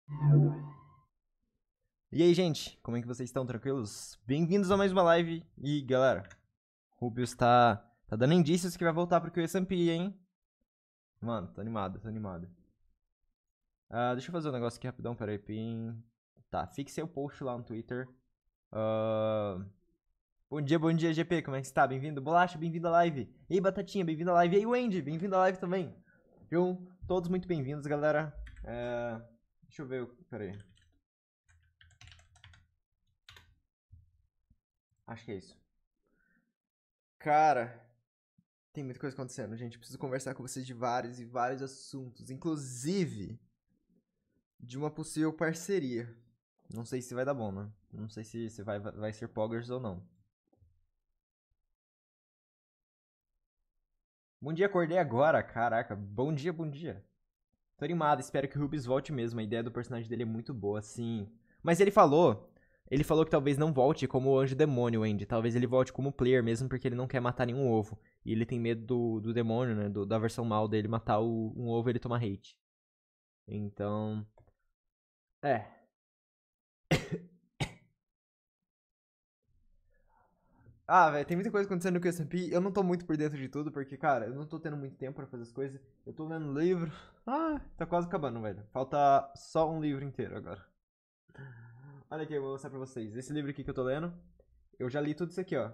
E aí, gente, como é que vocês estão? Tranquilos? Bem-vindos a mais uma live. E, galera, Rubius tá dando indícios que vai voltar pro QSMP, hein? Mano, tô animado, tô animado. Deixa eu fazer um negócio aqui rapidão, peraí, pim. Tá, fixei o post lá no Twitter. Ah, bom dia, GP, como é que está? Bem-vindo. Bolacha, bem-vindo à live. E aí, Batatinha, bem-vindo à live. E aí, Wendy, bem-vindo à live também. Viu? Todos muito bem-vindos, galera. Deixa eu ver, peraí. Acho que é isso. Cara, tem muita coisa acontecendo, gente. Preciso conversar com vocês de vários e vários assuntos, inclusive de uma possível parceria. Não sei se vai dar bom, né? Não sei se vai ser Poggers ou não. Bom dia, acordei agora. Caraca, bom dia, bom dia. Tô animado, espero que o Rubius volte mesmo. A ideia do personagem dele é muito boa, sim. Mas ele falou que talvez não volte como o Anjo Demônio, Andy. Talvez ele volte como player mesmo, porque ele não quer matar nenhum ovo. E ele tem medo do demônio, né? Da versão mal dele matar um ovo e ele tomar hate. Então. É. Velho, tem muita coisa acontecendo no QSMP. Eu não tô muito por dentro de tudo, porque, cara, eu não tô tendo muito tempo pra fazer as coisas. Eu tô lendo livro. Tá quase acabando, velho. Falta só um livro inteiro agora. Olha aqui, eu vou mostrar pra vocês. Esse livro aqui que eu tô lendo, eu já li tudo isso aqui, ó.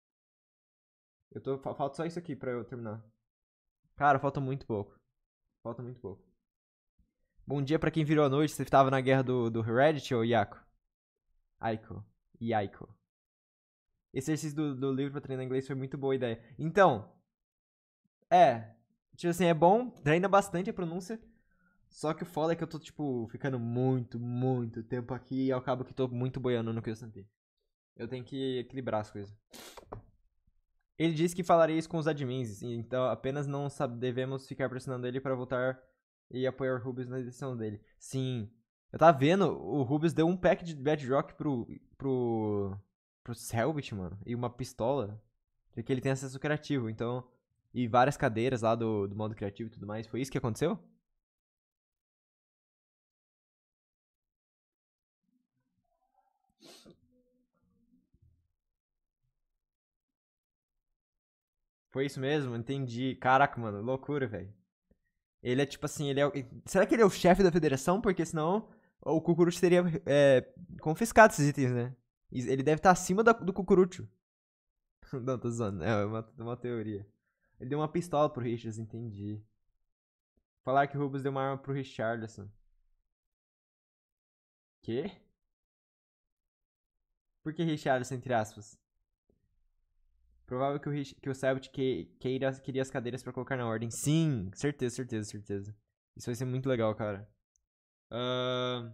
Falta só isso aqui pra eu terminar. Cara, falta muito pouco. Falta muito pouco. Bom dia pra quem virou a noite. Você tava na guerra do Reddit ou Yako? Aiko. Yaiko. Esse exercício do livro pra treinar inglês foi muito boa ideia. Então, é. Tipo assim, é bom, treina bastante a pronúncia. Só que o foda é que eu tô, tipo, ficando muito, muito tempo aqui e eu acabo que tô muito boiando no QSMP. Eu tenho que equilibrar as coisas. Ele disse que falaria isso com os admins, então apenas não devemos ficar pressionando ele para voltar e apoiar o Rubius na decisão dele. Sim. Eu tava vendo, o Rubius deu um pack de Bedrock pro Selbit, mano, e uma pistola, porque ele tem acesso criativo, então, e várias cadeiras lá do modo criativo e tudo mais. Foi isso que aconteceu? Foi isso mesmo? Entendi. Caraca, mano, loucura, velho. Ele é tipo assim, será que ele é o chefe da federação? Porque senão o Cucurucho teria confiscado esses itens, né? Ele deve estar acima do Cucurucho. Não, tô zoando. É uma teoria. Ele deu uma pistola pro Richards, entendi. Falar que o Rubens deu uma arma pro Richardson. Quê? Por que Richardson, entre aspas? Provável que o Selbit queria as cadeiras pra colocar na ordem. Sim, certeza, certeza, certeza. Isso vai ser muito legal, cara. Ahn...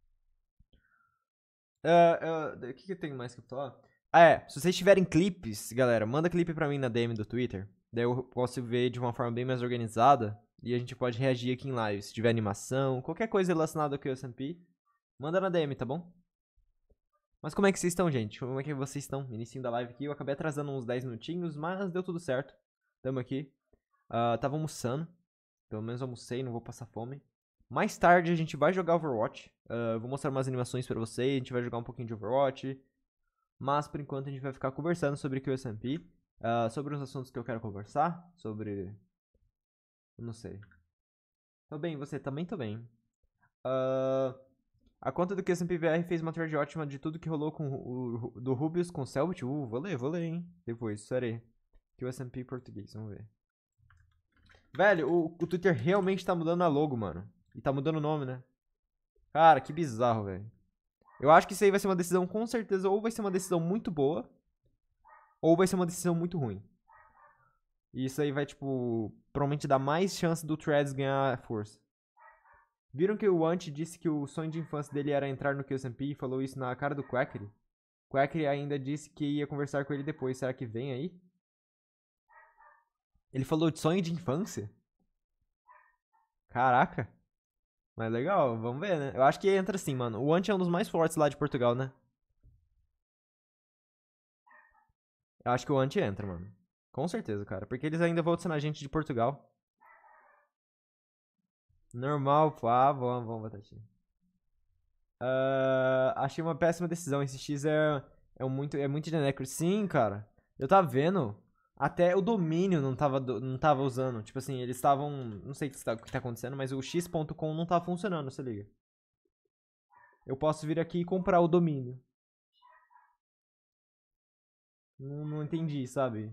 O que eu tenho mais que falar? Se vocês tiverem clipes, galera, manda clipe pra mim na DM do Twitter. Daí eu posso ver de uma forma bem mais organizada. E a gente pode reagir aqui em live. Se tiver animação, qualquer coisa relacionada ao QSMP, manda na DM, tá bom? Mas como é que vocês estão, gente? Como é que vocês estão? Início da live aqui. Eu acabei atrasando uns 10 minutinhos, mas deu tudo certo. Tamo aqui. Tava almoçando. Pelo menos almocei, não vou passar fome. Mais tarde a gente vai jogar Overwatch. Vou mostrar umas animações pra vocês. A gente vai jogar um pouquinho de Overwatch. Mas por enquanto a gente vai ficar conversando sobre QSMP. Sobre os assuntos que eu quero conversar. Sobre. Não sei. Tô bem, você também tô bem. A conta do QSMP VR fez uma thread ótima de tudo que rolou com do Rubius com o Selbit. Vou ler, hein? Depois, espera aí. QSMP português, vamos ver. Velho, o Twitter realmente tá mudando a logo, mano. E tá mudando o nome, né? Cara, que bizarro, velho. Eu acho que isso aí vai ser uma decisão, com certeza, ou vai ser uma decisão muito boa, ou vai ser uma decisão muito ruim. E isso aí vai, tipo, provavelmente dar mais chance do Threads ganhar força. Viram que o Ant disse que o sonho de infância dele era entrar no QSMP e falou isso na cara do Quackery? Quackery ainda disse que ia conversar com ele depois. Será que vem aí? Ele falou de sonho de infância? Caraca. Mas legal, vamos ver, né? Eu acho que entra sim, mano. O Ant é um dos mais fortes lá de Portugal, né? Eu acho que o Ant entra, mano. Com certeza, cara. Porque eles ainda vão adicionar gente de Portugal. Normal, pô. Vamos, Batatinha. Achei uma péssima decisão. Esse X é muito genérico. Sim, cara. Eu tava vendo. Até o domínio não tava usando. Tipo assim, eles estavam. Não sei o que tá acontecendo, mas o x.com não tava funcionando, se liga. Eu posso vir aqui e comprar o domínio. Não entendi, sabe?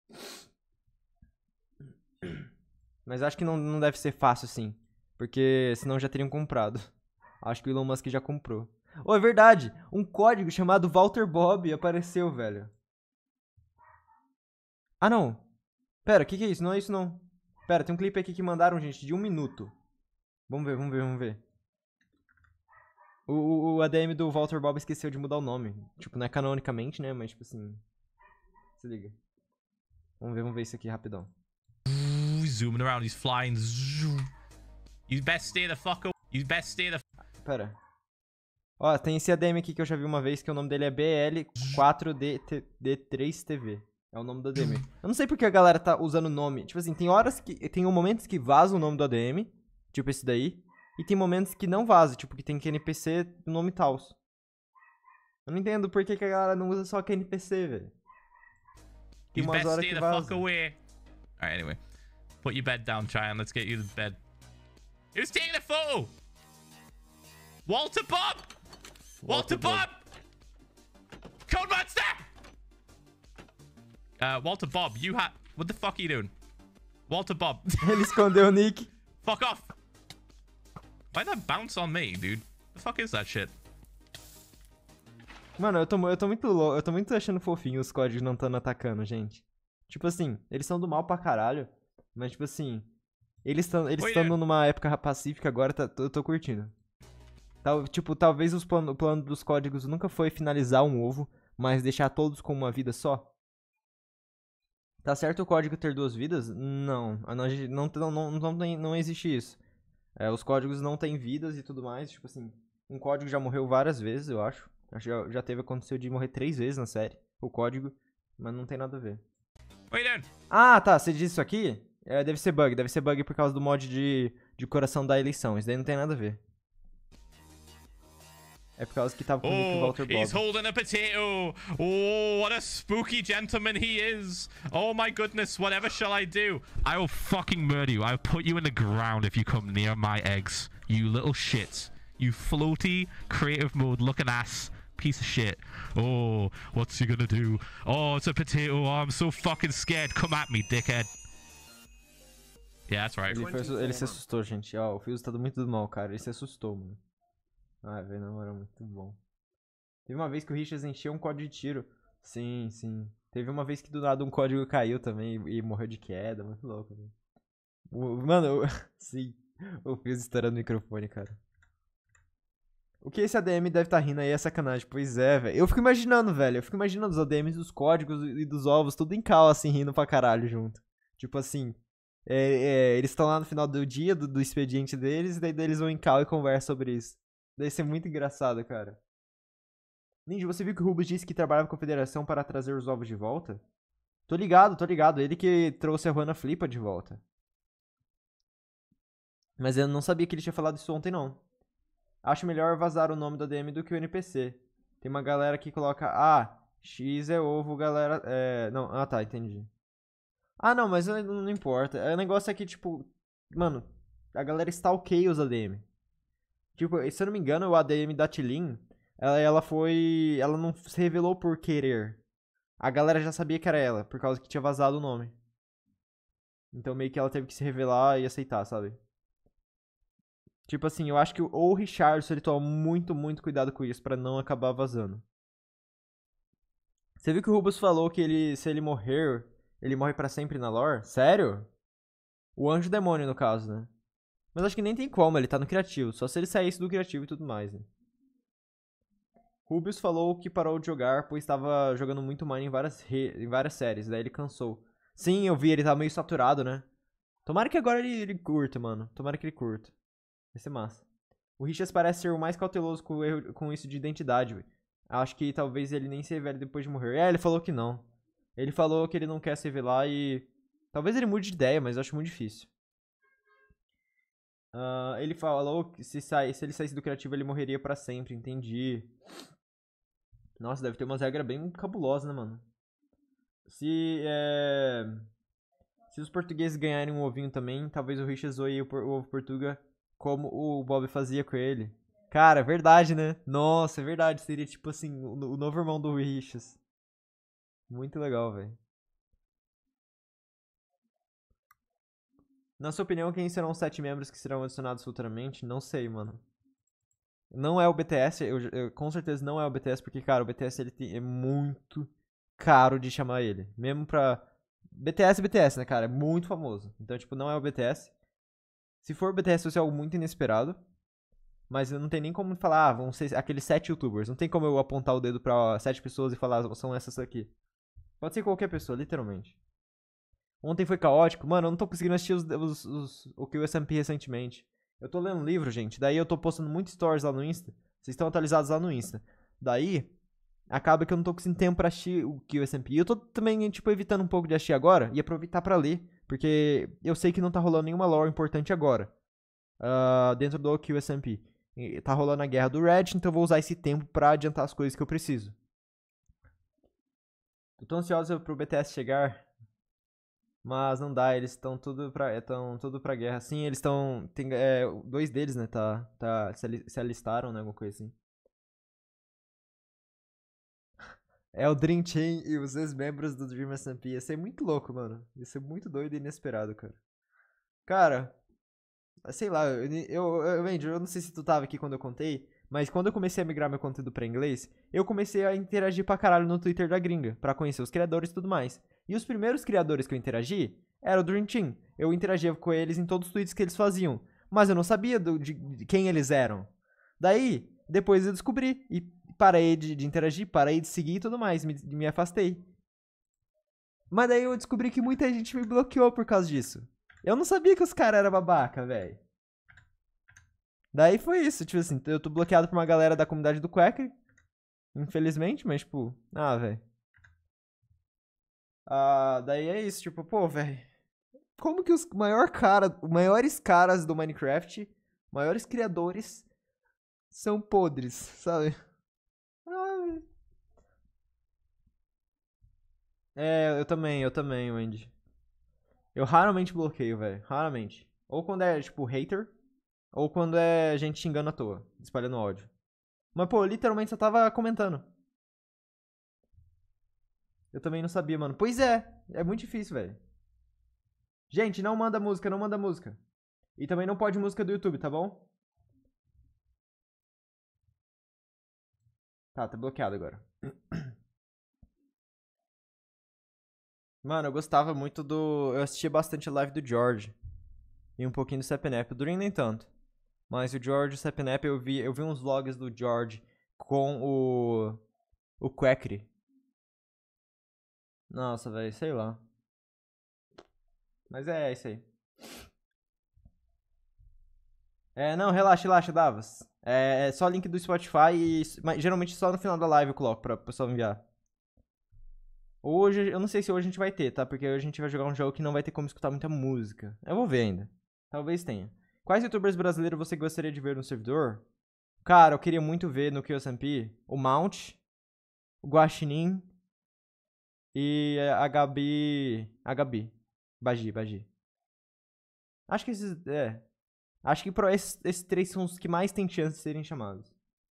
Mas acho que não deve ser fácil assim. Porque senão já teriam comprado. Acho que o Elon Musk já comprou. Oh, é verdade! Um código chamado Walter Bob apareceu, velho. Ah, não. Pera, o que é isso? Não é isso, não. Pera, tem um clipe aqui que mandaram, gente, de 1 minuto. Vamos ver. O ADM do Walter Bob esqueceu de mudar o nome. Tipo, não é canonicamente, né? Mas, tipo assim... Se liga. Vamos ver isso aqui rapidão. Zooming around, he's flying. You best stay the fuck away. You best stay the... Pera. Ó, tem esse ADM aqui que eu já vi uma vez, que o nome dele é BL4D3TV. É o nome do ADM. Eu não sei porque a galera tá usando o nome. Tipo assim, tem momentos que vaza o nome do ADM, tipo esse daí, e tem momentos que não vaza, tipo que tem QNPC do nome Taos. Eu não entendo por que a galera não usa só QNPC, velho. Tem umas horas que vaza. Alright, anyway. Put your bed down, Cheyenne. Let's get you to bed. Who's taking the photo? Walter Bob! Walter Bob! Code Monster! Walter Bob, what the fuck are you doing? Walter Bob. Ele escondeu o nick. Fuck off! Why'd that bounce on me, dude? The fuck is that shit? Mano, eu tô muito louco. Eu tô muito achando fofinho os códigos não estando atacando, gente. Tipo assim, eles são do mal pra caralho. Mas, tipo assim, eles estando numa época pacífica agora, eu tô curtindo. Tipo, talvez o plano dos códigos nunca foi finalizar um ovo, mas deixar todos com uma vida só. Tá certo o código ter 2 vidas? Não. Não existe isso. Os códigos não têm vidas e tudo mais. Tipo assim, um código já morreu várias vezes, eu acho. Já aconteceu de morrer 3 vezes na série, o código, mas não tem nada a ver. Ah, tá, você disse isso aqui? Deve ser bug por causa do mod de coração da eleição, isso daí não tem nada a ver. É por causa que tava com o Nick Walter Bob. He's holding a potato. Oh, what a spooky gentleman he is. Oh my goodness, whatever shall I do? I will fucking murder you. I'll put you in the ground if you come near my eggs. You little shit. You floaty, creative mode looking ass. Piece of shit. Oh, what's he gonna do? Oh, it's a potato. Oh, I'm so fucking scared. Come at me, dickhead. Yeah, that's right. Ele se assustou, gente. Ó, o Fuse tá muito do mal, cara. Ele se assustou, mano. Ah, velho, não, era muito bom. Teve uma vez que o Richards encheu um código de tiro. Sim, sim. Teve uma vez que do nada um código caiu também e morreu de queda. Muito louco, velho. Mano, sim. O Fuse estourando o microfone, cara. O que esse ADM deve estar rindo aí é sacanagem. Pois é, velho. Eu fico imaginando, velho. Eu fico imaginando os ADMs dos códigos e dos ovos, tudo em cal, assim, rindo pra caralho junto. Tipo assim. Eles estão lá no final do dia, do expediente deles, e daí eles vão em cal e conversam sobre isso. Deve ser muito engraçado, cara. Ninja, você viu que o Rubens disse que trabalhava com a Federação para trazer os ovos de volta? Tô ligado. Ele que trouxe a Juana Flipa de volta. Mas eu não sabia que ele tinha falado isso ontem, não. Acho melhor vazar o nome do ADM do que o NPC. Tem uma galera que coloca... Ah, X é ovo, galera... Não, tá, entendi. Ah, não, mas não importa. O negócio é que, tipo... Mano, a galera stalkeia os ADM. Tipo, se eu não me engano, o ADM da Tilin, ela não se revelou por querer. A galera já sabia que era ela, por causa que tinha vazado o nome. Então meio que ela teve que se revelar e aceitar, sabe? Tipo assim, eu acho que o Richardson, ele toma muito, muito cuidado com isso pra não acabar vazando. Você viu que o Rubus falou que se ele morrer, ele morre pra sempre na lore? Sério? O anjo demônio, no caso, né? Mas acho que nem tem como, ele tá no criativo. Só se ele saísse do criativo e tudo mais, né? Rubius falou que parou de jogar, pois estava jogando muito Mine em várias séries. Daí ele cansou. Sim, eu vi, ele tá meio saturado, né? Tomara que agora ele curta, mano. Tomara que ele curta. Vai ser massa. O Richards parece ser o mais cauteloso com isso de identidade, velho. Acho que talvez ele nem se revele depois de morrer. Ele falou que não. Ele falou que ele não quer se revelar e... Talvez ele mude de ideia, mas eu acho muito difícil. Ele falou que se ele saísse do criativo ele morreria pra sempre, entendi. Nossa, deve ter umas regras bem cabulosas, né, mano? Se os portugueses ganharem um ovinho também, talvez o Richard zoe o ovo portuga como o Bob fazia com ele. Cara, é verdade, né? Nossa, é verdade. Seria tipo assim, o novo irmão do Richard. Muito legal, velho. Na sua opinião, quem serão os 7 membros que serão adicionados futuramente? Não sei, mano. Não é o BTS, com certeza não é o BTS, porque, cara, o BTS é muito caro de chamar ele. Mesmo pra... BTS, né, cara? É muito famoso. Então, tipo, não é o BTS. Se for o BTS, vai ser algo muito inesperado. Mas não tem nem como falar, vão ser aqueles 7 youtubers. Não tem como eu apontar o dedo pra 7 pessoas e falar, são essas aqui. Pode ser qualquer pessoa, literalmente. Ontem foi caótico. Mano, eu não tô conseguindo assistir o QSMP recentemente. Eu tô lendo um livro, gente. Daí eu tô postando muitos stories lá no Insta. Vocês estão atualizados lá no Insta. Daí, acaba que eu não tô conseguindo tempo pra assistir o QSMP. E eu tô também, tipo, evitando um pouco de assistir agora e aproveitar pra ler. Porque eu sei que não tá rolando nenhuma lore importante agora. Dentro do QSMP. Tá rolando a guerra do Red, então eu vou usar esse tempo pra adiantar as coisas que eu preciso. Tô ansioso pro BTS chegar. Mas não dá, eles estão tudo pra guerra. Sim, eles estão. Tem 2 deles, né? Se alistaram, né? Alguma coisa assim. É o Dream Team e os ex-membros do Dream SMP. Ia ser muito louco, mano. Ia ser muito doido e inesperado, cara. Cara, sei lá, eu não sei se tu tava aqui quando eu contei, mas quando eu comecei a migrar meu conteúdo pra inglês, eu comecei a interagir pra caralho no Twitter da gringa, pra conhecer os criadores e tudo mais. E os primeiros criadores que eu interagi era o Dream Team. Eu interagia com eles em todos os tweets que eles faziam, mas eu não sabia de quem eles eram. Daí, depois eu descobri e parei de interagir, parei de seguir e tudo mais, me afastei. Mas daí eu descobri que muita gente me bloqueou por causa disso. Eu não sabia que os caras eram babaca, velho. Daí foi isso, tipo assim, eu tô bloqueado por uma galera da comunidade do Quacker. Infelizmente, mas tipo, velho. Daí é isso, tipo, pô, velho. Como que os maiores caras do Minecraft, maiores criadores, são podres, sabe? Eu também, Wendy. Eu raramente bloqueio, velho. Raramente. Ou quando é, tipo, hater, ou quando é gente xingando à toa, espalhando ódio. Mas, pô, eu literalmente só tava comentando. Eu também não sabia, mano. Pois é muito difícil, velho. Gente, não manda música, não manda música. E também não pode música do YouTube, tá bom? Tá bloqueado agora. Mano, eu gostava muito do... Eu assistia bastante a live do George. E um pouquinho do Sepnap. O Dream nem tanto. Mas o George e o Sepnap eu vi uns vlogs do George com o Quackry. Nossa, velho, sei lá. Mas é isso aí. Não, relaxa, Davos. É só link do Spotify e mas, geralmente só no final da live eu coloco pra pessoal enviar. Hoje, eu não sei se hoje a gente vai ter, tá? Porque hoje a gente vai jogar um jogo que não vai ter como escutar muita música. Eu vou ver ainda. Talvez tenha. Quais youtubers brasileiros você gostaria de ver no servidor? Cara, eu queria muito ver no QSMP o Mount, o Guaxinim e a Gabi. Bagi. Acho que esses. Acho que esses 3 são os que mais tem chance de serem chamados.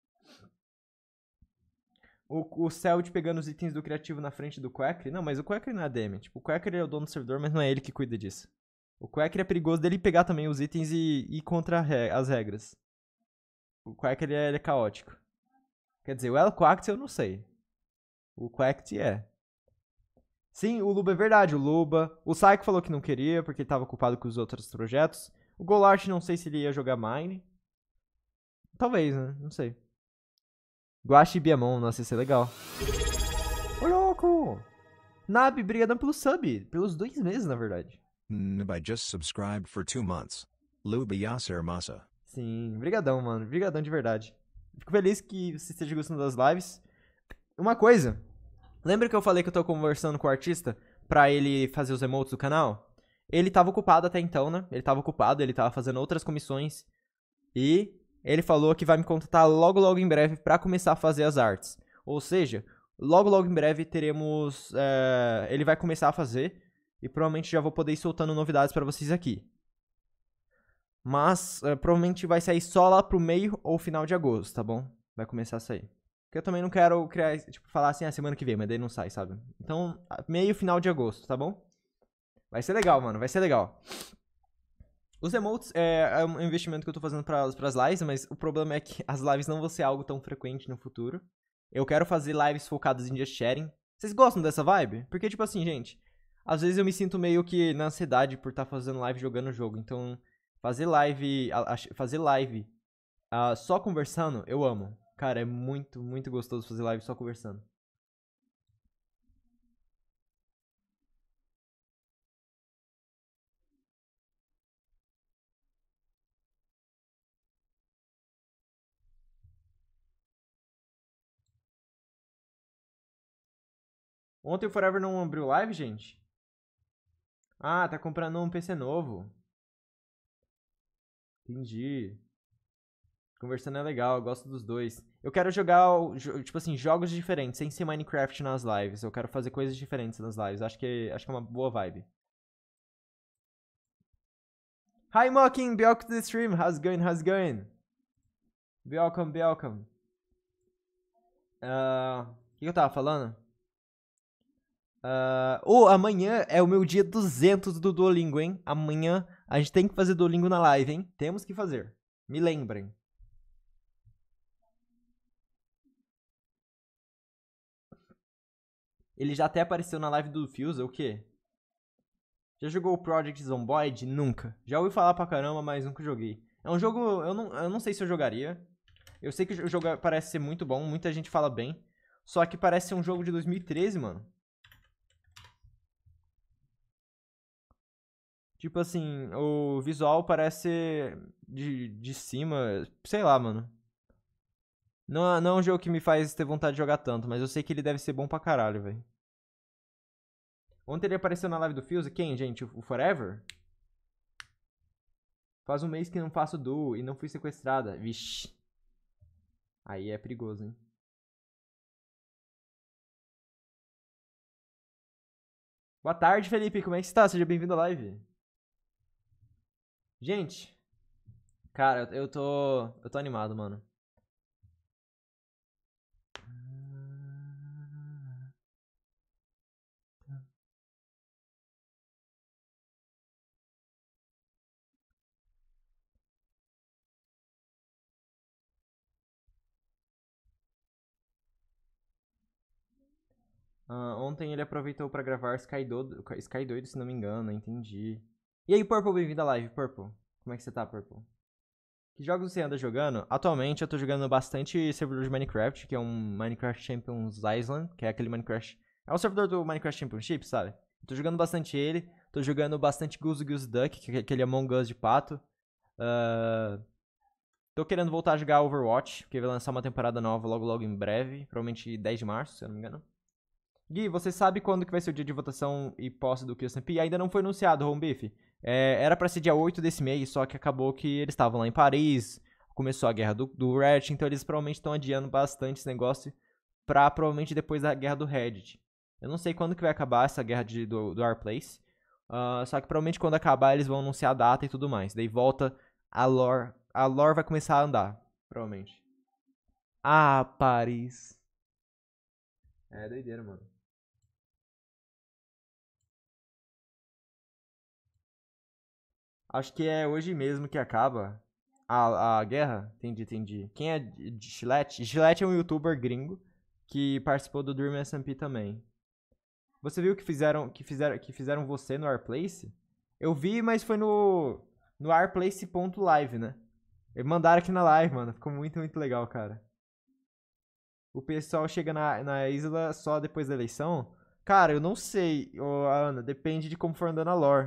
O Celd pegando os itens do criativo na frente do Quacker. Não, mas o Quacker não é ADM. Tipo, o Quacker é o dono do servidor, mas não é ele que cuida disso. O Quacker é perigoso dele pegar também os itens e ir contra as regras. O Quacker ele é caótico. Quer dizer, o El Quact eu não sei. O Quact é. Sim, o Luba é verdade. O Luba. O Psycho falou que não queria porque ele tava ocupado com os outros projetos. O Golart não sei se ele ia jogar Mine. Talvez, né? Não sei. Guache e Biamon, nossa, ia ser legal. Ô, louco! Nabi, brigadão pelo sub. Pelos 2 meses, na verdade. I just subscribed for 2 months. Luba Yasser Massa. Sim, brigadão, mano. Brigadão de verdade. Fico feliz que você esteja gostando das lives. Uma coisa. Lembra que eu falei que eu tô conversando com o artista pra ele fazer os emotes do canal? Ele tava ocupado até então, né? Ele tava fazendo outras comissões. E ele falou que vai me contatar logo, logo em breve pra começar a fazer as artes. Ou seja, logo, logo em breve teremos... ele vai começar a fazer e provavelmente já vou poder ir soltando novidades pra vocês aqui. Mas provavelmente vai sair só lá pro meio ou final de agosto, tá bom? Vai começar a sair. Porque eu também não quero criar, tipo, falar assim, semana que vem, mas daí não sai, sabe? Então, meio final de agosto, tá bom? Vai ser legal, mano, vai ser legal. Os emotes é um investimento que eu tô fazendo pras lives, mas o problema é que as lives não vão ser algo tão frequente no futuro. Eu quero fazer lives focadas em just chatting. Vocês gostam dessa vibe? Porque, tipo assim, gente, às vezes eu me sinto meio que na ansiedade por estar fazendo live jogando o jogo. Então, fazer live só conversando, eu amo. Cara, é muito, muito gostoso fazer live só conversando. Ontem o Forever não abriu live, gente? Ah, tá comprando um PC novo. Entendi. Conversando é legal, eu gosto dos dois. Eu quero jogar, tipo assim, jogos diferentes, sem ser Minecraft nas lives. Eu quero fazer coisas diferentes nas lives. Acho que é uma boa vibe. Hi, Mocking! Welcome to the stream. How's it going? How's it going? Welcome, welcome. O que eu tava falando? Amanhã é o meu dia 200 do Duolingo, hein? Amanhã a gente tem que fazer Duolingo na live, hein? Temos que fazer. Me lembrem. Ele já até apareceu na live do Fuse, o quê? Já jogou o Project Zomboid? Nunca. Já ouvi falar pra caramba, mas nunca joguei. É um jogo, eu não sei se eu jogaria. Eu sei que o jogo parece ser muito bom, muita gente fala bem. Só que parece ser um jogo de 2013, mano. Tipo assim, o visual parece ser de cima, sei lá, mano. Não é um jogo que me faz ter vontade de jogar tanto, mas eu sei que ele deve ser bom pra caralho, velho. Ontem ele apareceu na live do Fuse. Quem, gente? O Forever? Faz um mês que não faço duo e não fui sequestrada. Vixe. Aí é perigoso, hein? Boa tarde, Felipe. Como é que você tá? Seja bem-vindo à live. Gente, cara, eu tô animado, mano. Ontem ele aproveitou pra gravar Sky Doido, se não me engano, entendi. E aí, Purple, bem-vindo à live, Purple. Como é que você tá, Purple? Que jogos você anda jogando? Atualmente eu tô jogando bastante servidor de Minecraft, que é um Minecraft Champions Island, que é aquele Minecraft... É o servidor do Minecraft Championship, sabe? Eu tô jogando bastante ele, tô jogando bastante Goose Goose Duck, que é aquele Among Us de pato. Tô querendo voltar a jogar Overwatch, porque vai lançar uma temporada nova logo logo em breve, provavelmente 10 de março, se eu não me engano. Gui, você sabe quando que vai ser o dia de votação e posse do QSMP? Ainda não foi anunciado, Home Beef. Era pra ser dia 8 desse mês, só que acabou que eles estavam lá em Paris, começou a guerra do Reddit, então eles provavelmente estão adiando bastante esse negócio pra provavelmente depois da guerra do Reddit. Eu não sei quando que vai acabar essa guerra do Rplace, só que provavelmente quando acabar eles vão anunciar a data e tudo mais. Daí volta a lore. A lore vai começar a andar, provavelmente. Ah, Paris. É doideira, mano. Acho que é hoje mesmo que acaba a guerra. Entendi, entendi. Quem é de Gillette? Gillette é um youtuber gringo que participou do Dream SMP também. Você viu que fizeram você no Arplace? Eu vi, mas foi no arplace.live, né? Eles mandaram aqui na live, mano. Ficou muito, muito legal, cara. O pessoal chega na isla só depois da eleição? Cara, eu não sei, Ana. Depende de como for andando a lore.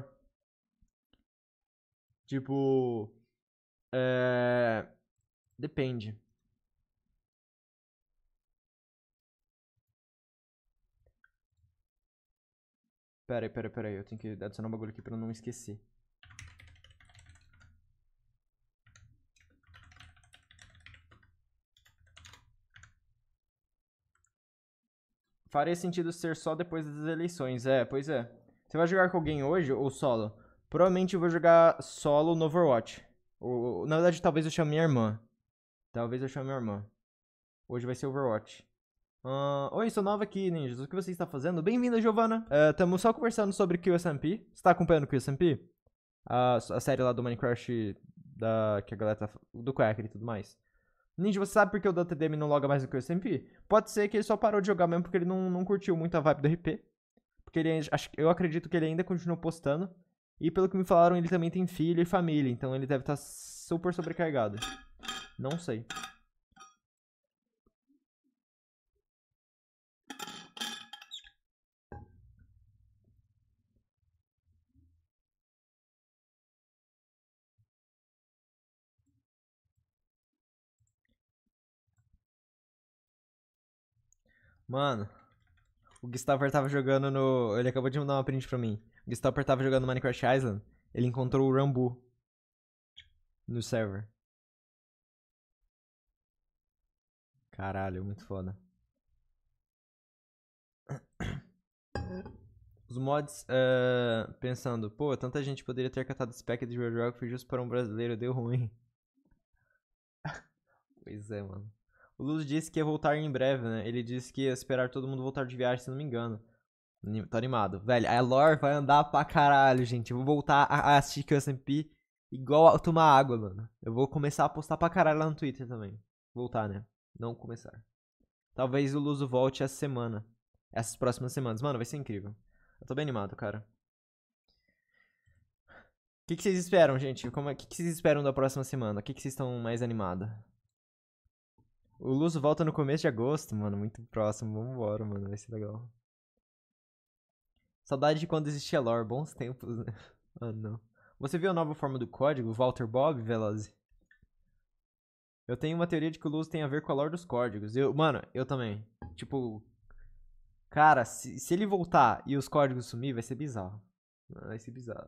Tipo. É. Depende. Pera aí. Eu tenho que adicionar um bagulho aqui pra eu não esquecer. Faria sentido ser só depois das eleições. É, pois é. Você vai jogar com alguém hoje ou solo? Provavelmente eu vou jogar solo no Overwatch. Na verdade, talvez eu chame minha irmã. Hoje vai ser Overwatch. Oi, sou nova aqui, ninjas. O que você está fazendo? Bem-vinda, Giovana. Estamos só conversando sobre QSMP. Você está acompanhando o QSMP? A série lá do Minecraft que a galera tá... do Quacker e tudo mais. Ninja, você sabe por que o DTDM não loga mais no QSMP? Pode ser que ele só parou de jogar mesmo porque ele não curtiu muito a vibe do RP. Porque eu acredito que ele ainda continua postando. E pelo que me falaram, ele também tem filho e família. Então ele deve estar super sobrecarregado. Não sei. Mano, o Gustavo tava jogando no... Ele acabou de mandar uma print pra mim. O Gustavo tava jogando no Minecraft Island. Ele encontrou o Rambo no server. Caralho, muito foda. Os mods, pensando, pô, tanta gente poderia ter catado esse pack de Rock, foi justo para um brasileiro, deu ruim. Pois é, mano. O Luz disse que ia voltar em breve, né? Ele disse que ia esperar todo mundo voltar de viagem, se não me engano. Tô animado. Velho, a lore vai andar pra caralho, gente. Eu vou voltar a assistir QSMP igual a tomar água, mano. Eu vou começar a postar pra caralho lá no Twitter também. Voltar, né? Não começar. Talvez o Luso volte essa semana. Essas próximas semanas. Mano, vai ser incrível. Eu tô bem animado, cara. O que vocês esperam, gente? O que vocês esperam da próxima semana? O que vocês estão mais animados? O Luso volta no começo de agosto, mano. Muito próximo. Vambora, mano. Vai ser legal. Saudade de quando existia lore. Bons tempos, né? Ah, não. Você viu a nova forma do código? Walter Bob, Velozzi? Eu tenho uma teoria de que o Luso tem a ver com a lore dos códigos. Mano, eu também. Tipo... Cara, se ele voltar e os códigos sumir, vai ser bizarro. Vai ser bizarro.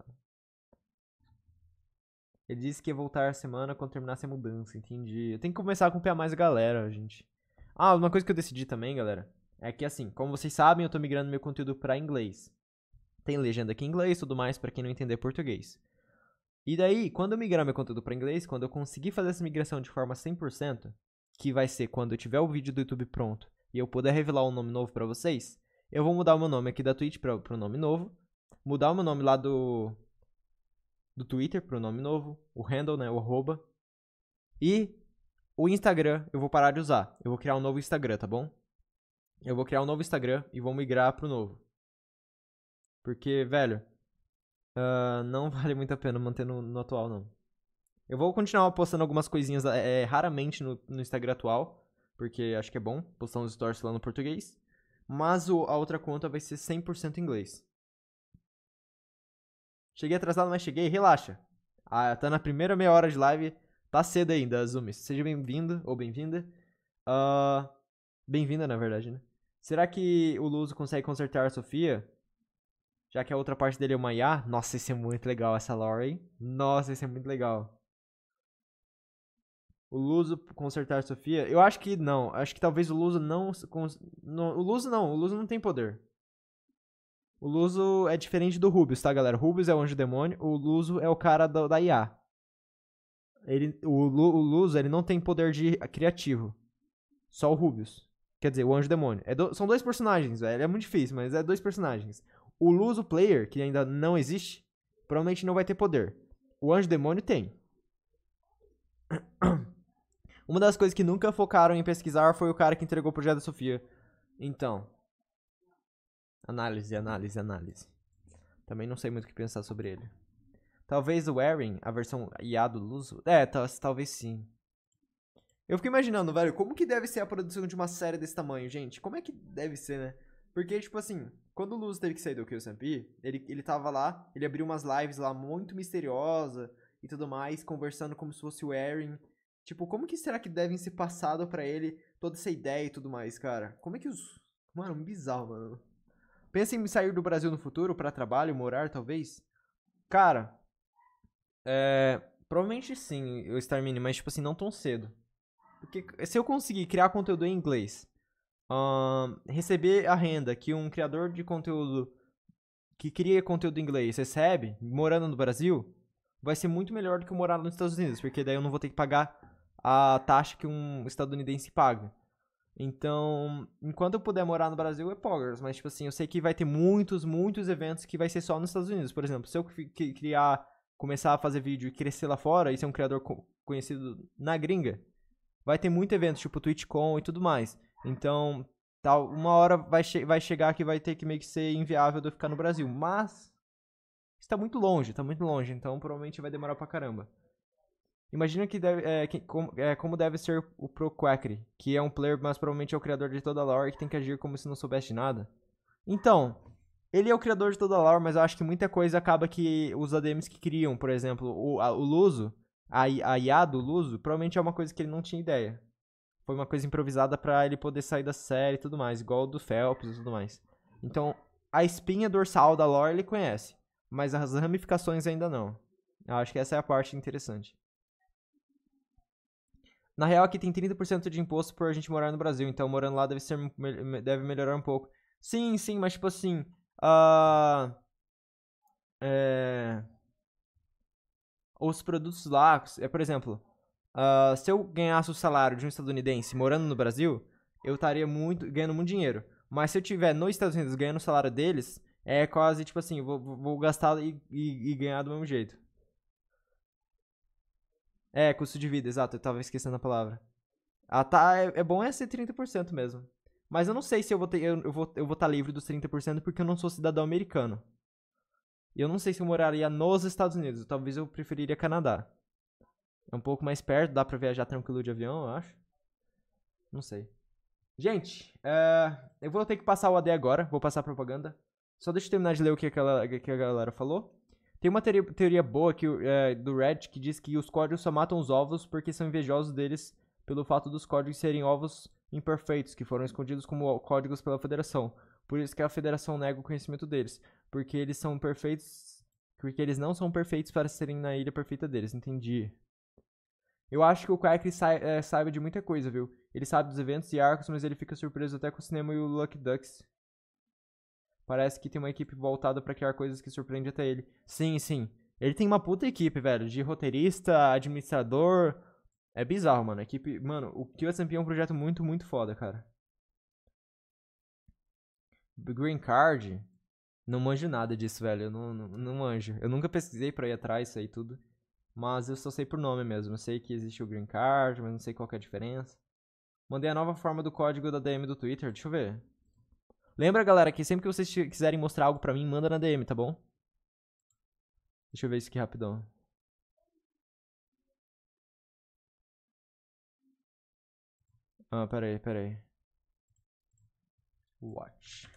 Ele disse que ia voltar a semana quando terminasse a mudança, entendi. Eu tenho que começar a acompanhar mais a galera, gente. Uma coisa que eu decidi também, galera, é que assim, como vocês sabem, eu tô migrando meu conteúdo pra inglês. Tem legenda aqui em inglês e tudo mais pra quem não entender português. E daí, quando eu migrar meu conteúdo pra inglês, quando eu conseguir fazer essa migração de forma 100%, que vai ser quando eu tiver o vídeo do YouTube pronto e eu puder revelar um nome novo pra vocês, eu vou mudar o meu nome aqui da Twitch pro nome novo, mudar o meu nome lá do Twitter pro nome novo, o handle, né, o arroba, e o Instagram eu vou parar de usar. Eu vou criar um novo Instagram, tá bom? Eu vou criar um novo Instagram e vou migrar pro novo. Porque, velho, não vale muito a pena manter no atual, não. Eu vou continuar postando algumas coisinhas raramente no Instagram atual, porque acho que é bom postar uns stories falando português. Mas a outra conta vai ser 100% inglês. Cheguei atrasado, mas cheguei. Relaxa. Tá na primeira meia hora de live. Tá cedo ainda, Azumi. Seja bem-vindo ou bem-vinda. Bem-vinda, na verdade, né? Será que o Luso consegue consertar a Sofia? Já que a outra parte dele é uma IA? Nossa, isso é muito legal, essa lore, hein? Nossa, isso é muito legal. O Luso consertar a Sofia? Eu acho que não. Acho que talvez o Luso não... O Luso não tem poder. O Luso é diferente do Rubius, tá, galera? O Rubius é o anjo demônio, o Luso é o cara da IA. O Luso, ele não tem poder de criativo. Só o Rubius. Quer dizer, o anjo demônio. São dois personagens, velho. É muito difícil, mas é dois personagens. O Luso player, que ainda não existe, provavelmente não vai ter poder. O anjo demônio tem. Uma das coisas que nunca focaram em pesquisar foi o cara que entregou o projeto da Sofia. Então... Análise. Também não sei muito o que pensar sobre ele. Talvez o Eren, a versão IA do Luso... talvez sim. Eu fico imaginando, velho, como que deve ser a produção de uma série desse tamanho, gente? Como é que deve ser, né? Porque, tipo assim, quando o Luso teve que sair do QSMP, ele tava lá, ele abriu umas lives lá muito misteriosa e tudo mais, conversando como se fosse o Eren. Tipo, como que será que devem ser passado pra ele toda essa ideia e tudo mais, cara? Como é que os... Mano, bizarro, mano. Pensa em sair do Brasil no futuro pra trabalho, morar, talvez? Cara, provavelmente sim, eu Starmini, mas tipo assim, não tão cedo. Porque se eu conseguir criar conteúdo em inglês, receber a renda que um criador de conteúdo que cria conteúdo em inglês recebe, morando no Brasil, vai ser muito melhor do que eu morar nos Estados Unidos, porque daí eu não vou ter que pagar a taxa que um estadunidense paga. Então, enquanto eu puder morar no Brasil, é Poggers, mas tipo assim, eu sei que vai ter muitos eventos que vai ser só nos Estados Unidos. Por exemplo, se eu começar a fazer vídeo e crescer lá fora e ser um criador conhecido na gringa, vai ter muito evento, tipo TwitchCon e tudo mais. Então, uma hora vai chegar que vai ter que meio que ser inviável de eu ficar no Brasil. Mas, está muito longe, então provavelmente vai demorar pra caramba. Imagina como deve ser o Pro Quackery, que é um player, mas provavelmente é o criador de toda a lore e que tem que agir como se não soubesse de nada. Então, ele é o criador de toda a lore, mas eu acho que muita coisa acaba que os ADMs que criam, por exemplo, o Luso, a IA do Luso, provavelmente é uma coisa que ele não tinha ideia. Foi uma coisa improvisada pra ele poder sair da série e tudo mais, igual o do Phelps e tudo mais. Então, a espinha dorsal da lore ele conhece, mas as ramificações ainda não. Eu acho que essa é a parte interessante. Na real, aqui tem 30% de imposto por a gente morar no Brasil, então morando lá deve melhorar um pouco. Sim, mas tipo assim... Os produtos lá, por exemplo... se eu ganhasse o salário de um estadunidense morando no Brasil, eu estaria ganhando muito dinheiro. Mas se eu estiver nos Estados Unidos ganhando o salário deles, é quase tipo assim, vou gastar e ganhar do mesmo jeito. Custo de vida, exato, eu tava esquecendo a palavra. É bom ser 30% mesmo. Mas eu não sei se eu vou estar livre dos 30% porque eu não sou cidadão americano. E eu não sei se eu moraria nos Estados Unidos, talvez eu preferiria Canadá. É um pouco mais perto, dá pra viajar tranquilo de avião, eu acho. Não sei. Gente, eu vou ter que passar o AD agora, vou passar a propaganda. Só deixa eu terminar de ler o que a galera falou. Tem uma teoria boa do Reddit que diz que os códigos só matam os ovos porque são invejosos deles pelo fato dos códigos serem ovos imperfeitos, que foram escondidos como códigos pela Federação. Por isso que a Federação nega o conhecimento deles. Porque eles são perfeitos. Porque eles não são perfeitos para serem na ilha perfeita deles. Entendi. Eu acho que o Quack saiba de muita coisa, viu? Ele sabe dos eventos e arcos, mas ele fica surpreso até com o cinema e o Lucky Ducks. Parece que tem uma equipe voltada pra criar coisas que surpreendem até ele. Sim. Ele tem uma puta equipe, velho. De roteirista, administrador. É bizarro, mano. A equipe... Mano, o QSMP é um projeto muito, muito foda, cara. Green Card... Não manjo nada disso, velho. Eu não manjo. Eu nunca pesquisei pra ir atrás disso aí tudo. Mas eu só sei por nome mesmo. Eu sei que existe o Green Card, mas não sei qual que é a diferença. Mandei a nova forma do código da DM do Twitter. Deixa eu ver. Lembra, galera, que sempre que vocês quiserem mostrar algo pra mim, manda na DM, tá bom? Deixa eu ver isso aqui rapidão. Pera aí. Watch.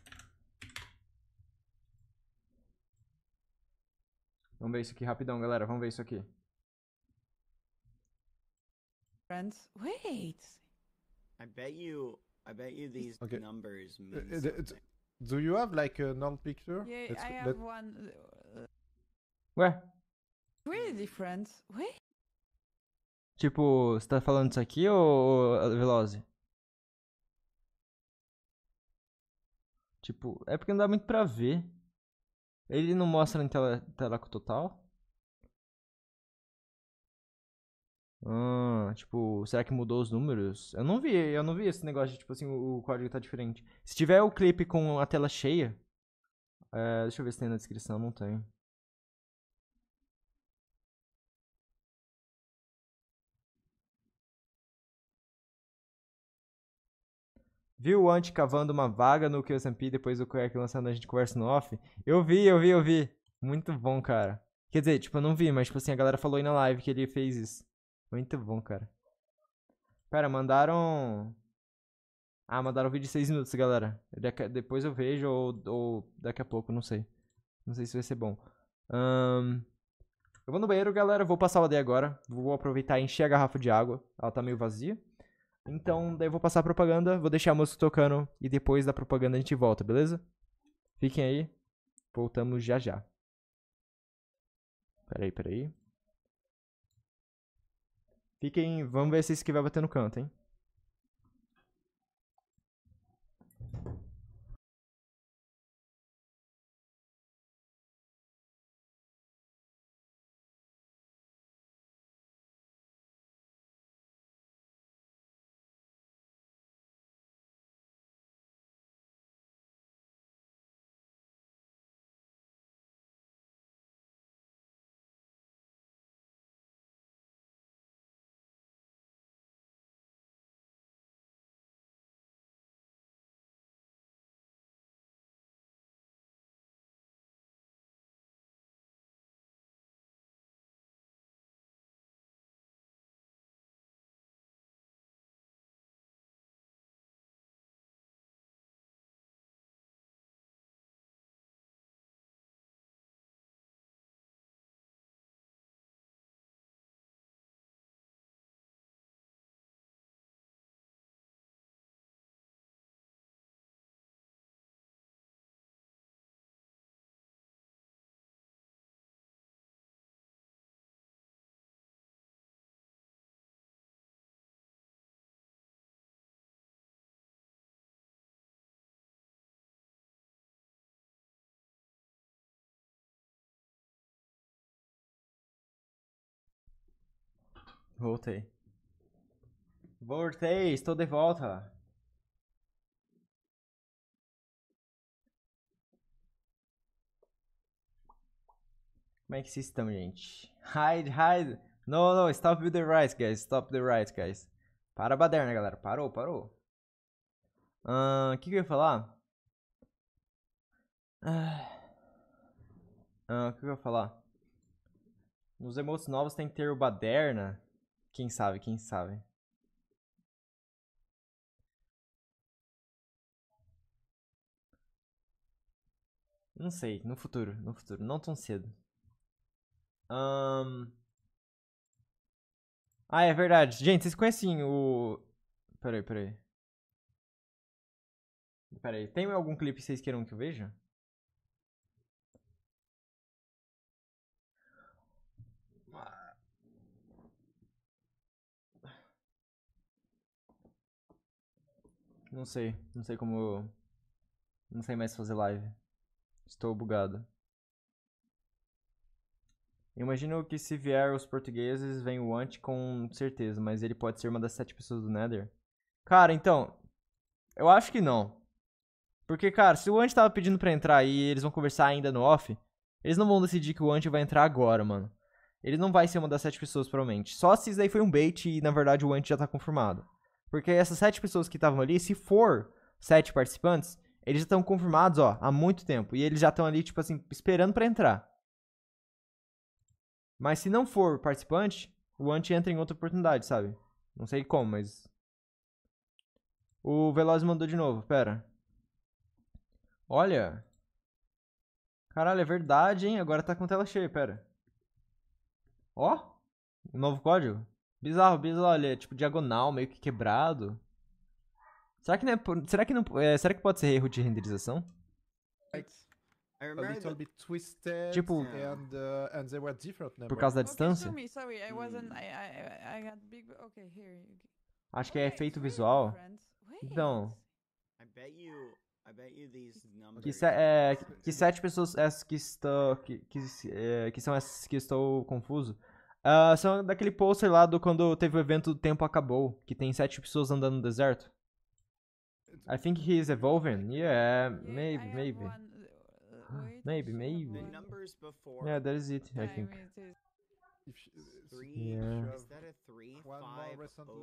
Vamos ver isso aqui rapidão, galera. Vamos ver isso aqui. Friends, wait. I bet you these Okay. numbers mean something. Do you have like an old picture? Yeah, Let's- I let- have one. Ué? Really different. Wait. Tipo, você tá falando disso aqui ou Velozzi? Tipo, é porque não dá muito pra ver. Ele não mostra em tela total? Tipo, será que mudou os números? Eu não vi esse negócio de, tipo assim, o código tá diferente. Se tiver o clipe com a tela cheia... deixa eu ver se tem na descrição, não tem. Viu o Anti cavando uma vaga no QSMP depois do Quack lançando a gente conversa no off? Eu vi. Muito bom, cara. Quer dizer, tipo, eu não vi, mas tipo assim, a galera falou aí na live que ele fez isso. Muito bom, cara. Pera, mandaram... mandaram um vídeo de 6 minutos, galera. Depois eu vejo ou daqui a pouco, não sei. Não sei se vai ser bom. Eu vou no banheiro, galera. Vou passar o AD agora. Vou aproveitar e encher a garrafa de água. Ela tá meio vazia. Então, daí eu vou passar a propaganda. Vou deixar a música tocando. E depois da propaganda a gente volta, beleza? Fiquem aí. Voltamos já já. Peraí. Fiquem... Vamos ver se esse aqui vai bater no canto, hein? Voltei, estou de volta. Como é que vocês estão, gente? Hide. No, stop with the rights, guys. Stop the rights, guys. Para a baderna, galera. Parou. O que eu ia falar? O que eu ia falar? Nos emotes novos tem que ter o baderna. Quem sabe? Não sei, no futuro, não tão cedo. Ah, é verdade. Gente, vocês conhecem o... Peraí. Tem algum clipe que vocês queiram que eu veja? Não sei como... Não sei mais fazer live. Estou bugado. Imagino que se vier os portugueses, vem o Ant com certeza, mas ele pode ser uma das 7 pessoas do Nether. Cara, então, eu acho que não. Porque, cara, se o Ant tava pedindo pra entrar e eles vão conversar ainda no off, eles não vão decidir que o Ant vai entrar agora, mano. Ele não vai ser uma das 7 pessoas, provavelmente. Só se isso daí foi um bait e, na verdade, o Ant já tá confirmado. Porque essas 7 pessoas que estavam ali, se for 7 participantes, eles já estão confirmados, ó, há muito tempo. E eles já estão ali, tipo assim, esperando pra entrar. Mas se não for participante, o Ant entra em outra oportunidade, sabe? Não sei como, mas... O Veloz mandou de novo, pera. Olha. Caralho, é verdade, hein? Agora tá com tela cheia, pera. Ó. Um novo código. Bizarro, ele é tipo diagonal, meio que quebrado. Será que não é... Será que pode ser erro de renderização? A little bit twisted Tipo, and they were different numbers. por causa da distância? Okay, sorry, I wasn't. I got big. Okay, here. Acho que é Wait, efeito really visual. different. Wait. Então, I bet you these numbers. que 7 pessoas essas que estão que são essas que estou confuso. São daquele poster lá do quando teve o evento do Tempo Acabou, que tem 7 pessoas andando no deserto. I think he is evolving. Yeah, Yeah, I maybe. have one, wait, Maybe, I should have maybe. The one. numbers before. Yeah, that is it, I Yeah, think. it is. Three. Yeah. Is that a 3? One more 5. recently.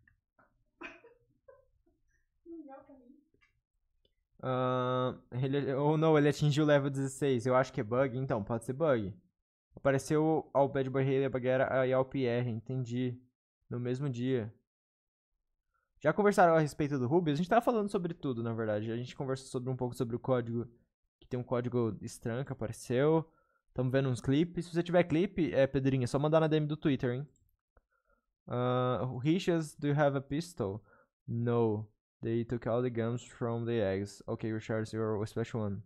Ele atingiu o level 16. Eu acho que é bug, então, pode ser bug. Apareceu ao Bad Boy Rei, a Baguera e ao Pierre, entendi. No mesmo dia. Já conversaram a respeito do Ruby? A gente tava falando sobre tudo, na verdade. A gente conversou sobre um pouco sobre o código. Que tem um código estranho que apareceu. Tamo vendo uns clipes. Se você tiver clipe, Pedrinho, é só mandar na DM do Twitter, hein? Richas, do you have a pistol? No. They took all the gums from the eggs. Okay, Richard, you're a special one.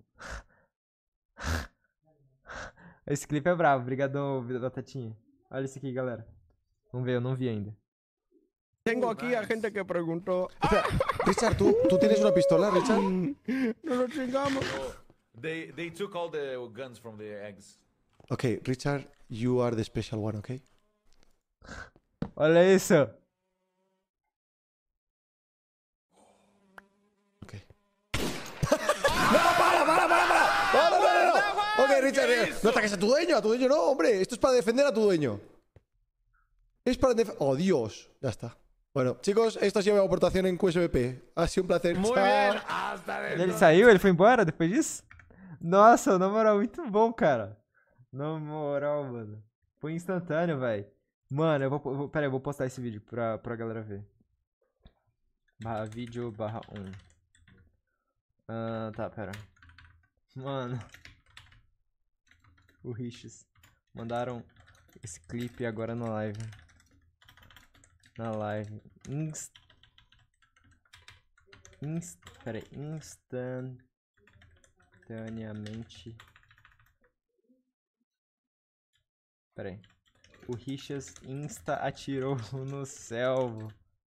Esse clipe é bravo, brigadão, Batatinha. Olha isso aqui, galera. Vamos ver, eu não vi ainda. Tengo aquí a gente que preguntó. Richard, ¿tú tienes una pistola, Richard? No lo chingamos. They took all the guns from the eggs. Okay, Richard, you are the special one, okay? Olha isso. Ok. ¡No, para! Ok, Richard, no ataques a tu dueño no, hombre. Esto es para defender a tu dueño. Es para defender... Oh, Dios. Ya está. Bueno, chicos, esto ha sido mi aportación en QSVP. Ha sido um prazer. Muy Tchau. bien. Hasta luego. Ele saiu? Ele foi embora depois disso? Nossa, na moral, muito bom, cara. Na moral, mano. Foi instantâneo, velho. Mano, pera aí, eu vou postar esse vídeo pra galera ver. /vídeo /1. Tá, pera. Mano. O Riches. Mandaram esse clipe agora na live. Na live. Pera aí. Instantaneamente. Pera aí. O Richas insta atirou no selvo.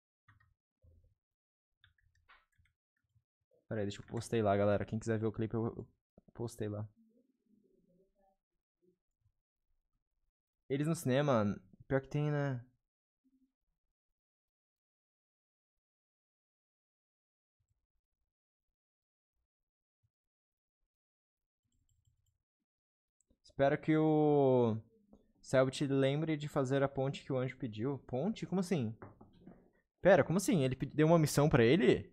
Pera aí, deixa eu postei lá, galera. Quem quiser ver o clipe, eu postei lá. Eles no cinema, pior que tem, né? Espero que o Selbit lembre de fazer a ponte que o anjo pediu. Ponte? Como assim? Pera, como assim? Ele deu uma missão pra ele?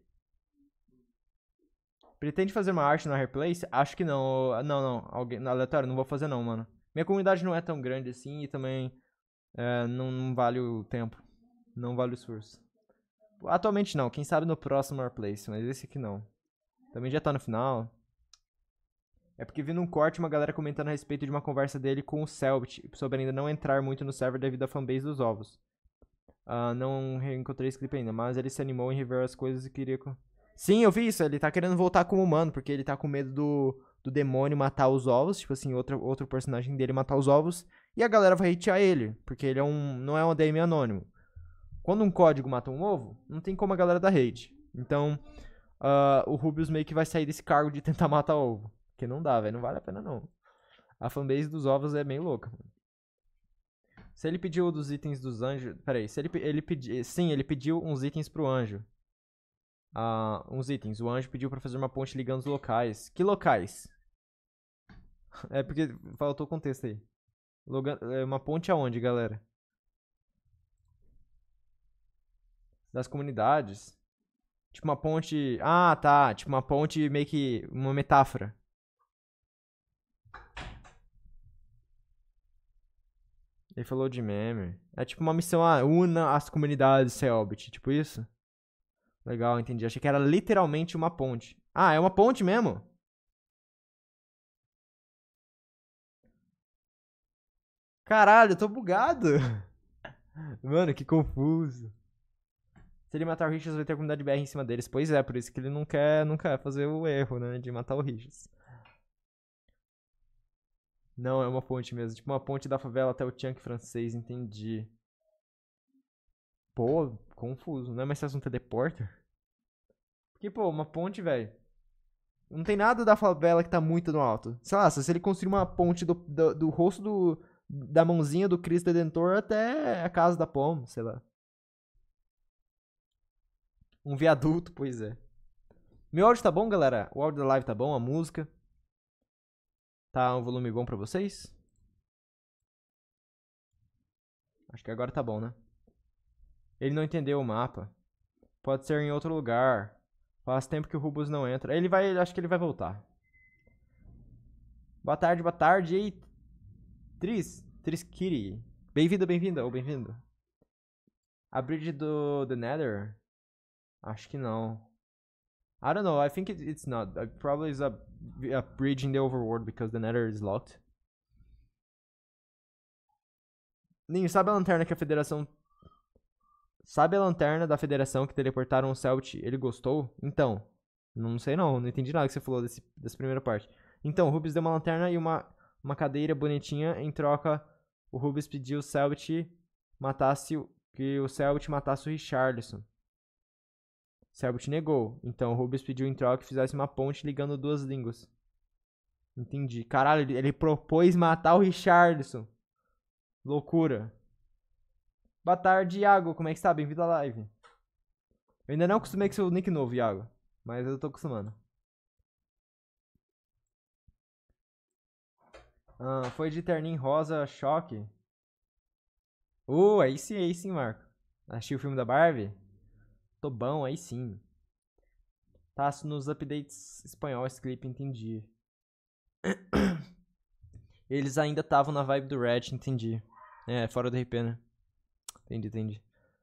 Pretende fazer uma arte no Airplace? Acho que não. Não. Alguém, aleatório, não vou fazer não, mano. Minha comunidade não é tão grande assim e também não vale o tempo. Não vale o esforço. Atualmente não. Quem sabe no próximo Airplace, mas esse aqui não. Também já tá no final. É porque vi num corte uma galera comentando a respeito de uma conversa dele com o Selbit sobre ainda não entrar muito no server devido à fanbase dos ovos. Não reencontrei esse clipe ainda, mas ele se animou em rever as coisas e queria... Sim, eu vi isso, ele tá querendo voltar como humano, porque ele tá com medo do demônio matar os ovos, tipo assim, outro personagem dele matar os ovos, e a galera vai hatear ele, porque ele não é um ADM anônimo. Quando um código mata um ovo, não tem como a galera dar hate. Então, o Rubius meio que vai sair desse cargo de tentar matar ovo. Porque não dá, velho. Não vale a pena, não. A fanbase dos ovos é meio louca. Se ele pediu dos itens dos anjos... Pera aí. Se ele pediu... Sim, ele pediu uns itens pro anjo. Uns itens. O anjo pediu pra fazer uma ponte ligando os locais. Que locais? É porque faltou contexto aí. Uma ponte aonde, galera? Das comunidades. Tipo uma ponte... Ah, tá. Tipo uma ponte meio que... Uma metáfora. Ele falou de meme. É tipo uma missão, una as comunidades Selbit, tipo isso? Legal, entendi. Achei que era literalmente uma ponte. Ah, é uma ponte mesmo? Caralho, eu tô bugado. Mano, que confuso. Se ele matar o Richards, vai ter a comunidade BR em cima deles. Pois é, por isso que ele não quer fazer o erro, né, de matar o Richards. Não, é uma ponte mesmo. Tipo uma ponte da favela até o Chunk francês, entendi. Pô, confuso. Não é mais fácil um teleporter? Porque, pô, uma ponte, velho. Não tem nada da favela que tá muito no alto. Sei lá, se ele construir uma ponte do rosto da mãozinha do Cristo Redentor até a casa da Pom, sei lá. Um viaduto, pois é. Meu áudio tá bom, galera? O áudio da live tá bom, a música. Tá um volume bom pra vocês? Acho que agora tá bom, né? Ele não entendeu o mapa. Pode ser em outro lugar. Faz tempo que o Rubus não entra. Acho que ele vai voltar. Boa tarde, boa tarde. E aí, Triskiri. Bem-vinda ou bem-vindo. A bridge do The Nether? Acho que não. I don't know, I think it's not. Probably is a bridge in the overworld because the Nether is locked. Ninho, sabe a lanterna que a Federação Sabe a lanterna da federação que teleportaram o Celt? Ele gostou? Então, não sei não entendi nada que você falou dessa primeira parte. Então, o Rubius deu uma lanterna e uma cadeira bonitinha. Em troca, o Rubius pediu que o Celt matasse o Richarlison. Celt negou. Então, o Rubius pediu em troca que fizesse uma ponte ligando duas línguas. Entendi. Caralho, ele propôs matar o Richarlison. Loucura. Boa tarde, Iago. Como é que está? Bem-vindo à live. Eu ainda não acostumei com seu nick novo, Iago. Mas eu tô acostumando. Foi de terninho rosa, choque. Aí sim, Marco. Assistiu o filme da Barbie? Tô bom, aí sim. Tá nos updates espanhol esse clipe, entendi. Eles ainda estavam na vibe do Red, entendi. É, fora do RP, né? Entendi.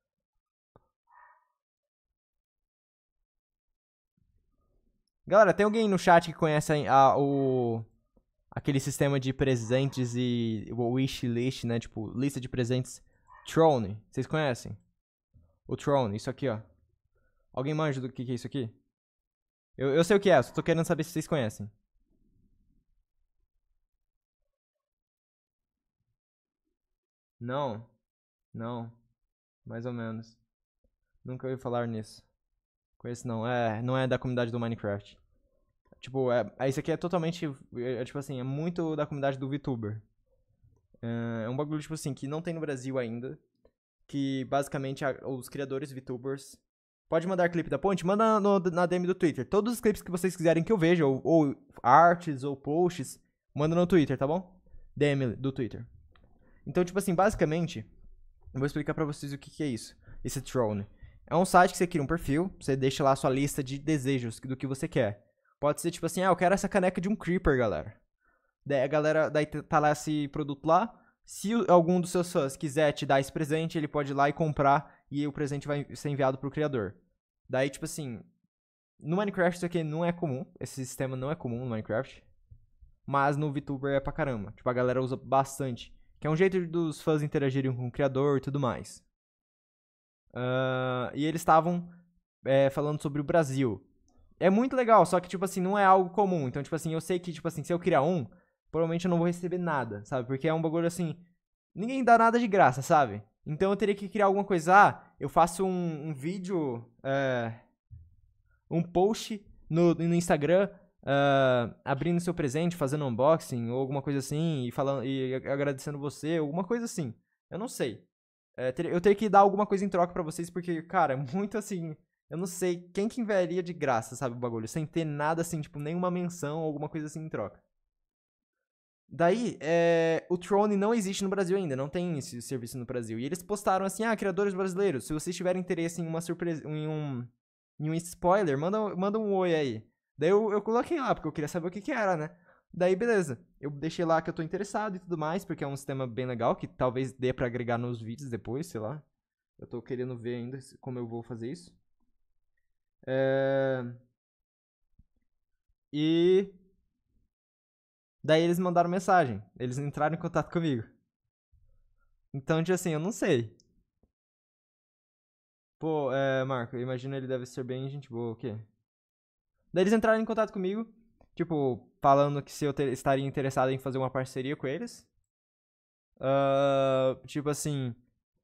Galera, tem alguém no chat que conhece aquele sistema de presentes e o wishlist, né? Tipo, lista de presentes Throne. Vocês conhecem? O Throne, isso aqui, ó. Alguém manja do que é isso aqui? Eu sei o que é, só tô querendo saber se vocês conhecem. Não. Mais ou menos. Nunca ouvi falar nisso. Conheço não. Não é da comunidade do Minecraft. Tipo, isso aqui é totalmente... tipo assim, é muito da comunidade do VTuber. É um bagulho, tipo assim, que não tem no Brasil ainda. Que, basicamente, os criadores VTubers... Pode mandar clipe da ponte? Manda na DM do Twitter. Todos os clipes que vocês quiserem que eu veja, ou artes, ou posts, manda no Twitter, tá bom? DM do Twitter. Então, tipo assim, basicamente, eu vou explicar pra vocês o que é isso. Esse Throne. É um site que você cria um perfil, você deixa lá a sua lista de desejos do que você quer. Pode ser tipo assim, eu quero essa caneca de um Creeper, galera. Daí tá lá esse produto lá. Se algum dos seus fãs quiser te dar esse presente, ele pode ir lá e comprar e o presente vai ser enviado pro criador. Daí, tipo assim, no Minecraft isso aqui não é comum, esse sistema não é comum no Minecraft. Mas no VTuber é pra caramba, tipo, a galera usa bastante. Que é um jeito dos fãs interagirem com o criador e tudo mais. E eles estavam falando sobre o Brasil. É muito legal, só que, tipo assim, não é algo comum. Então, tipo assim, eu sei que, tipo assim, se eu criar provavelmente eu não vou receber nada, sabe? Porque é um bagulho assim, ninguém dá nada de graça, sabe? Então eu teria que criar alguma coisa. Eu faço um vídeo, um post no Instagram, abrindo seu presente, fazendo unboxing ou alguma coisa assim, e agradecendo você, alguma coisa assim. Eu não sei. Eu teria que dar alguma coisa em troca pra vocês, porque, cara, é muito assim... Eu não sei quem que enviaria de graça, sabe, o bagulho, sem ter nada assim, tipo, nenhuma menção ou alguma coisa assim em troca. Daí, o Throne não existe no Brasil ainda, não tem esse serviço no Brasil. E eles postaram assim, criadores brasileiros, se vocês tiverem interesse em uma surpresa, em um spoiler, manda um oi aí. Daí eu coloquei lá, porque eu queria saber o que era, né? Daí, beleza. Eu deixei lá que eu tô interessado e tudo mais, porque é um sistema bem legal, que talvez dê pra agregar nos vídeos depois, sei lá. Eu tô querendo ver ainda como eu vou fazer isso. E... Daí eles mandaram mensagem. Eles entraram em contato comigo. Então, tipo assim, eu não sei. Pô, Marco, eu imagino ele deve ser bem gente boa, o quê? Daí eles entraram em contato comigo, tipo, falando que se eu estaria interessado em fazer uma parceria com eles. Tipo assim...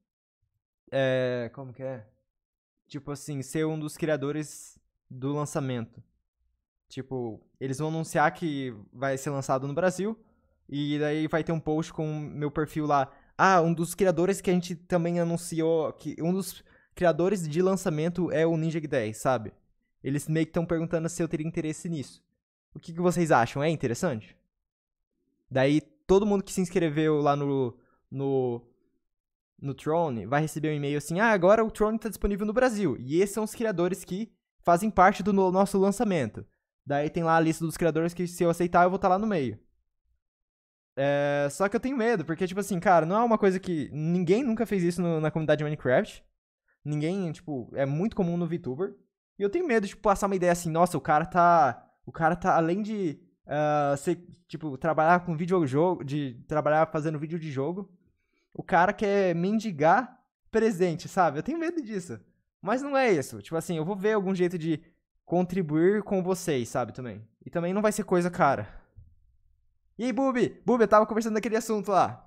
como que é? Tipo assim, ser um dos criadores do lançamento. Tipo, eles vão anunciar que vai ser lançado no Brasil. E daí vai ter um post com meu perfil lá. Um dos criadores que a gente também anunciou. Um dos criadores de lançamento é o Ninja 10, sabe? Eles meio que estão perguntando se eu teria interesse nisso. O que vocês acham? É interessante? Daí todo mundo que se inscreveu lá no Throne vai receber um e-mail assim, agora o Throne está disponível no Brasil. E esses são os criadores que fazem parte do nosso lançamento. Daí tem lá a lista dos criadores que, se eu aceitar, eu vou estar lá no meio. Só que eu tenho medo, porque, tipo assim, cara, não é uma coisa que... Ninguém nunca fez isso na comunidade de Minecraft. Ninguém, tipo, é muito comum no VTuber. E eu tenho medo de, tipo, passar uma ideia assim, nossa, o cara tá, além de, tipo, trabalhar com videojogo, de trabalhar fazendo vídeo de jogo, o cara quer mendigar presente, sabe? Eu tenho medo disso. Mas não é isso. Tipo assim, eu vou ver algum jeito de contribuir com vocês, sabe, também. E também não vai ser coisa cara. E aí, Bubi? Bubi, eu tava conversando daquele assunto lá.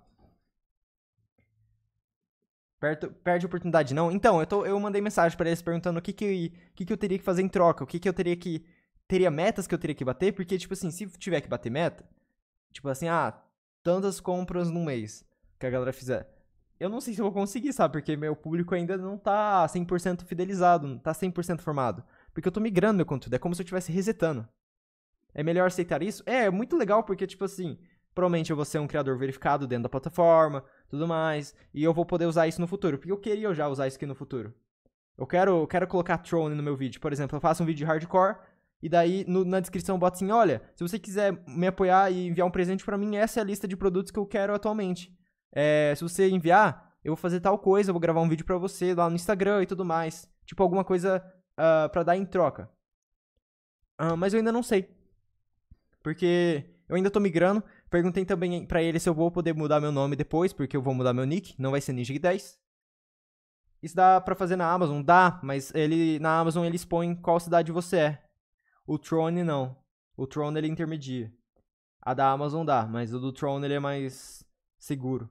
Perde oportunidade, não? Então, eu mandei mensagem pra eles perguntando o que eu teria que fazer em troca. O que eu teria que... Teria metas que eu teria que bater. Porque, tipo assim, se tiver que bater meta... Tipo assim, tantas compras num mês que a galera fizer. Eu não sei se eu vou conseguir, sabe? Porque meu público ainda não tá 100% fidelizado, não tá 100% formado. Porque eu tô migrando meu conteúdo, é como se eu estivesse resetando. É melhor aceitar isso? É muito legal porque, tipo assim, provavelmente eu vou ser um criador verificado dentro da plataforma, tudo mais, e eu vou poder usar isso no futuro. Porque eu queria já usar isso aqui no futuro. Eu quero colocar Throne no meu vídeo. Por exemplo, eu faço um vídeo de hardcore, e daí na descrição eu boto assim, olha, se você quiser me apoiar e enviar um presente pra mim, essa é a lista de produtos que eu quero atualmente. Se você enviar, eu vou fazer tal coisa, eu vou gravar um vídeo pra você lá no Instagram e tudo mais. Tipo, alguma coisa pra dar em troca. Mas eu ainda não sei. Porque eu ainda tô migrando. Perguntei também pra ele se eu vou poder mudar meu nome depois, porque eu vou mudar meu nick, não vai ser Ninja10. Isso dá pra fazer na Amazon? Dá, mas na Amazon ele expõe qual cidade você é. O Throne não. O Throne ele intermedia. A da Amazon dá, mas o do Throne ele é mais seguro.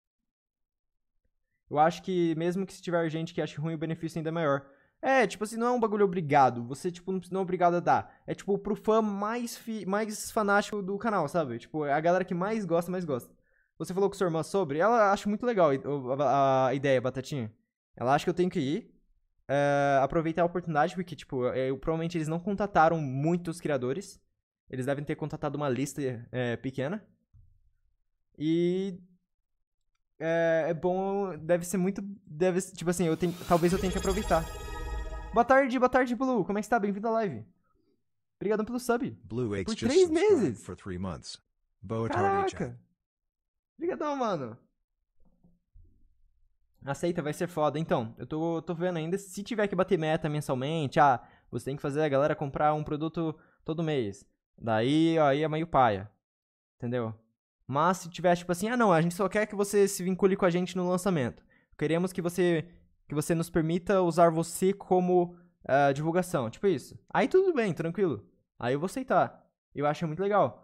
Eu acho que mesmo que se tiver gente que ache ruim, o benefício ainda é maior. Tipo assim, não é um bagulho obrigado. Você, tipo, não é obrigado a dar. É, tipo, pro fã mais fanático do canal, sabe? Tipo, é a galera que mais gosta. Você falou com sua irmã sobre? Ela acha muito legal a ideia, Batatinha. Ela acha que eu tenho que ir. Aproveitar a oportunidade, porque, tipo, provavelmente eles não contataram muitos criadores. Eles devem ter contatado uma lista pequena. E... é bom, deve ser muito... tipo assim, talvez eu tenha que aproveitar. Boa tarde, Blue. Como é que você tá? Bem-vindo à live. Obrigado pelo sub. Blue Por Eggs 3 meses. for 3 months. Boa tarde, chat. Caraca. Obrigadão, mano. Aceita, vai ser foda. Então, eu tô vendo ainda. Se tiver que bater meta mensalmente, você tem que fazer a galera comprar um produto todo mês. Daí, aí é meio paia. Entendeu? Mas se tiver, tipo assim, não, a gente só quer que você se vincule com a gente no lançamento. Queremos que você nos permita usar você como divulgação. Tipo isso. Aí tudo bem, tranquilo. Aí eu vou aceitar. Eu acho muito legal.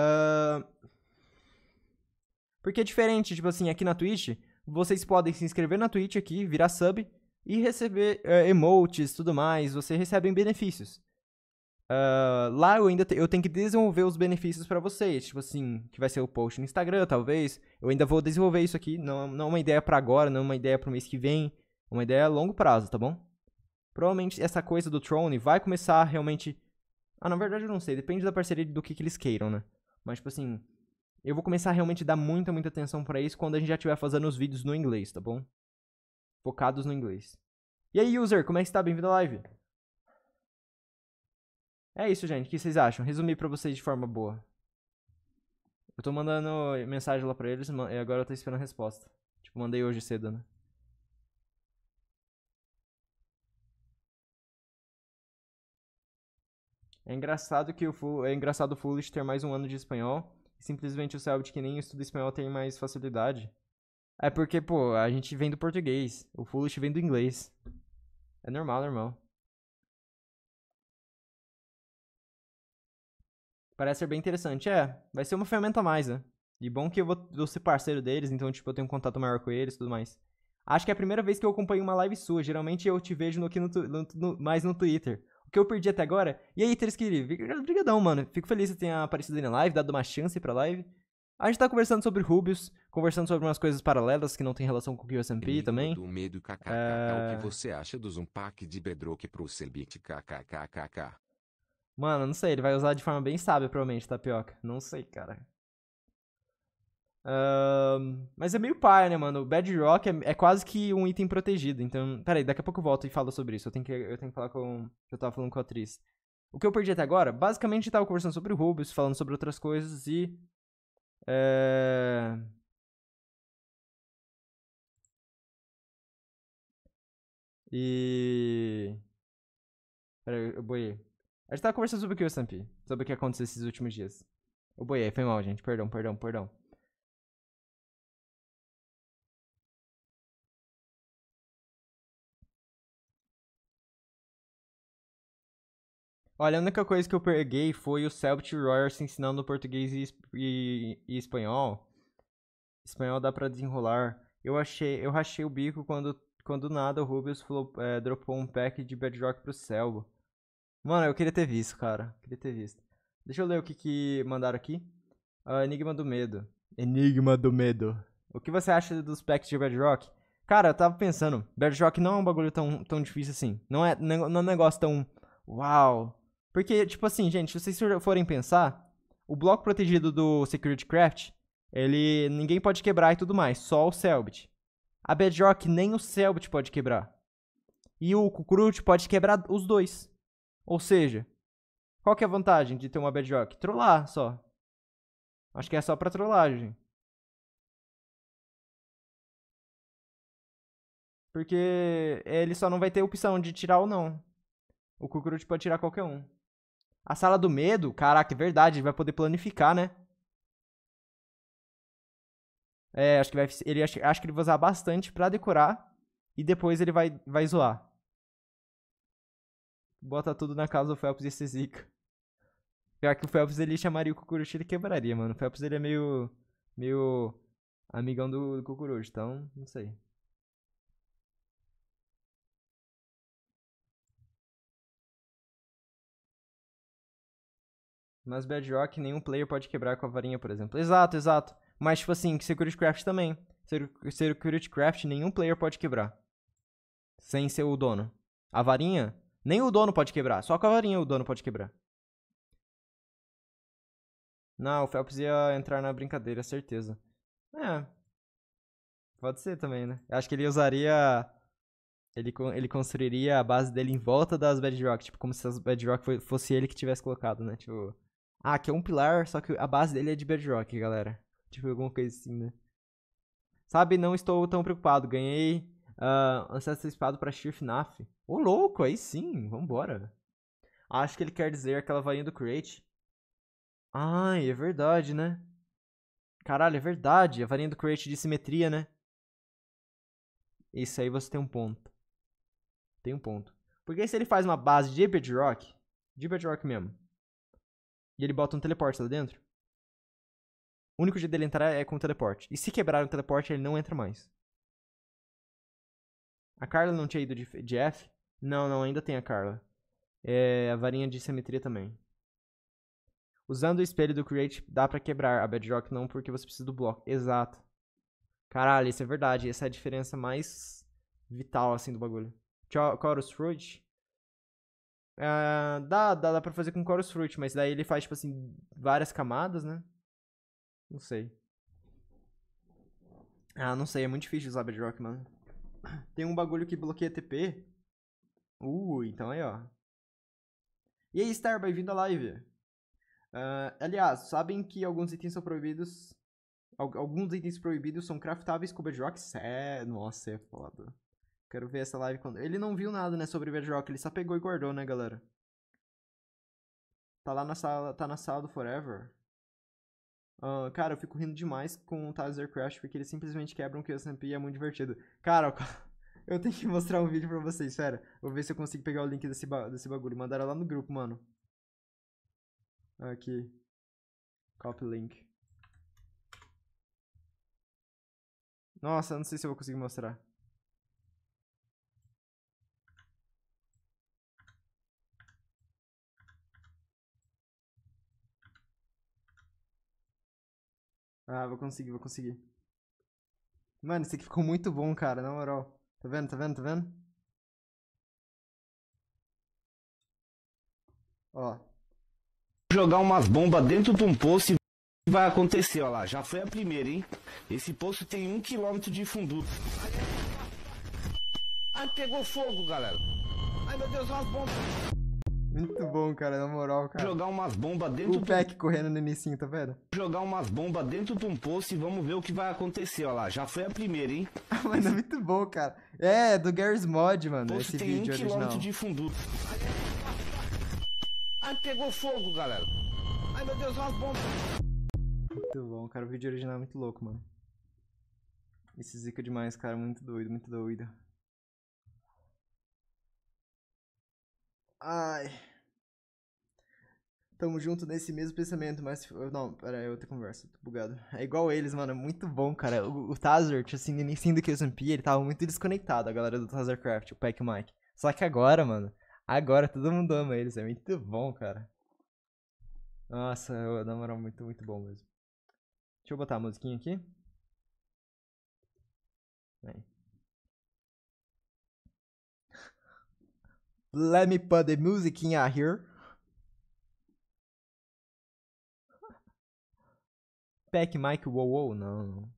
Porque é diferente, tipo assim, aqui na Twitch, vocês podem se inscrever na Twitch aqui, virar sub e receber emotes e tudo mais. Vocês recebem benefícios. Lá eu tenho que desenvolver os benefícios pra vocês. Tipo assim, que vai ser o post no Instagram, talvez. Eu ainda vou desenvolver isso aqui. Não é uma ideia pra agora, não é uma ideia pro mês que vem. É uma ideia a longo prazo, tá bom? Provavelmente essa coisa do Throne vai começar realmente... na verdade eu não sei. Depende da parceria do que eles queiram, né? Mas, tipo assim... eu vou começar a realmente dar muita atenção pra isso quando a gente já estiver fazendo os vídeos no inglês, tá bom? Focados no inglês. E aí, user, como é que você tá? Bem-vindo à live. É isso, gente. O que vocês acham? Resumir pra vocês de forma boa. Eu tô mandando mensagem lá pra eles e agora eu tô esperando a resposta. Tipo, mandei hoje cedo, né? É engraçado o Foolish ter mais um ano de espanhol. E simplesmente o Selbit, que nem estuda espanhol, tem mais facilidade. É porque, pô, a gente vem do português. O Foolish vem do inglês. É normal. Parece ser bem interessante. Vai ser uma ferramenta a mais, né? E bom que eu vou ser parceiro deles, então, tipo, eu tenho um contato maior com eles e tudo mais. Acho que é a primeira vez que eu acompanho uma live sua. Geralmente eu te vejo aqui mais no Twitter. O que eu perdi até agora... E aí, Teresquiri? Obrigadão, mano. Fico feliz que você tenha aparecido aí na live, dado uma chance pra live. A gente tá conversando sobre Rubius, conversando sobre umas coisas paralelas que não tem relação com o QSMP também. Do medo, o que você acha do Zumpac de Bedrock pro Selbit, kkkk? Mano, não sei, ele vai usar de forma bem sábia, provavelmente, Tapioca. Não sei, cara. Mas é meio paia, né, mano? O Bedrock é quase que um item protegido. Então, peraí, daqui a pouco eu volto e falo sobre isso. Eu tenho que falar com... Eu tava falando com a atriz. O que eu perdi até agora, basicamente eu tava conversando sobre o Rubius, falando sobre outras coisas e... Peraí, eu boiei. A gente tava conversando sobre o QSMP, sobre o que aconteceu esses últimos dias. Eu boiei, foi mal, gente. Perdão. Olha, a única coisa que eu peguei foi o Selbit Royer se ensinando português e espanhol. Espanhol dá pra desenrolar. Eu rachei o bico quando nada o Rubius dropou um pack de Bedrock pro Selbo. Mano, eu queria ter visto, cara. Queria ter visto. Deixa eu ler o que mandaram aqui. Enigma do Medo. Enigma do Medo. O que você acha dos packs de Bedrock? Cara, eu tava pensando. Bedrock não é um bagulho tão difícil assim. Não é um negócio tão... Uau. Porque, tipo assim, gente, se vocês forem pensar, o bloco protegido do Security Craft, ninguém pode quebrar e tudo mais, só o Selbit. A Bedrock nem o Selbit pode quebrar. E o Cucurucho pode quebrar os dois. Ou seja, qual que é a vantagem de ter uma Bedrock? Trollar só. Acho que é só pra trollagem. Porque ele só não vai ter opção de tirar ou não. O Cucurucho pode tirar qualquer um. A Sala do Medo, caraca, é verdade, ele vai poder planificar, né? Acho que ele vai usar bastante pra decorar e depois ele vai zoar. Bota tudo na casa do Phelps e esse zica. Pior que o Phelps ele chamaria o Cucurucho e ele quebraria, mano. O Phelps ele é meio amigão do Cucurucho, então não sei. Mas Bedrock nenhum player pode quebrar com a varinha, por exemplo. Exato. Mas, tipo assim, Security Craft também. Security Craft nenhum player pode quebrar. Sem ser o dono. A varinha, nem o dono pode quebrar. Só com a varinha o dono pode quebrar. Não, o Phelps ia entrar na brincadeira, certeza. Pode ser também, né? Acho que ele usaria... Ele construiria a base dele em volta das Bedrock. Tipo, como se as Bedrock fosse ele que tivesse colocado, né? Tipo... aqui é um pilar, só que a base dele é de Bedrock, galera. Tipo, alguma coisa assim, né? Sabe, não estou tão preocupado. Ganhei Ancestor Espada pra Sheer FNAF. Ô, louco, aí sim, vambora. Acho que ele quer dizer aquela varinha do Crate. Ai, é verdade, né? Caralho, é verdade. A varinha do Crate de simetria, né? Isso aí você tem um ponto. Tem um ponto. Porque se ele faz uma base de Bedrock mesmo, e ele bota um teleporte lá dentro, o único jeito dele entrar é com o teleporte. E se quebrar o teleporte, ele não entra mais. A Carla não tinha ido de F? Não, ainda tem a Carla. A varinha de simetria também. Usando o espelho do Create, dá pra quebrar a Bedrock não, porque você precisa do bloco. Exato. Caralho, isso é verdade. Essa é a diferença mais vital, assim, do bagulho. Chorus Fruit. Dá pra fazer com Chorus Fruit, mas daí ele faz, tipo assim, várias camadas, né? Não sei. Não sei, é muito difícil usar Bedrock, mano. Tem um bagulho que bloqueia TP. Então aí, ó. E aí, Star, bem-vindo à live. Aliás, sabem que alguns itens são proibidos... Alguns itens proibidos são craftáveis com Bedrock? Nossa, é foda. Quero ver essa live quando... Ele não viu nada, né, sobre Bedrock. Ele só pegou e guardou, né, galera? Tá lá na sala... Tá na sala do Forever. Cara, eu fico rindo demais com o Tiles Aircraft porque eles simplesmente quebram o QSMP e é muito divertido. Cara, eu tenho que mostrar um vídeo pra vocês, sério. Vou ver se eu consigo pegar o link desse bagulho. Mandaram lá no grupo, mano. Aqui. Copy link. Nossa, eu não sei se eu vou conseguir mostrar. Vou conseguir. Mano, isso aqui ficou muito bom, cara, na moral. Tá vendo? Ó. Jogar umas bombas dentro de um poço e vai acontecer, ó lá. Já foi a primeira, hein? Esse poço tem 1 km de fundura. Ai, pegou fogo, galera. Ai, meu Deus, umas bombas. Muito bom, cara, na moral, cara. Jogar umas bombas dentro do... O pack correndo no inicinho, tá vendo? Jogar umas bombas dentro de um poço e vamos ver o que vai acontecer, ó lá. Já foi a primeira, hein? Mas é muito bom, cara. Do Garry's Mod, mano, poço esse tem vídeo 1 original. km de fundura. Ai, pegou fogo, galera. Ai, meu Deus, umas bombas. Muito bom, cara. O vídeo original é muito louco, mano. Esse zica demais, cara. Muito doido. Ai. Tamo junto nesse mesmo pensamento, mas... Não, pera aí, outra conversa, tô bugado. É igual eles, mano, é muito bom, cara. O Tazert, assim, no início do QSMP, ele tava muito desconectado, a galera do Tazercraft, o Pac e o Mike. Só que agora, mano, agora todo mundo ama eles, é muito bom, cara. Nossa, na moral, muito, muito bom mesmo. Deixa eu botar a musiquinha aqui. Aí. Let me put the music in here. Pac, Mike, wow, não.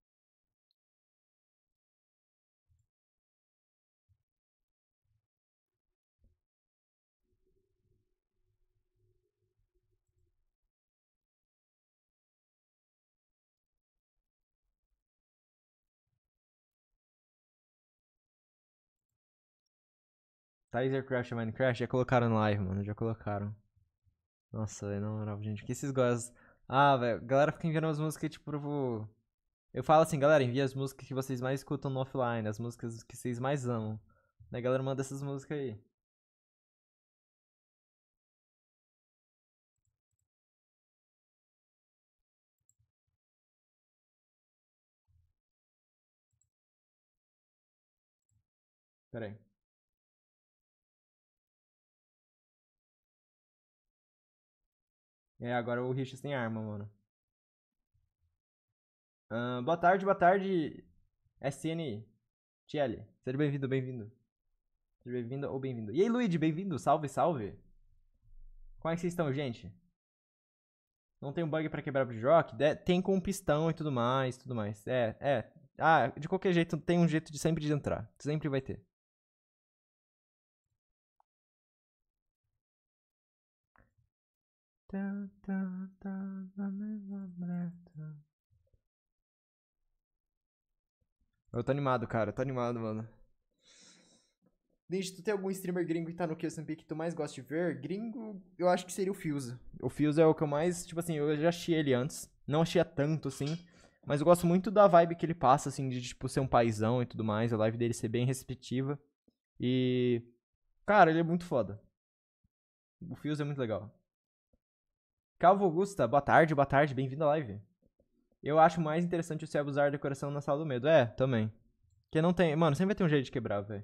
Tazercraft e Minecraft já colocaram no live, mano, já colocaram. Nossa, velho, na moral, gente, o que esses gostam? Ah, velho, a galera fica enviando as músicas, tipo, eu falo assim, galera, envia as músicas que vocês mais escutam no offline, as músicas que vocês mais amam. Daí a galera manda essas músicas aí. Pera aí. É, agora o Richard tem arma, mano. Boa tarde, SN TL. Seja bem-vindo, bem-vindo. Seja bem-vindo ou bem-vindo. E aí, Luigi, bem-vindo, salve, salve. Como é que vocês estão, gente? Não tem um bug pra quebrar o Bedrock? Tem com pistão e tudo mais, Ah, de qualquer jeito, tem um jeito de sempre de entrar. Sempre vai ter. Eu tô animado, cara. Tô animado, mano. Ninja, tu tem algum streamer gringo que tá no QSMP que tu mais gosta de ver? Gringo, eu acho que seria o Fuse. O Fuse é o que eu mais, tipo assim, eu já achei ele antes. Não achei tanto, assim. Mas eu gosto muito da vibe que ele passa, assim, de, tipo, ser um paizão e tudo mais. A live dele ser bem receptiva. E... cara, ele é muito foda. O Fuse é muito legal. Calvo Augusta, boa tarde, bem-vindo à live. Eu acho mais interessante o Cebo usar a decoração na Sala do Medo. É, também. Porque não tem... mano, sempre vai ter um jeito de quebrar, velho.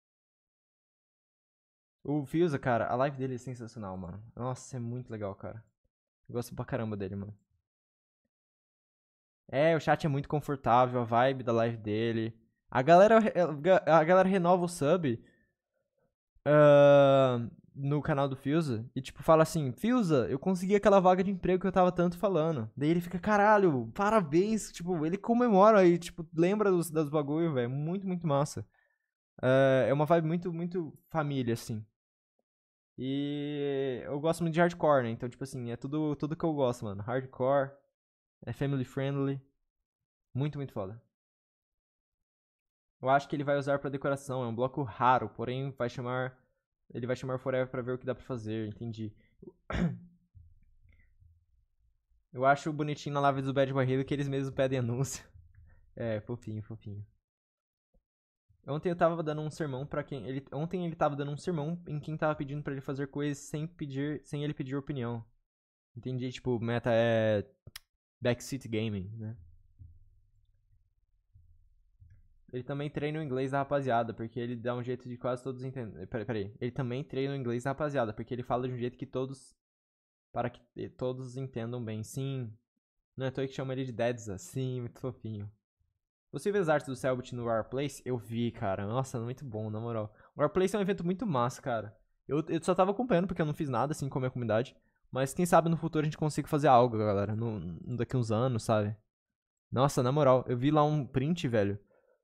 O Fiuza, cara, a live dele é sensacional, mano. Nossa, é muito legal, cara. Eu gosto pra caramba dele, mano. É, o chat é muito confortável, a vibe da live dele. A galera renova o sub no canal do Fiuza e, tipo, fala assim, Fiuza, eu consegui aquela vaga de emprego que eu tava tanto falando. Daí ele fica, caralho, parabéns. Tipo, ele comemora e, tipo, lembra dos bagulho, velho. Muito, muito massa. É uma vibe muito, muito família, assim. E eu gosto muito de hardcore, né? Então, tipo assim, é tudo que eu gosto, mano. Hardcore, é family friendly. Muito, muito foda. Eu acho que ele vai usar pra decoração. É um bloco raro, porém ele vai chamar Forever pra ver o que dá pra fazer. Entendi. Eu acho bonitinho na live do Bad Boy Halo que eles mesmos pedem anúncio. É, fofinho, fofinho. Ontem eu tava dando um sermão pra quem... Ontem ele tava dando um sermão em quem tava pedindo pra ele fazer coisas sem ele pedir opinião. Entendi, tipo, meta é... backseat gaming, né? Ele também treina o inglês da rapaziada, porque ele dá um jeito de quase todos entenderem. Peraí. Ele também treina o inglês da rapaziada, porque ele fala de um jeito que todos... para que todos entendam bem. Sim. Não é à toa que chama ele de Dedza. Sim, muito fofinho. Você viu as artes do Selbit no Warplace? Eu vi, cara. Nossa, muito bom, na moral. O Warplace é um evento muito massa, cara. Eu só tava acompanhando porque eu não fiz nada, assim, com a minha comunidade. Mas quem sabe no futuro a gente consiga fazer algo, galera. Daqui uns anos, sabe? Nossa, na moral. Eu vi lá um print, velho.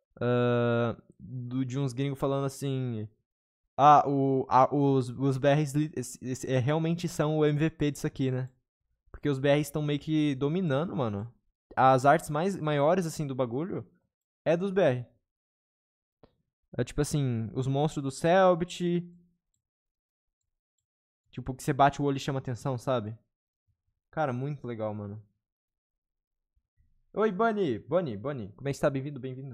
De uns gringos falando assim... Ah, os BRs realmente são o MVP disso aqui, né? Porque os BRs estão meio que dominando, mano. As artes maiores, assim, do bagulho... é dos BR. É tipo assim, os monstros do Selbit. Tipo, que você bate o olho e chama atenção, sabe? Cara, muito legal, mano. Oi, Bunny. Bunny. Como é que está? Bem-vindo, bem-vindo.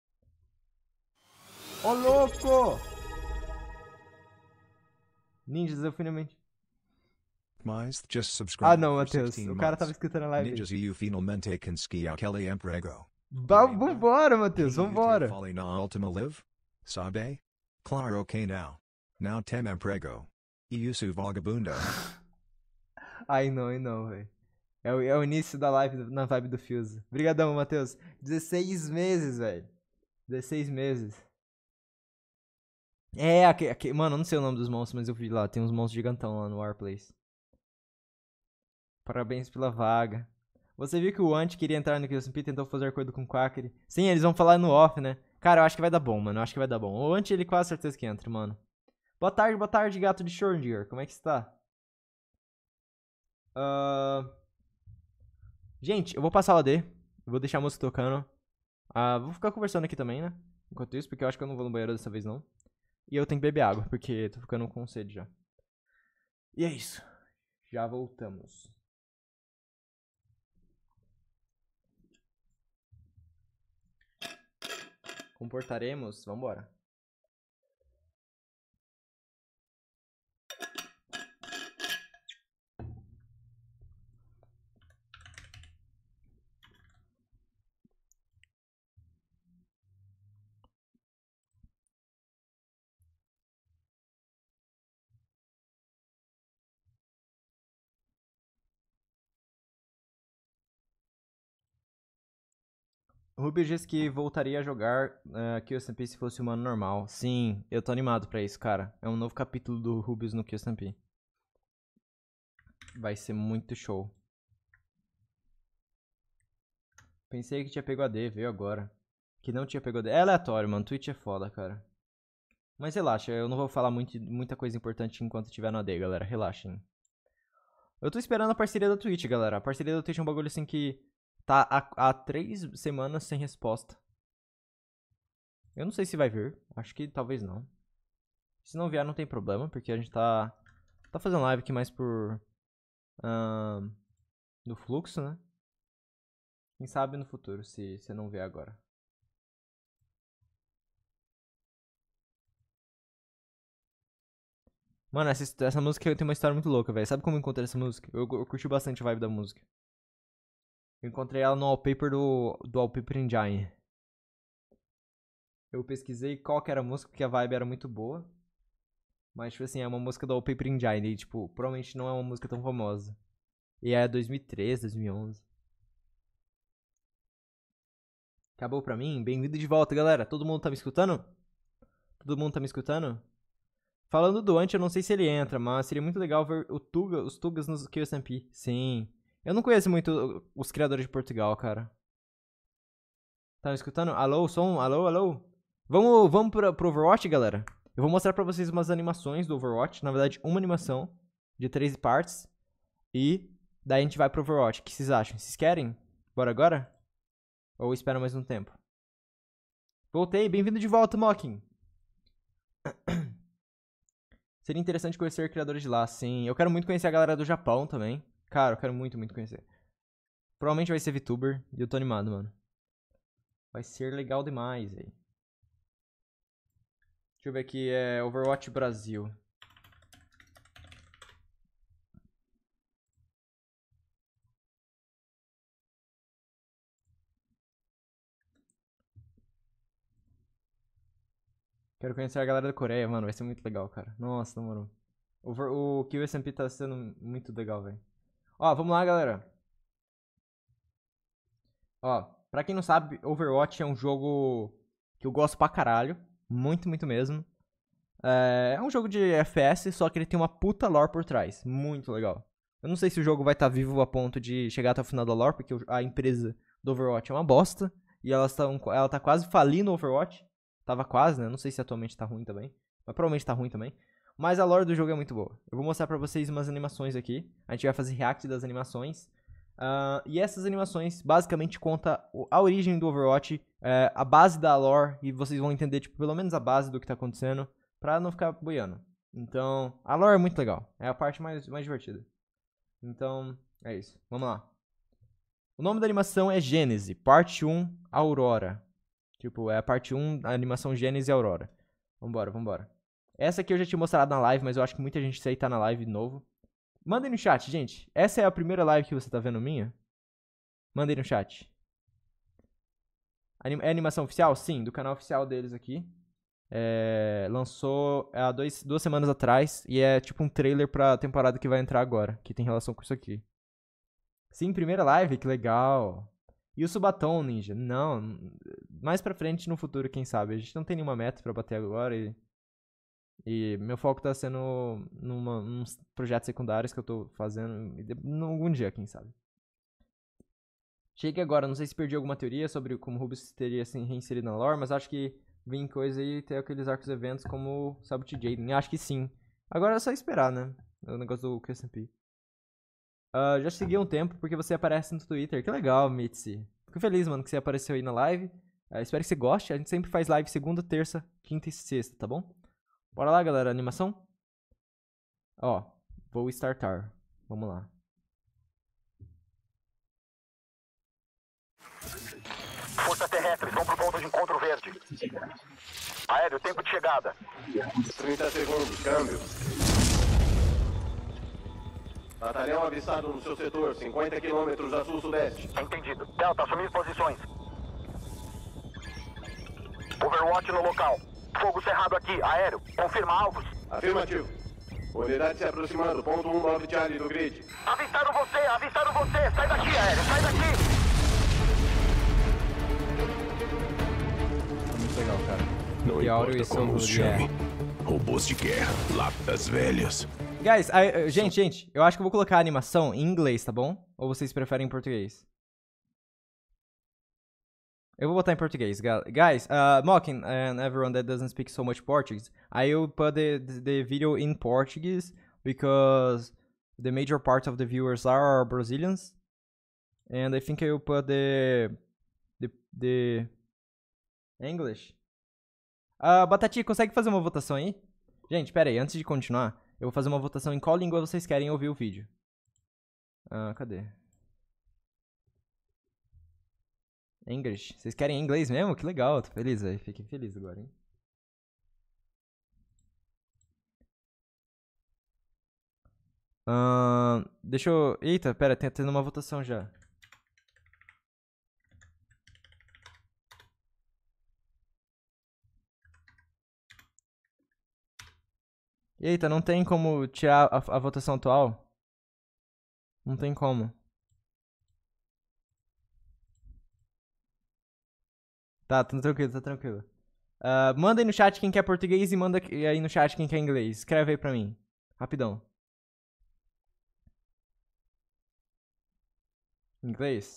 Ô, louco! Ninjas, eu finalmente... Mas just subscribe. Ah, não, for Matheus. 16 O cara tava months. escutando a live. Ninjas EU finalmente consegui aquele emprego. Vambora, Matheus, vambora. Falei na última live? Sabe? Claro que não. Não tem emprego. E isso vagabundo. Ai não, velho. É o início da live na vibe do Fuse. Obrigadão, Matheus. 16 meses, velho. 16 meses. Mano, eu não sei o nome dos monstros, mas eu vi lá. Tem uns monstros gigantão lá no Warplace. Parabéns pela vaga. Você viu que o Ant queria entrar no QSP e tentou fazer acordo com o Quacker? Sim, eles vão falar no off, né? Cara, eu acho que vai dar bom, mano. Eu acho que vai dar bom. O Ant, ele quase certeza que entra, mano. Boa tarde, gato de Schrödinger. Como é que está? Gente, eu vou passar o AD. Eu vou deixar a música tocando. Vou ficar conversando aqui também, né? Enquanto isso, porque eu acho que eu não vou no banheiro dessa vez, não. E eu tenho que beber água, porque tô ficando com sede já. E é isso. Já voltamos. Comportaremos? Vambora. O Rubius disse que voltaria a jogar QSMP se fosse humano normal. Sim, eu tô animado pra isso, cara. É um novo capítulo do Rubius no QSMP. Vai ser muito show. Pensei que tinha pego AD, veio agora. Que não tinha pego AD. É aleatório, mano. Twitch é foda, cara. Mas relaxa, eu não vou falar muita coisa importante enquanto estiver no AD, galera. Relaxem. Eu tô esperando a parceria da Twitch, galera. A parceria da Twitch é um bagulho assim que... tá há 3 semanas sem resposta. Eu não sei se vai vir. Acho que talvez não. Se não vier, não tem problema. Porque a gente tá fazendo live aqui mais por... do fluxo, né? Quem sabe no futuro, se você não vier agora. Mano, essa música tem uma história muito louca, velho. Sabe como eu encontrei essa música? Eu curti bastante a vibe da música. Eu encontrei ela no wallpaper do Wallpaper Engine. Eu pesquisei qual que era a música, porque a vibe era muito boa. Mas, tipo assim, é uma música do Wallpaper Engine. E, tipo, provavelmente não é uma música tão famosa. E é 2013, 2011. Acabou pra mim? Bem-vindo de volta, galera. Todo mundo tá me escutando? Todo mundo tá me escutando? Falando do Ant, eu não sei se ele entra, mas seria muito legal ver os Tugas nos QSMP. Sim. Eu não conheço muito os criadores de Portugal, cara. Tá me escutando? Alô, som? Alô, alô? Vamos pro Overwatch, galera? Eu vou mostrar pra vocês umas animações do Overwatch. Na verdade, uma animação de 3 partes. E daí a gente vai pro Overwatch. O que vocês acham? Vocês querem? Bora agora? Ou espera mais um tempo? Voltei. Bem-vindo de volta, Mocking. Seria interessante conhecer criadores de lá, sim. Eu quero muito conhecer a galera do Japão também. Cara, eu quero muito conhecer. Provavelmente vai ser VTuber e eu tô animado, mano. Vai ser legal demais, velho. Deixa eu ver aqui, é Overwatch Brasil. Quero conhecer a galera da Coreia, mano. Vai ser muito legal, cara. Nossa, demorou. O QSMP tá sendo muito legal, velho. Ó, vamos lá, galera. Ó, pra quem não sabe, Overwatch é um jogo que eu gosto pra caralho. Muito mesmo. É um jogo de FPS, só que ele tem uma puta lore por trás. Muito legal. Eu não sei se o jogo vai estar vivo a ponto de chegar até o final da lore, porque a empresa do Overwatch é uma bosta. E ela tá quase falindo o Overwatch. Tava quase, né? Não sei se atualmente tá ruim também. Mas provavelmente tá ruim também. Mas a lore do jogo é muito boa. Eu vou mostrar pra vocês umas animações aqui. A gente vai fazer react das animações. E essas animações basicamente contam a origem do Overwatch. A base da lore. E vocês vão entender, tipo, pelo menos a base do que tá acontecendo. Pra não ficar boiando. Então, a lore é muito legal. É a parte mais divertida. Então, é isso. Vamos lá. O nome da animação é Gênese. Parte 1, Aurora. Tipo, é a parte 1, a animação Gênese e Aurora. Vambora. Essa aqui eu já tinha mostrado na live, mas eu acho que muita gente aí tá na live de novo. Mandem no chat, gente. Essa é a primeira live que você tá vendo minha? Mandem no chat. É animação oficial? Sim, do canal oficial deles aqui. Lançou há 2 semanas atrás. E é tipo um trailer pra temporada que vai entrar agora. Que tem relação com isso aqui. Sim, primeira live, que legal. E o Subatom, Ninja? Não, mais pra frente no futuro, quem sabe. A gente não tem nenhuma meta pra bater agora e meu foco tá sendo uns projetos secundários que eu tô fazendo algum dia, quem sabe. Cheguei agora, não sei se perdi alguma teoria sobre como o Rubius teria se reinserido na lore, mas acho que vem coisa aí, ter aqueles arcos eventos como o Sabot Jaden. Acho que sim. Agora é só esperar, né? O negócio do QSMP. Já segui há um tempo porque você aparece no Twitter. Que legal, Mitzi. Fico feliz, mano, que você apareceu aí na live. Espero que você goste. A gente sempre faz live segunda, terça, quinta e sexta, tá bom? Bora lá, galera. Animação? Ó, vou startar. Vamos lá. Forças terrestres, vão pro ponto de encontro verde. Aéreo, tempo de chegada. 30 segundos, câmbio. Batalhão avistado no seu setor, 50 quilômetros a sul-sudeste. Entendido. Delta, assumir posições. Overwatch no local. Fogo cerrado aqui, aéreo. Confirma alvos. Afirmativo. Unidade se aproximando, ponto 19 Charlie do grid. Avistaram você, avistaram você. Sai daqui, aéreo, sai daqui. Muito legal, cara. Não importa como os chame. Robôs de guerra, lápidas velhas. Guys, gente, eu acho que eu vou colocar a animação em inglês, tá bom? Ou vocês preferem em português? Eu vou botar em português. Guys, Mocking and everyone that doesn't speak so much Portuguese, I will put the video in Portuguese because the major part of the viewers are Brazilians. And I think I will put the English. Batati, consegue fazer uma votação aí? Gente, pera aí, antes de continuar, eu vou fazer uma votação em qual língua vocês querem ouvir o vídeo. Cadê? English. Vocês querem inglês mesmo? Que legal, tô feliz, velho. Fiquei feliz agora, hein? Deixa eu... Eita, pera, tá tendo uma votação já. Eita, não tem como tirar a votação atual? Não tem como. Tá tranquilo, tá tranquilo. Manda aí no chat quem quer português e manda aí no chat quem quer inglês. Escreve aí pra mim. Rapidão. Inglês.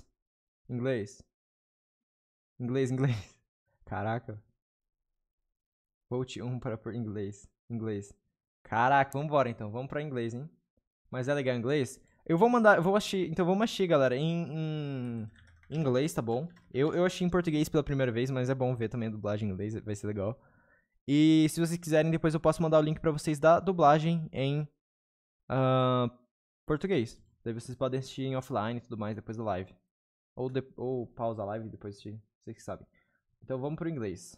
Caraca. Vote 1 para por inglês. Caraca, vambora então. Vamos pra inglês, hein? Mas é legal inglês? Então vamos assistir, galera, em inglês, tá bom? Eu achei em português pela primeira vez, mas é bom ver também a dublagem em inglês, vai ser legal. E se vocês quiserem, depois eu posso mandar o link pra vocês da dublagem em português. Daí vocês podem assistir em offline e tudo mais depois da live. Ou pausa a live e depois assistir, vocês que sabem. Então vamos pro inglês.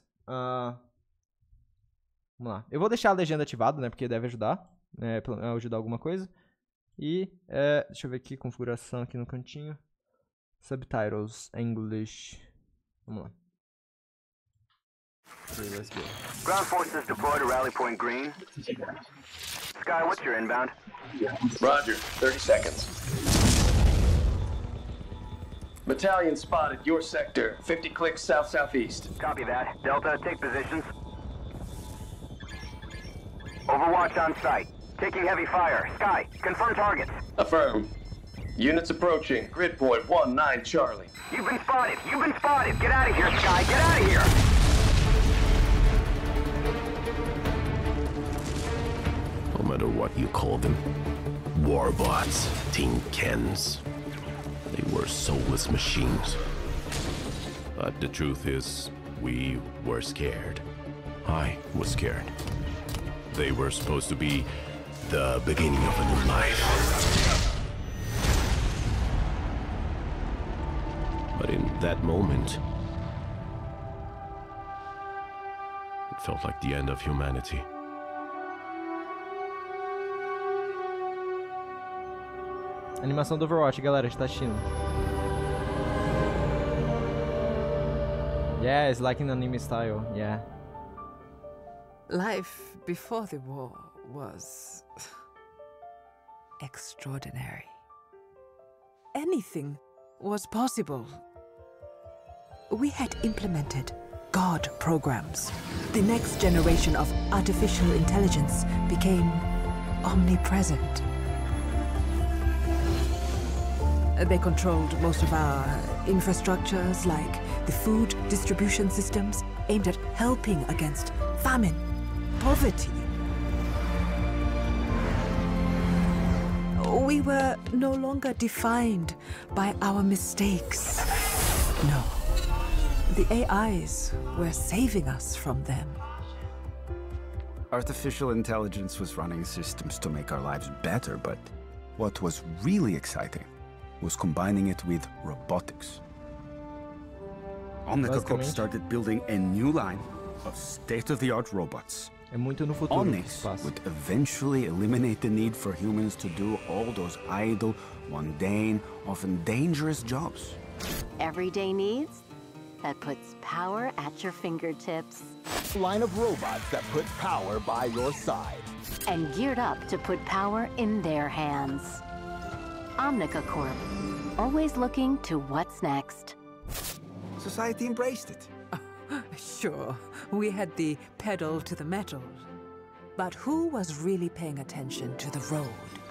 Vamos lá. Eu vou deixar a legenda ativada, né? Porque deve ajudar. Ajudar alguma coisa. E, deixa eu ver aqui, configuração aqui no cantinho. Subtitles, English. Vamos lá. Okay, let's go. Ground forces deployed to Rally Point Green. Sky, what's your inbound? Roger, 30 seconds. Battalion spotted your sector, 50 clicks south-southeast. Copy that. Delta, take positions. Overwatch on site. Taking heavy fire. Sky, confirm targets. Affirm. Units approaching. Grid point 19 Charlie. You've been spotted. Get out of here, Sky. Get out of here. No matter what you call them, warbots, tin cans, they were soulless machines. But the truth is, we were scared. I was scared. They were supposed to be the beginning of a new life. But in that moment, it felt like the end of humanity. Animação do Overwatch, galera, a gente tá assistindo. Yeah, it's like in anime style, yeah. Life before the war was extraordinary. Anything was possible. We had implemented God programs. The next generation of artificial intelligence became omnipresent. They controlled most of our infrastructures, like the food distribution systems aimed at helping against famine, poverty. We were no longer defined by our mistakes. No. The AIs were saving us from them. Artificial intelligence was running systems to make our lives better, but what was really exciting was combining it with robotics. Omnica Corp started building a new line of state-of-the-art robots. É muito no futuro. Omnics would eventually eliminate the need for humans to do all those idle, mundane, often dangerous jobs. Everyday needs that puts power at your fingertips. Line of robots that put power by your side. And geared up to put power in their hands. Omnica Corp, always looking to what's next. Society embraced it. Sure, we had the pedal to the metal. But who was really paying attention to the road?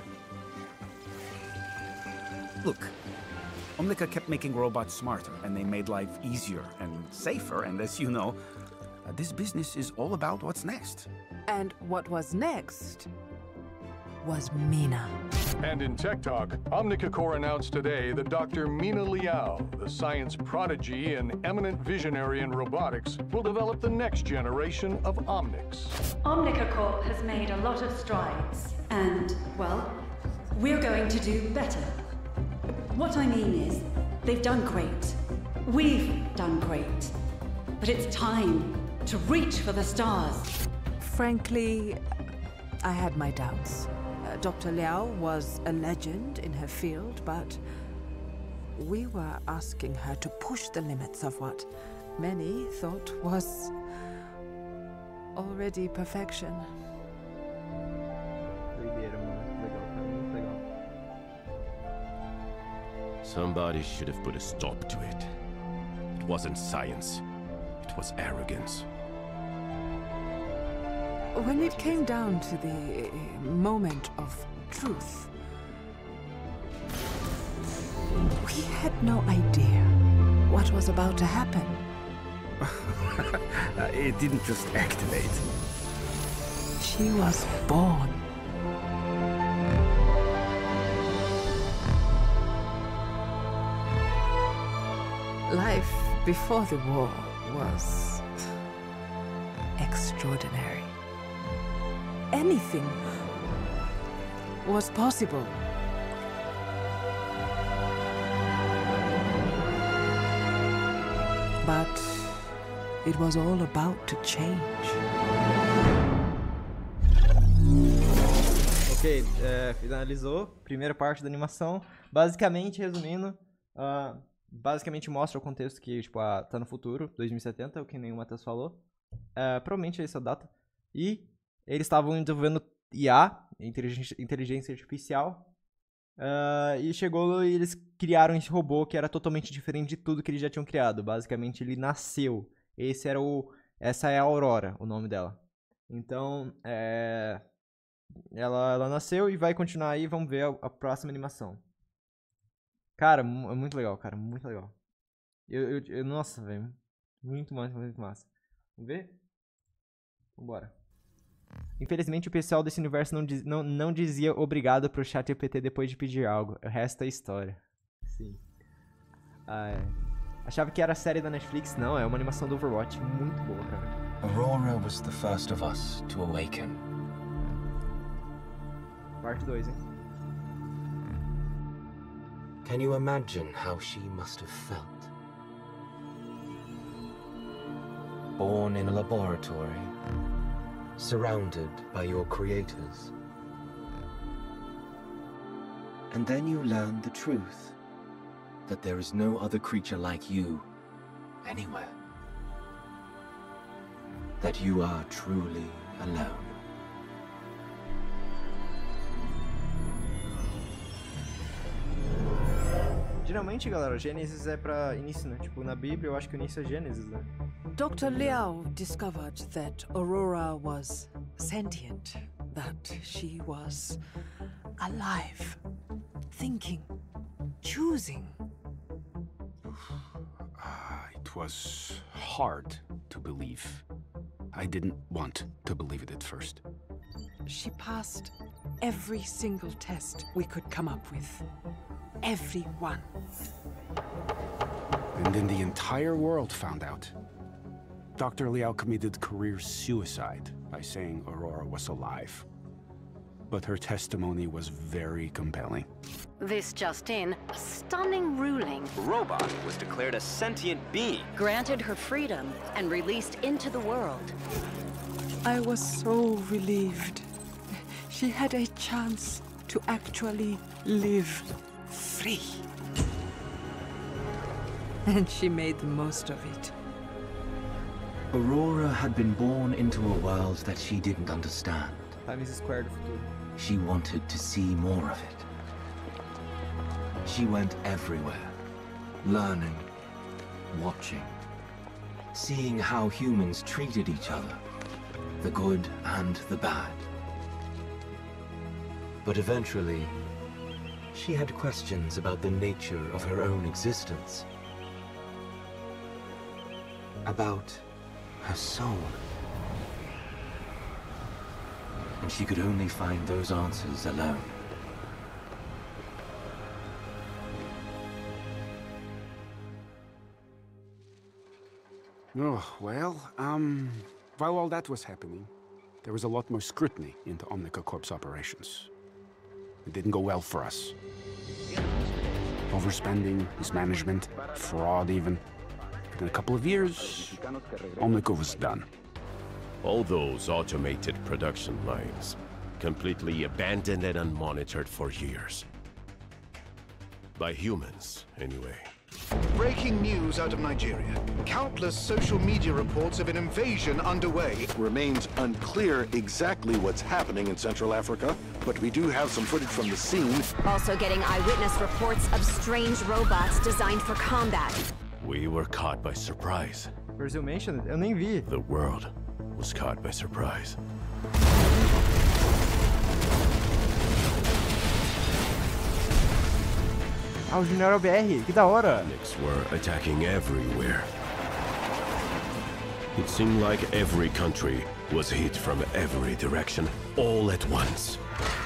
Look, Omnica kept making robots smarter, and they made life easier and safer, and as you know, this business is all about what's next. And what was next was Mina. And in Tech Talk, Omnica Corp announced today that Dr. Mina Liao, the science prodigy and eminent visionary in robotics, will develop the next generation of Omnics. Omnica Corp has made a lot of strides, and, well, we're going to do better. What I mean is, they've done great. We've done great. But it's time to reach for the stars. Frankly, I had my doubts. Dr. Liao was a legend in her field, but we were asking her to push the limits of what many thought was already perfection. Somebody should have put a stop to it. It wasn't science. It was arrogance. When it came down to the moment of truth, we had no idea what was about to happen. It didn't just activate. She was born. Life before the war was extraordinary. Anything was possible. But it was all about to change. Ok, finalizou. Primeira parte da animação. Basicamente, resumindo, basicamente mostra o contexto que, tipo, tá no futuro, 2070, o que nenhum Matheus falou. Provavelmente é essa data. E eles estavam desenvolvendo IA, inteligência artificial. E chegou e eles criaram esse robô que era totalmente diferente de tudo que eles já tinham criado. Basicamente, ele nasceu. Essa é a Aurora, o nome dela. Então, ela nasceu e vai continuar aí. Vamos ver a próxima animação. Cara, é muito legal, cara. Muito legal. Nossa, velho. Muito massa, muito massa. Vamos ver? Vambora. Infelizmente, o pessoal desse universo não dizia obrigado pro ChatGPT depois de pedir algo. O resto é história. Sim. Achava que era série da Netflix. Não, é uma animação do Overwatch. Muito boa, cara. Aurora was the first of us to awaken. Parte 2, hein? Can you imagine how she must have felt? Born in a laboratory, surrounded by your creators. And then you learn the truth. That there is no other creature like you anywhere. That you are truly alone. Geralmente, galera, Gênesis é pra início, né? Tipo, na Bíblia eu acho que o início é Gênesis, né? Dr. Liao discovered that Aurora was sentient, that she was alive, thinking, choosing. It was hard to believe. I didn't want to believe it at first. She passed every single test we could come up with. Every one. And then the entire world found out. Dr. Liao committed career suicide by saying Aurora was alive. But her testimony was very compelling. This just in, a stunning ruling. Robot was declared a sentient being. Granted her freedom and released into the world. I was so relieved. She had a chance to actually live free. And she made the most of it. Aurora had been born into a world that she didn't understand. Time is squared. She wanted to see more of it. She went everywhere, learning, watching, seeing how humans treated each other, the good and the bad. But eventually, she had questions about the nature of her own existence, about her soul. And she could only find those answers alone. Oh, well, while all that was happening, there was a lot more scrutiny into Omnica Corp's operations. It didn't go well for us. Overspending, mismanagement, fraud even. But in a couple of years, Omnica was done. All those automated production lines, completely abandoned and unmonitored for years. By humans, anyway. Breaking news out of Nigeria. Countless social media reports of an invasion underway. It remains unclear exactly what's happening in Central Africa, but we do have some footage from the scene. Also getting eyewitness reports of strange robots designed for combat. We were caught by surprise. Brazil mentioned it, eu nem vi. The world was caught by surprise. Ah, o Junior BR, que da hora! Omnics were attacking everywhere. It seemed like every country was hit from every direction, all at once.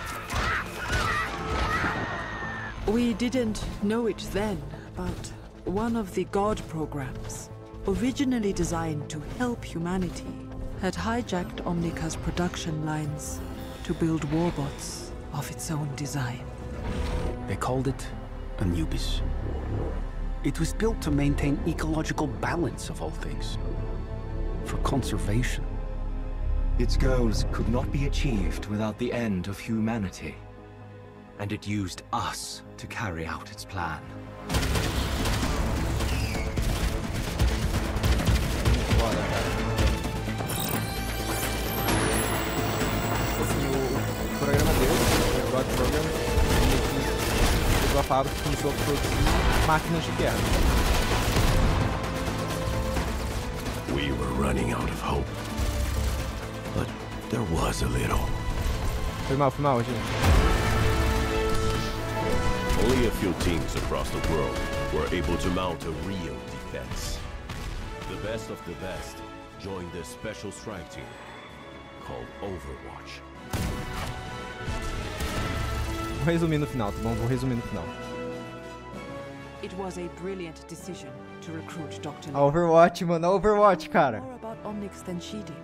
We didn't know it then, but one of the God programs, originally designed to help humanity, had hijacked Omnica's production lines to build warbots of its own design. They called it Anubis. It was built to maintain ecological balance of all things. For conservation. Its goals could not be achieved without the end of humanity. And it used us to carry out its plan. O programa deles, o God Program, pegou a fábrica e começou a produzir máquinas de guerra. We were running out of hope. But there was a little. Foi mal, gente. Only a few teams across the world were able to mount a real defense. The best of the best joined the special strike team called Overwatch. Vou resumir no final, tá bom? Vou resumir no final. It was a brilliant decision to recruit Dr. Overwatch, mano, Overwatch, cara. More about Omnics than she did.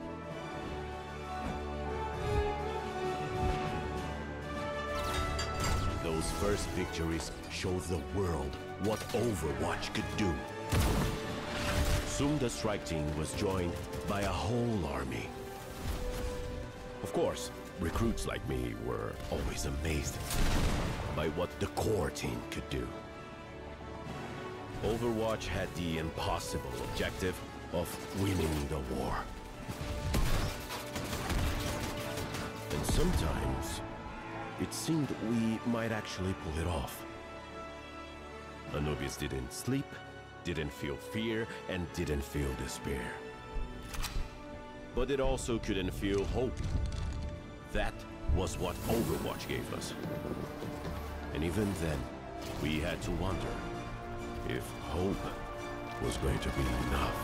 Those first victories showed the world what Overwatch could do. Soon the strike team was joined by a whole army. Of course, Recruits like me were always amazed by what the core team could do. Overwatch had the impossible objective of winning the war. And sometimes, it seemed we might actually pull it off. Anubis didn't sleep, didn't feel fear, and didn't feel despair. But it also couldn't feel hope. That was what Overwatch gave us. And even then, we had to wonder if hope was going to be enough.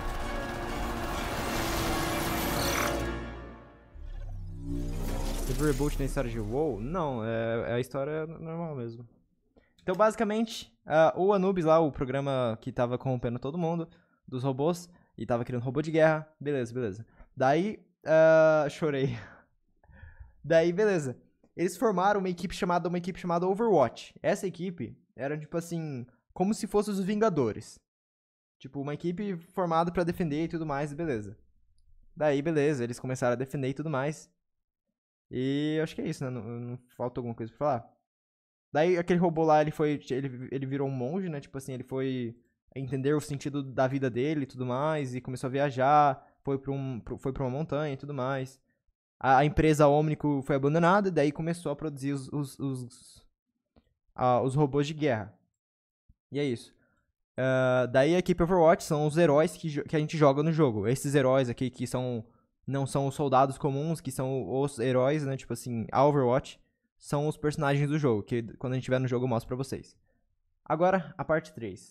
Teve reboot na história de WoW? Não, é a história normal mesmo. Então, basicamente, o Anubis lá, o programa que tava corrompendo todo mundo, dos robôs, e tava criando robô de guerra, beleza. Daí, chorei. Daí, beleza. Eles formaram uma equipe chamada Overwatch. Essa equipe era, tipo assim, como se fosse os Vingadores. Tipo, uma equipe formada pra defender e tudo mais, beleza. Daí, beleza, eles começaram a defender e tudo mais. E acho que é isso, né? Não falta alguma coisa pra falar. Daí, aquele robô lá, ele virou um monge, né? Tipo assim, ele foi entender o sentido da vida dele e tudo mais. E começou a viajar, foi pra uma montanha e tudo mais. A empresa Omnico foi abandonada, daí começou a produzir os robôs de guerra. E é isso. Daí a equipe Overwatch são os heróis que a gente joga no jogo. Esses heróis aqui que não são os soldados comuns, que são os heróis, né? Tipo assim, a Overwatch são os personagens do jogo, que quando a gente estiver no jogo eu mostro pra vocês. Agora, a parte 3.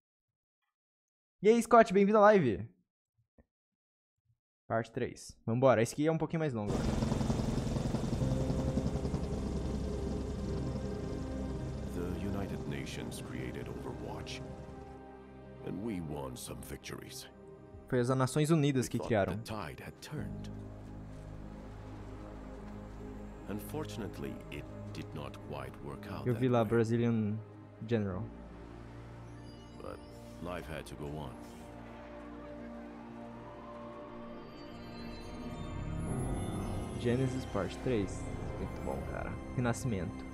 E aí, Scott, bem-vindo à live. Parte 3. Vambora, esse aqui é um pouquinho mais longo. The United Nations created Overwatch, and we won some victories. Foi as Nações Unidas que criaram. The tide had turned. Unfortunately, it did not quite work out. Eu vi lá Brazilian General. But life had to go on. Genesis Parte 3. Muito bom, cara. Renascimento.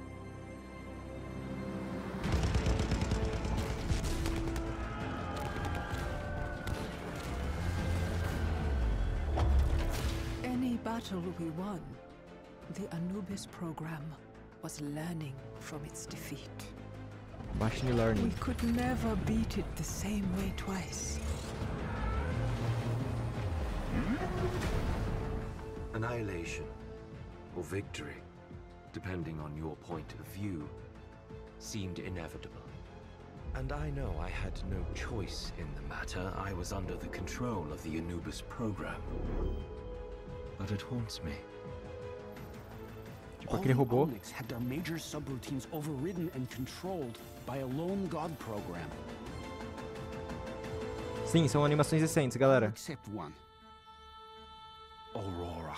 Any battle we won, the Anubis program was learning from its defeat. Machine learning. We could never beat it the same way twice. Annihilation, or victory, depending on your point of view, seemed inevitable. And I know I had no choice in the matter. I was under the control of the Anubis program. But it haunts me. Tipo aquele robô. Omnics had their major subroutines overridden and controlled by a lone god program. Sim, são animações recentes, galera. Except one. Aurora.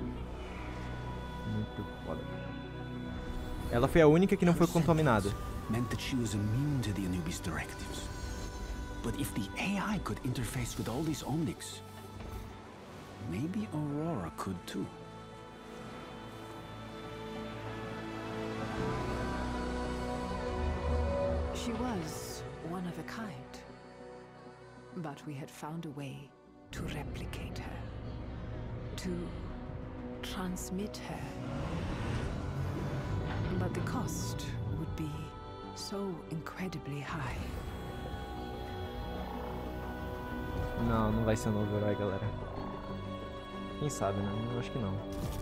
Muito foda. Ela foi a única que não foi contaminada. Meant that she was immune to the Anubis directives. But if the AI could interface with all these Omnics, maybe Aurora could too. She was one of a kind. But we had found a way to replicate her. To transmit her. But the cost would be so incredibly high. Não vai ser um novo herói, galera. Quem sabe, né? Eu acho que não.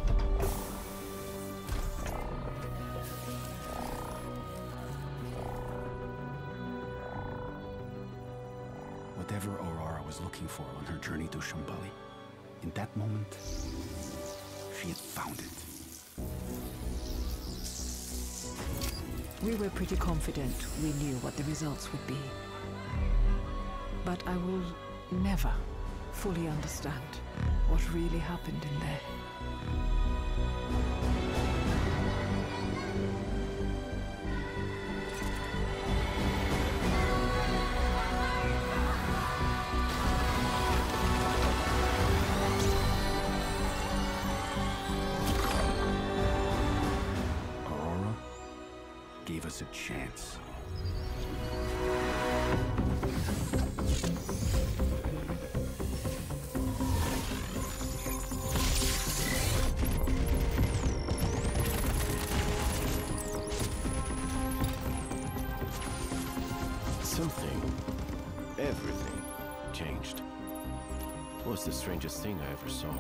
Whatever Aurora was looking for on her journey to Shambali, in that moment, she had found it. We were pretty confident we knew what the results would be. But I will never fully understand what really happened in there. gave us a chance. Something, everything, changed. It was the strangest thing I ever saw.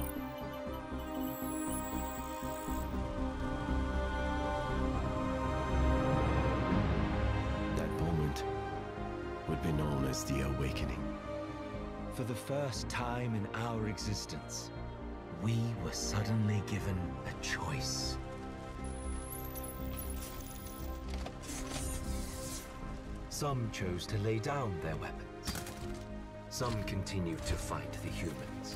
That moment would be known as the awakening. For the first time in our existence, we were suddenly given a choice. Some chose to lay down their weapons. Some continued to fight the humans.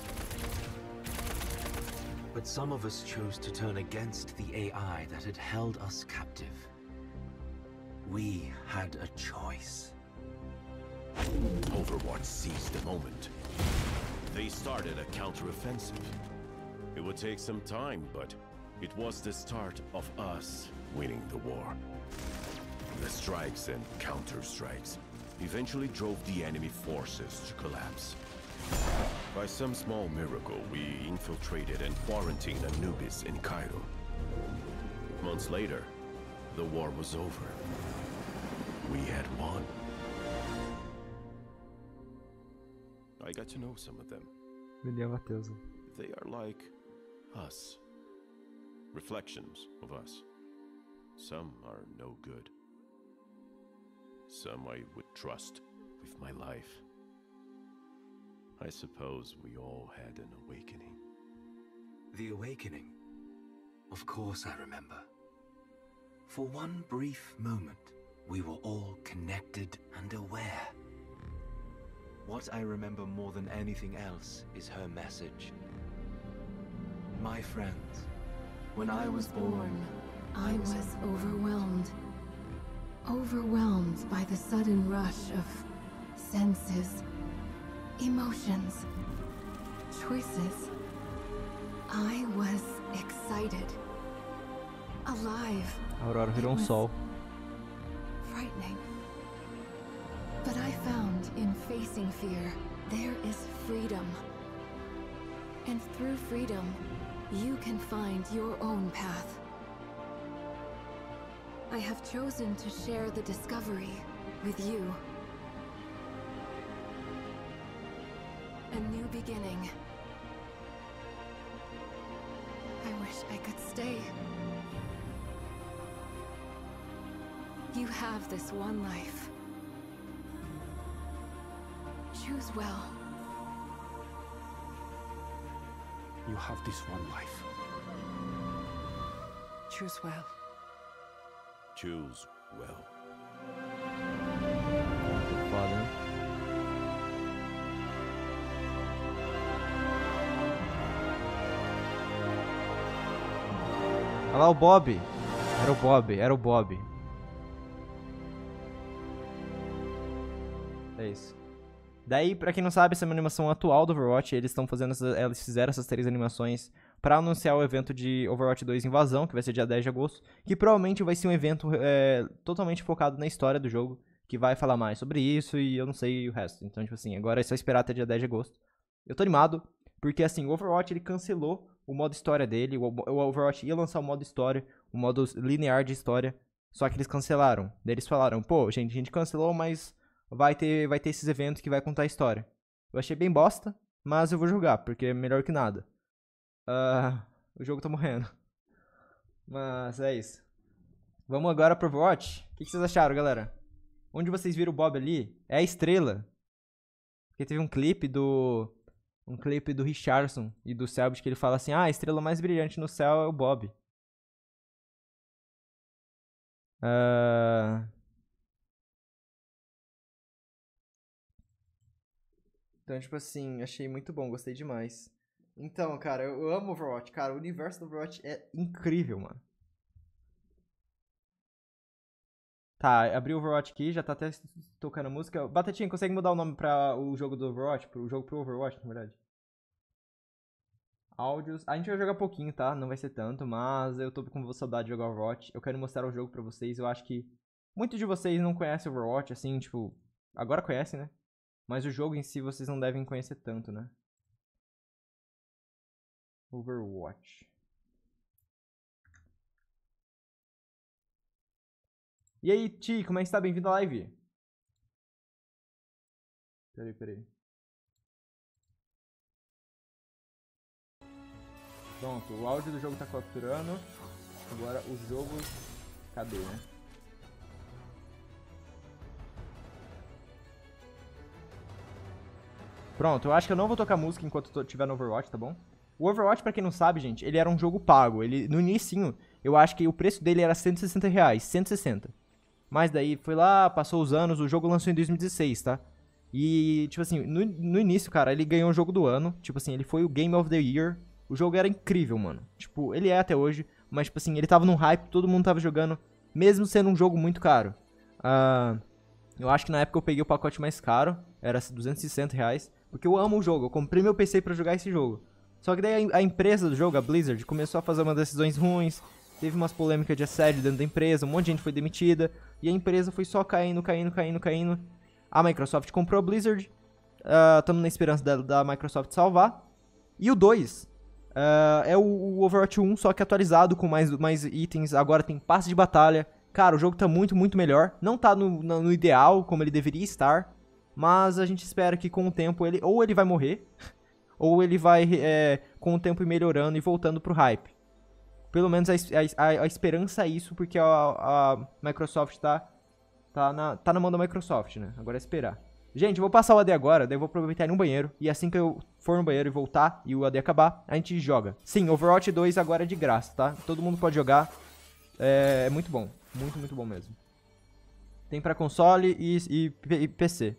But some of us chose to turn against the AI that had held us captive. We had a choice. Overwatch seized the moment. They started a counteroffensive. It would take some time, but it was the start of us winning the war. The strikes and counter-strikes eventually drove the enemy forces to collapse. By some small miracle, we infiltrated and quarantined Anubis in Cairo. Months later, the war was over. We had won. I got to know some of them. They are like us. Reflections of us. Some are no good. Some I would trust with my life. I suppose we all had an awakening. The awakening? Of course I remember. For one brief moment, we were all connected and aware. What I remember more than anything else is her message. My friends, when I was born, I was overwhelmed. Overwhelmed by the sudden rush of senses, emotions, choices. I was excited. Alive. Aurora virou sol. Frightening. But I found in facing fear, there is freedom. And through freedom, you can find your own path. I have chosen to share the discovery with you. A new beginning. I wish I could stay. You have this one life. Choose well. You have this one life. Choose well. Choose well. Foda. Olha lá o Bob. Era o Bob, era o Bob. É isso. Daí, pra quem não sabe, essa é uma animação atual do Overwatch. Eles estão fazendo eles fizeram essas 3 animações pra anunciar o evento de Overwatch 2 Invasão, que vai ser dia 10 de agosto. Que provavelmente vai ser um evento totalmente focado na história do jogo, que vai falar mais sobre isso e eu não sei o resto. Então, tipo assim, agora é só esperar até dia 10 de agosto. Eu tô animado, porque assim, o Overwatch ele cancelou o modo história dele. O Overwatch ia lançar o modo história, o modo linear de história, só que eles cancelaram. Daí eles falaram, pô, gente, a gente cancelou, mas vai ter esses eventos que vai contar a história. Eu achei bem bosta, mas eu vou jogar, porque é melhor que nada. O jogo tá morrendo. Mas é isso. Vamos agora pro Overwatch. O que vocês acharam, galera? Onde vocês viram o Bob ali é a estrela. Porque teve um clipe do Richardson e do Selbit que ele fala assim: ah, a estrela mais brilhante no céu é o Bob. Então, tipo assim, achei muito bom, gostei demais. Então, cara, eu amo Overwatch. Cara, o universo do Overwatch é incrível, mano. Tá, abri o Overwatch aqui, já tá até tocando música. Batatinha, consegue mudar o nome pra o jogo do Overwatch? O jogo pro Overwatch, na verdade. Áudios. A gente vai jogar pouquinho, tá? Não vai ser tanto, mas eu tô com saudade de jogar Overwatch. Eu quero mostrar o jogo pra vocês. Eu acho que muitos de vocês não conhecem Overwatch, assim, tipo... Agora conhecem, né? Mas o jogo em si vocês não devem conhecer tanto, né? Overwatch. E aí, Ti, como é que está? Bem-vindo à live. Peraí. Pronto, o áudio do jogo tá capturando. Agora o jogo... Cadê, né? Pronto, eu acho que eu não vou tocar música enquanto eu estiver no Overwatch, tá bom? O Overwatch, pra quem não sabe, gente, ele era um jogo pago. Ele, no inicinho, eu acho que o preço dele era R$160, 160. Mas daí foi lá, passou os anos, o jogo lançou em 2016, tá? E, tipo assim, no início, cara, ele ganhou o jogo do ano. Tipo assim, ele foi o Game of the Year. O jogo era incrível, mano. Tipo, ele é até hoje, mas, tipo assim, ele tava num hype, todo mundo tava jogando, mesmo sendo um jogo muito caro. Eu acho que na época eu peguei o pacote mais caro, era R$260, porque eu amo o jogo, eu comprei meu PC pra jogar esse jogo. Só que daí a empresa do jogo, a Blizzard, começou a fazer umas decisões ruins, teve umas polêmicas de assédio dentro da empresa, um monte de gente foi demitida, e a empresa foi só caindo. A Microsoft comprou a Blizzard, estamos na esperança da Microsoft salvar. E o 2 é o Overwatch 1, só que atualizado, com mais itens, agora tem passe de batalha. Cara, o jogo tá muito, muito melhor, não tá no ideal, como ele deveria estar, mas a gente espera que com o tempo ele vai morrer, ou ele vai, com o tempo, ir melhorando e voltando pro hype. Pelo menos a esperança é isso, porque a Microsoft tá na mão da Microsoft, né? Agora é esperar. Gente, eu vou passar o AD agora, daí eu vou aproveitar ir no banheiro, e assim que eu for no banheiro e voltar, e o AD acabar, a gente joga. Sim, Overwatch 2 agora é de graça, tá? Todo mundo pode jogar, é muito bom, muito, muito bom mesmo. Tem pra console e PC.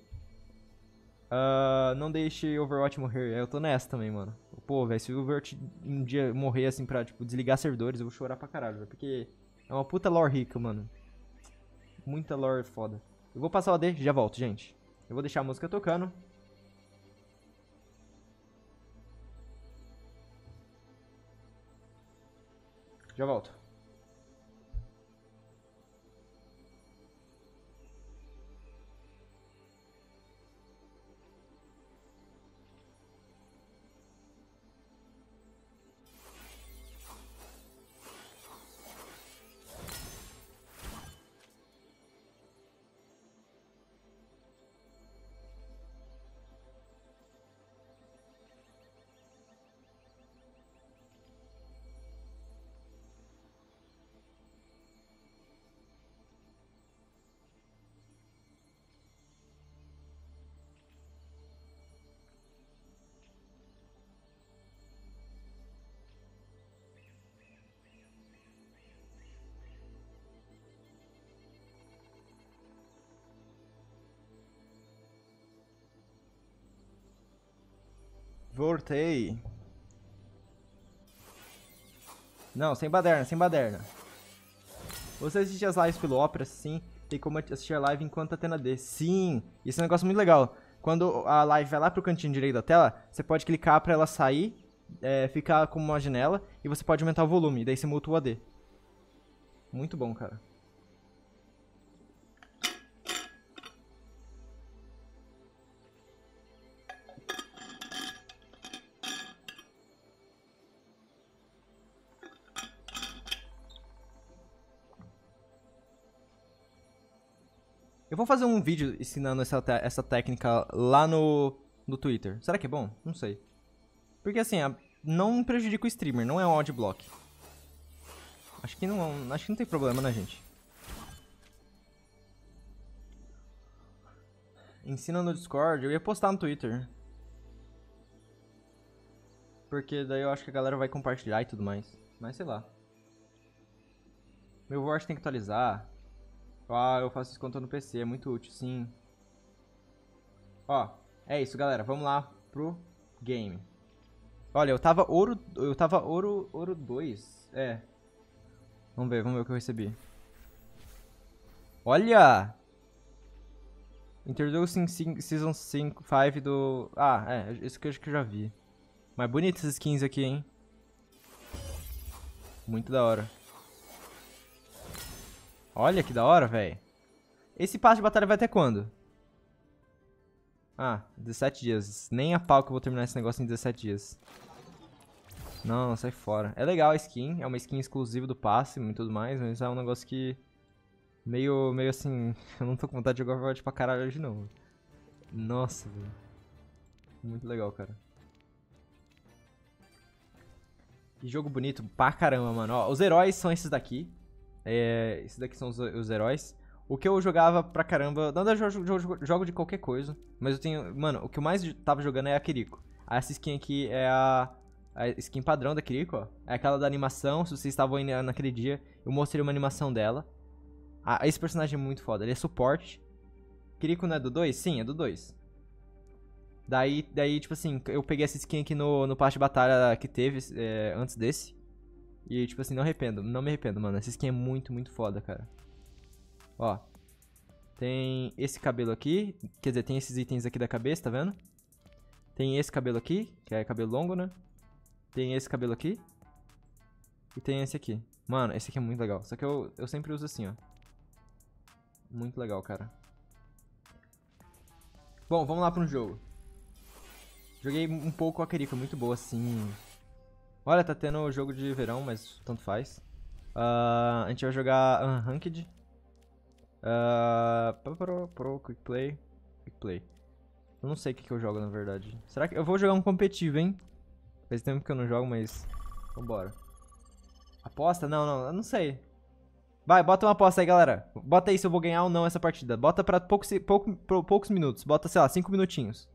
Não deixe Overwatch morrer. Eu tô nessa também, mano. Pô, velho, se o Overwatch um dia morrer assim pra, tipo, desligar servidores, eu vou chorar pra caralho, véio, porque é uma puta lore rica, mano. Muita lore foda. Eu vou passar o AD, já volto, gente. Eu vou deixar a música tocando. Já volto. Voltei. Não, sem baderna, sem baderna. Você assiste as lives pelo Opera, sim. Tem como assistir a live enquanto tá tendo AD. Sim, isso é um negócio muito legal. Quando a live vai lá pro cantinho direito da tela, você pode clicar pra ela sair, ficar como uma janela, e você pode aumentar o volume, daí você muta o AD. Muito bom, cara. Eu vou fazer um vídeo ensinando essa técnica lá no Twitter. Será que é bom? Não sei. Porque assim, não prejudica o streamer, não é um adblock. Acho que não tem problema, né, gente? Ensina no Discord, eu ia postar no Twitter. Porque daí eu acho que a galera vai compartilhar e tudo mais. Mas sei lá. Meu Overwatch tem que atualizar. Eu faço isso quando tô no PC, é muito útil, sim. Ó, é isso, galera, vamos lá pro game. Olha, eu tava ouro 2, Vamos ver o que eu recebi. Olha! Introducing Season 5 do... isso que eu acho que eu já vi. Mas bonitas essas skins aqui, hein? Muito da hora. Olha que da hora, velho. Esse passe de batalha vai até quando? Ah, 17 dias. Nem a pau que eu vou terminar esse negócio em 17 dias. Não, sai fora. É legal a skin, é uma skin exclusiva do passe e tudo mais, mas é um negócio que... Meio assim... Eu não tô com vontade de jogar Overwatch pra caralho hoje não. Nossa, velho. Muito legal, cara. Que jogo bonito pra caramba, mano. Ó, os heróis são esses daqui. Esses daqui são os heróis. O que eu jogava pra caramba... Não, eu jogo de qualquer coisa. Mas eu tenho... Mano, o que eu mais tava jogando é a Kiriko. Essa skin aqui é a skin padrão da Kiriko, ó. É aquela da animação. Se vocês estavam aí naquele dia, eu mostrei uma animação dela. Esse personagem é muito foda. Ele é suporte. Kiriko não é do 2? Sim, é do 2. Daí, tipo assim, eu peguei essa skin aqui no passe de batalha que teve antes desse. E, tipo assim, não me arrependo, mano. Essa skin é muito, muito foda, cara. Ó. Tem esse cabelo aqui. Quer dizer, tem esses itens aqui da cabeça, tá vendo? Tem esse cabelo aqui, que é cabelo longo, né? Tem esse cabelo aqui. E tem esse aqui. Mano, esse aqui é muito legal. Só que eu sempre uso assim, ó. Muito legal, cara. Bom, vamos lá pro jogo. Joguei um pouco a Kiriko, muito boa, assim. Olha, tá tendo jogo de verão, mas tanto faz. A gente vai jogar Unranked. Pro, Quick Play. Eu não sei o que eu jogo, na verdade. Será que... Eu vou jogar um competitivo, hein? Faz tempo que eu não jogo, mas... Vambora. Aposta? Não, eu não sei. Vai, bota uma aposta aí, galera. Bota aí se eu vou ganhar ou não essa partida. Bota pra poucos minutos. Bota, sei lá, 5 minutinhos.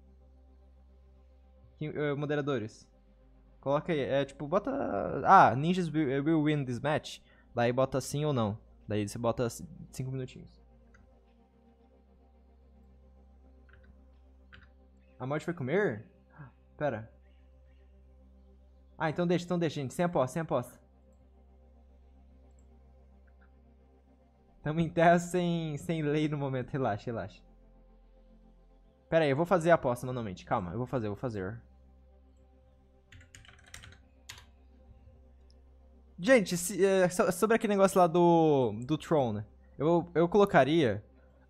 Moderadores. Coloca aí, tipo, bota... Ah, ninjas will win this match. Daí bota sim ou não. Daí você bota 5 minutinhos. A morte foi comer? Pera. Ah, então deixa, gente. Sem aposta. Tamo em terra sem lei no momento. Relaxa. Pera aí, eu vou fazer a aposta manualmente. Calma, eu vou fazer. Gente, sobre aquele negócio lá do Tron, eu colocaria...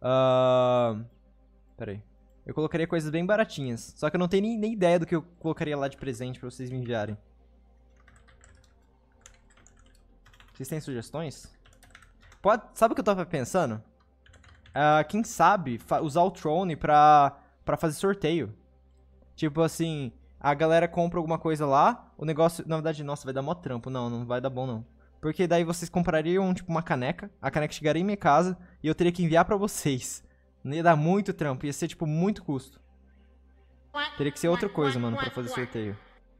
Pera aí. Eu colocaria coisas bem baratinhas. Só que eu não tenho nem ideia do que eu colocaria lá de presente pra vocês me enviarem. Vocês têm sugestões? Sabe o que eu tava pensando? Quem sabe usar o Tron pra fazer sorteio. Tipo assim, a galera compra alguma coisa lá, o negócio... Na verdade, nossa, vai dar mó trampo. Não vai dar bom, não. Porque daí vocês comprariam, tipo, uma caneca. A caneca chegaria em minha casa e eu teria que enviar pra vocês. Não ia dar muito trampo, ia ser, tipo, muito custo. Teria que ser outra coisa, mano, pra fazer sorteio.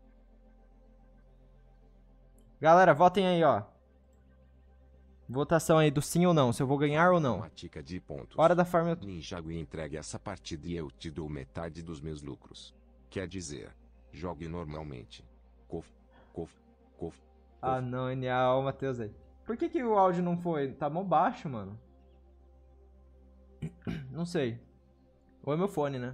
Galera, votem aí, ó. Votação aí do sim ou não, se eu vou ganhar ou não. Hora da farm... Ninjago entregue essa partida e eu te dou metade dos meus lucros. Quer dizer, jogue normalmente. Cof. Ah não, NA, ó o Matheus aí. Por que o áudio não foi? Tá mó baixo, mano. Não sei. Ou é meu fone, né?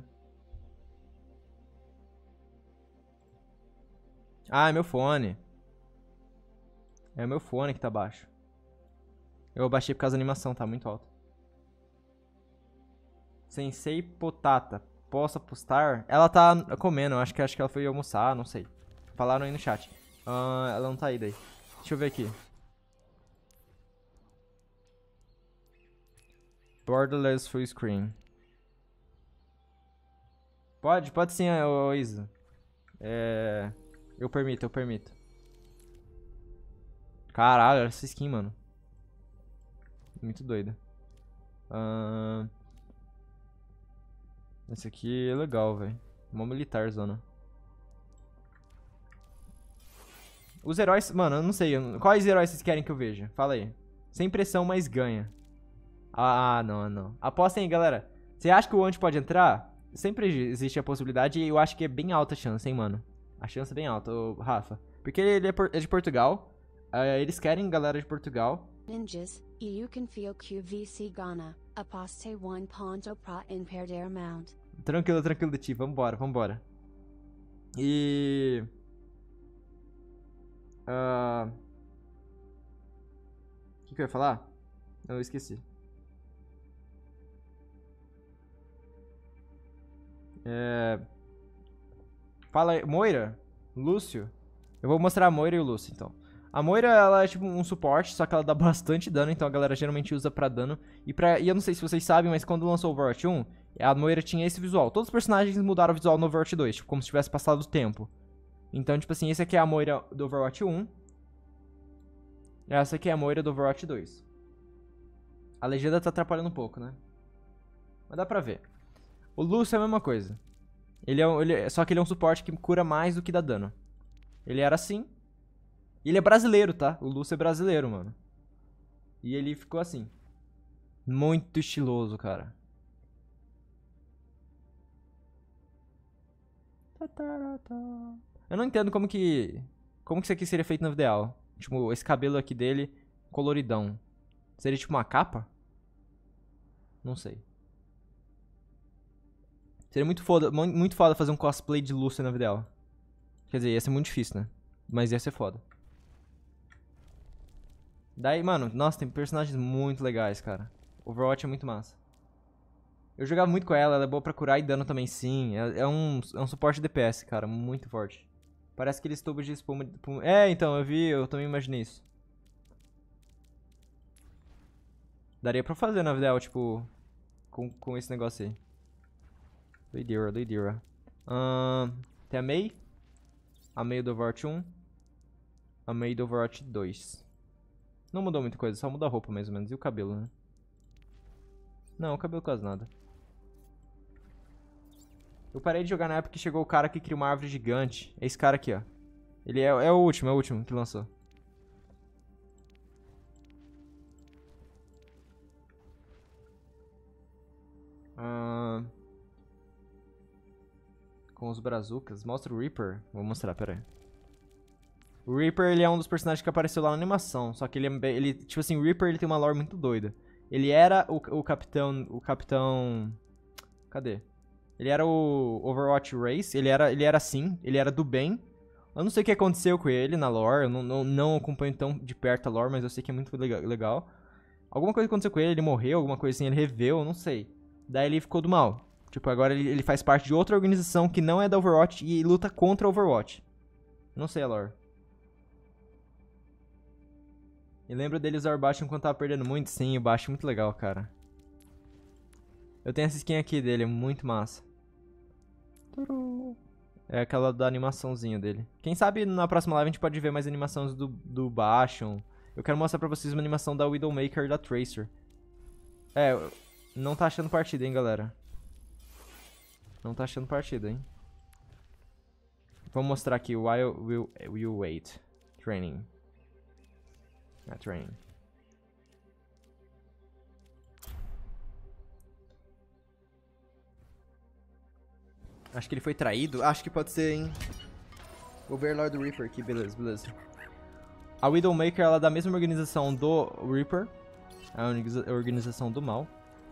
Ah, é meu fone. É o meu fone que tá baixo. Eu baixei por causa da animação, tá muito alto. Sensei Potata. Posso apostar? Ela tá comendo, acho que ela foi almoçar, não sei. Falaram aí no chat. Ela não tá aí daí. Deixa eu ver aqui. Borderless full screen. Pode sim, Isa. Eu permito. Caralho, olha essa skin, mano. Muito doida. Esse aqui é legal, velho. Mó militar, zona. Os heróis... Mano, eu não sei. Quais heróis vocês querem que eu veja? Fala aí. Sem pressão, mas ganha. Ah, não. Apostem aí, galera. Você acha que o Ant pode entrar? Sempre existe a possibilidade e eu acho que é bem alta a chance, hein, mano. A chance é bem alta, Rafa. Porque ele é de Portugal. Eles querem galera de Portugal. Ninjas, you can feel QVC Ghana. Aposte 1 ponto pra perder mount. Tranquilo, Ti. Vambora. E... O que eu ia falar? Eu esqueci. Fala aí, Moira? Lúcio? Eu vou mostrar a Moira e o Lúcio, então. A Moira, ela é tipo um suporte, só que ela dá bastante dano, então a galera geralmente usa pra dano. E eu não sei se vocês sabem, mas quando lançou o Overwatch 1, a Moira tinha esse visual. Todos os personagens mudaram o visual no Overwatch 2, tipo, como se tivesse passado o tempo. Então, tipo assim, esse aqui é a Moira do Overwatch 1. Essa aqui é a Moira do Overwatch 2. A legenda tá atrapalhando um pouco, né? Mas dá pra ver. O Lúcio é a mesma coisa. Só que ele é um suporte que cura mais do que dá dano. Ele era assim. E ele é brasileiro, tá? O Lúcio é brasileiro, mano. E ele ficou assim. Muito estiloso, cara. Eu não entendo como que isso aqui seria feito no ideal. Tipo, esse cabelo aqui dele, coloridão. Seria tipo uma capa? Não sei. Seria muito foda fazer um cosplay de Lúcio na vida real. Quer dizer, ia ser muito difícil, né? Mas ia ser foda. Daí, mano, nossa, tem personagens muito legais, cara. Overwatch é muito massa. Eu jogava muito com ela é boa pra curar e dano também, sim. É um suporte DPS, cara, muito forte. Parece aqueles tubos de espuma... então, eu também imaginei isso. Daria pra fazer na vida real, tipo, com esse negócio aí. Doideira. Tem a Mei. A Mei do Overwatch 1. A Mei do Overwatch 2. Não mudou muita coisa, só muda a roupa mais ou menos. E o cabelo, né? Não, o cabelo quase nada. Eu parei de jogar na época que chegou o cara que cria uma árvore gigante. É esse cara aqui, ó. Ele é o último que lançou. Com os brazucas. Mostra o Reaper. Vou mostrar, pera aí. O Reaper, ele é um dos personagens que apareceu lá na animação. Só que ele tipo assim, o Reaper, ele tem uma lore muito doida. Ele era o capitão... Cadê? Ele era o Overwatch Race. Ele era assim. Ele era do bem. Eu não sei o que aconteceu com ele na lore. Eu não acompanho tão de perto a lore, mas eu sei que é muito legal. Alguma coisa aconteceu com ele. Ele morreu, alguma coisa assim. Ele reveu, eu não sei. Daí ele ficou do mal. Tipo, agora ele faz parte de outra organização que não é da Overwatch e luta contra a Overwatch. Não sei a lore. E lembro dele usar o Bastion quando tava perdendo muito. Sim, o Bastion é muito legal, cara. Eu tenho essa skin aqui dele, é muito massa. É aquela da animaçãozinha dele. Quem sabe na próxima live a gente pode ver mais animações do Bastion. Eu quero mostrar pra vocês uma animação da Widowmaker e da Tracer. Não tá achando partida, hein, galera. Não tá achando partida, hein. Vamos mostrar aqui o While You Wait. Training. Training. Acho que ele foi traído. Acho que pode ser, hein. Vou ver Lord Reaper aqui, beleza. A Widowmaker, ela é da mesma organização do Reaper. A organização do mal.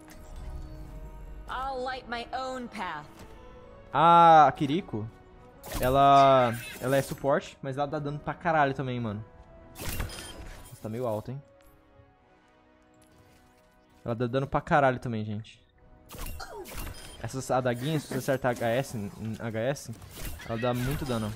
I'll light my own path. A Kiriko, ela é suporte, mas ela dá dano pra caralho também, mano. Nossa, tá meio alto, hein. Ela dá dano pra caralho também, gente. Essas adaguinhas, se você acertar HS, ela dá muito dano.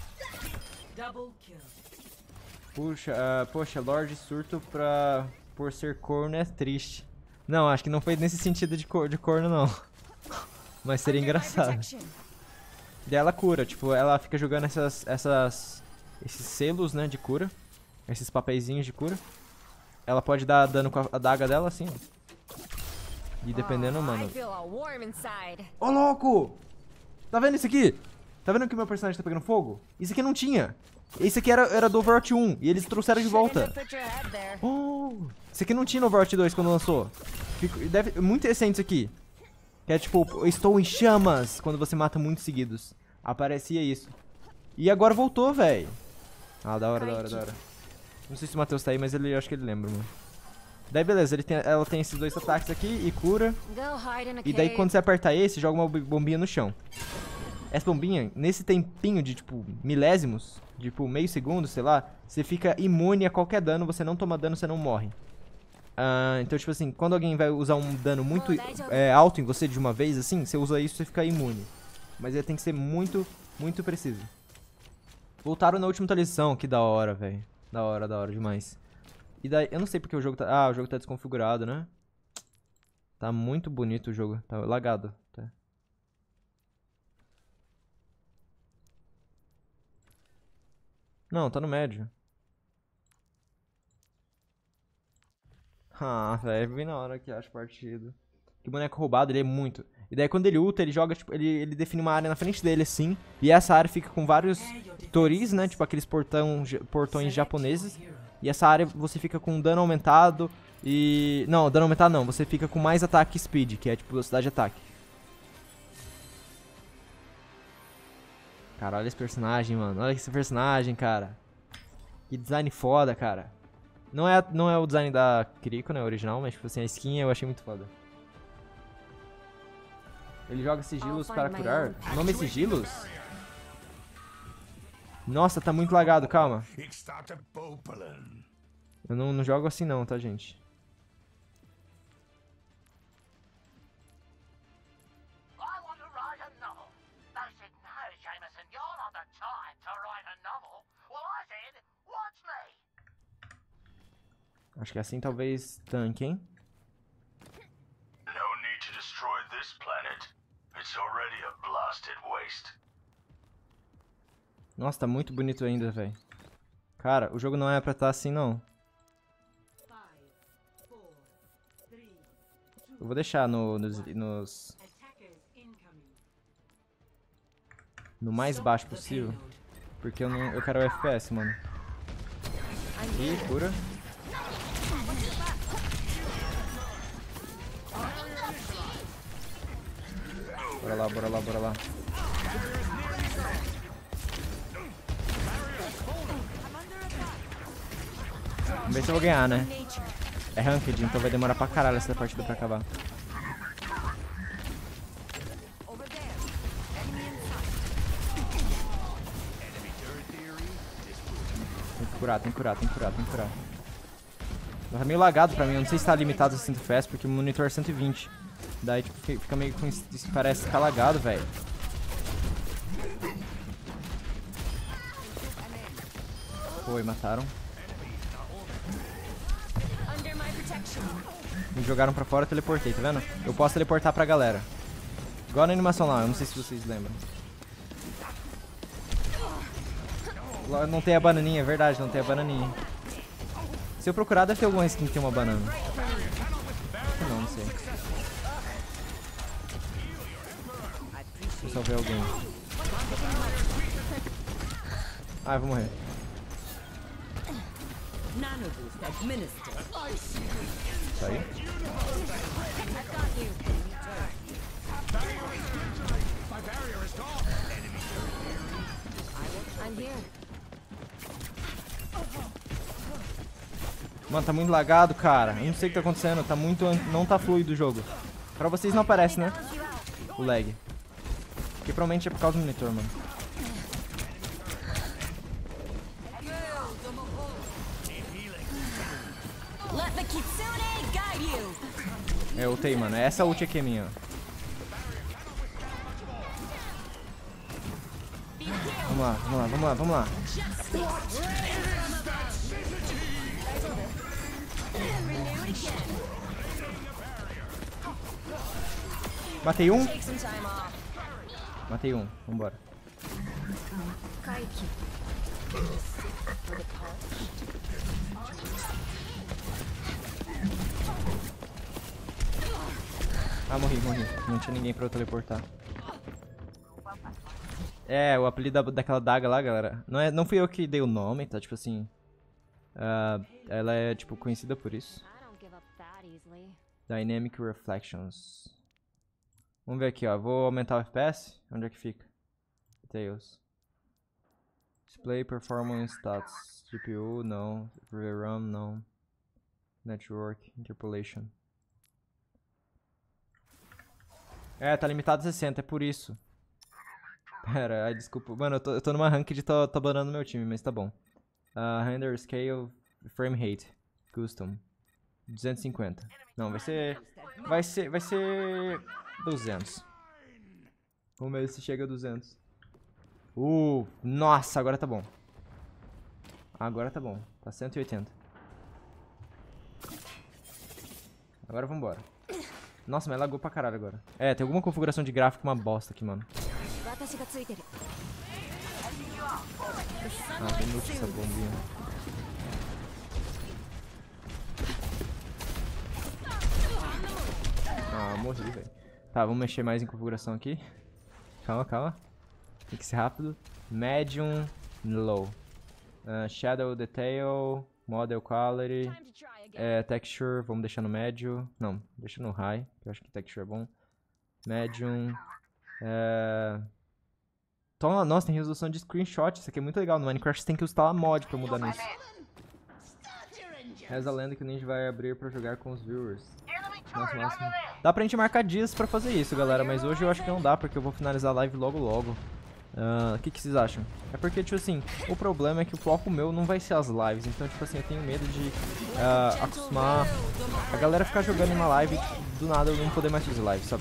Poxa, Lorde surto por ser corno é triste. Não, acho que não foi nesse sentido de corno, não. Mas seria engraçado. E ela cura, tipo, ela fica jogando esses selos, né, de cura. Esses papeizinhos de cura. Ela pode dar dano com a adaga dela, assim, ó. E dependendo, mano... Ô, louco! Tá vendo isso aqui? Tá vendo que o meu personagem tá pegando fogo? Isso aqui não tinha. Esse aqui era do Overwatch 1 e eles trouxeram de volta. Esse aqui não tinha no Overwatch 2 quando lançou. Muito recente isso aqui. Que é tipo, estou em chamas quando você mata muitos seguidos. Aparecia isso. E agora voltou, velho. Ah, da hora. Não sei se o Matheus tá aí, mas eu acho que ele lembra, mano. Daí beleza, ela tem esses dois ataques aqui e cura. E daí quando você apertar esse, joga uma bombinha no chão. essa bombinha, nesse tempinho de, tipo, milésimos, tipo, meio segundo, sei lá, você fica imune a qualquer dano, você não toma dano, você não morre. Então, tipo assim, quando alguém vai usar um dano muito alto em você de uma vez, assim, você usa isso e você fica imune. Mas ele tem que ser muito, muito preciso. Voltaram na última atualização, que da hora, velho. Da hora demais. E daí, eu não sei porque o jogo tá... Ah, o jogo tá desconfigurado, né? Tá muito bonito o jogo, tá lagado. Tá. Não, tá no médio. Ah, velho, bem na hora que acho partido. Que boneco roubado, ele é muito. E daí quando ele ulta, ele joga, tipo, ele define uma área na frente dele, assim. E essa área fica com vários toris, né? Tipo aqueles portões japoneses. E essa área você fica com dano aumentado e... Não, dano aumentado não. Você fica com mais ataque speed, que é tipo velocidade de ataque. Cara, olha esse personagem, mano. Olha esse personagem, cara. Que design foda, cara. Não é o design da Kiriko, né, original, mas tipo assim, a skin eu achei muito foda. Ele joga sigilos para curar. O nome é sigilos? Nossa, tá muito lagado, calma. Eu não jogo assim não, tá, gente? Acho que assim talvez tanque, hein? No need to destroy this planet. It's already a blasted waste. Nossa, tá muito bonito ainda, velho. Cara, o jogo não é pra estar assim, não. Eu vou deixar no mais baixo possível. Porque eu quero o FPS, mano. Ih, cura. Bora lá. Vamos ver se eu vou ganhar, né? É ranked, então vai demorar pra caralho essa partida pra acabar. Tem que curar. Tá meio lagado pra mim, eu não sei se tá limitado a 100 FPS, porque o monitor é 120. Daí tipo, fica meio com isso, parece ficar lagado, velho. Foi, mataram. Me jogaram pra fora, eu teleportei, tá vendo? Eu posso teleportar pra galera. Igual na animação lá, eu não sei se vocês lembram. Não tem a bananinha, é verdade, não tem a bananinha. Se eu procurar, deve ter alguma skin que tem uma banana. Não sei. Deixa eu só ver alguém. Ah, eu vou morrer. Isso aí. Mano, tá muito lagado, cara. Eu não sei o que tá acontecendo. Tá muito... Não tá fluido o jogo. Pra vocês não aparece, né? O lag. Porque provavelmente é por causa do monitor, mano. Eu ultei, mano. Essa ult aqui é minha, ó. Vamos lá. Matei um. Vambora. Ah, morri. Não tinha ninguém pra eu teleportar. É, o apelido daquela daga lá, galera. Não fui eu que dei o nome, tá? Tipo assim... ela é, tipo, conhecida por isso. Dynamic Reflections. Vamos ver aqui, ó. Vou aumentar o FPS. Onde é que fica? Details. Display Performance Stats. GPU, não. VRAM, não. Network, Interpolation. É, tá limitado a 60, é por isso. Pera, ai, desculpa. Mano, eu tô numa rank de tô banando meu time, mas tá bom. Render Scale, Frame Rate, Custom. 250. Não, vai ser 200. Vamos ver se chega a 200. Nossa, agora tá bom. Agora tá bom. Tá 180. Agora vambora. Nossa, mas lagou pra caralho agora. É, tem alguma configuração de gráfico uma bosta aqui, mano. Ah, tem inútil essa bombinha. Ah, morri, velho. Tá, vamos mexer mais em configuração aqui. Calma, calma. Tem que ser rápido. Medium, Low. Shadow Detail, Model Quality, Texture, vamos deixar no médio. Não, deixa no High, que eu acho que Texture é bom. Medium. Nossa, tem resolução de screenshot, isso aqui é muito legal. No Minecraft você tem que instalar mod pra mudar nisso. Reza a lenda que o Ninja vai abrir pra jogar com os viewers. Nossa, máximo. Dá pra gente marcar dias pra fazer isso, galera, mas hoje eu acho que não dá, porque eu vou finalizar a live logo logo. O que vocês acham? É porque, tipo assim, o problema é que o foco meu não vai ser as lives, então, tipo assim, eu tenho medo de acostumar a galera ficar jogando em uma live e do nada eu não poder mais fazer live, sabe?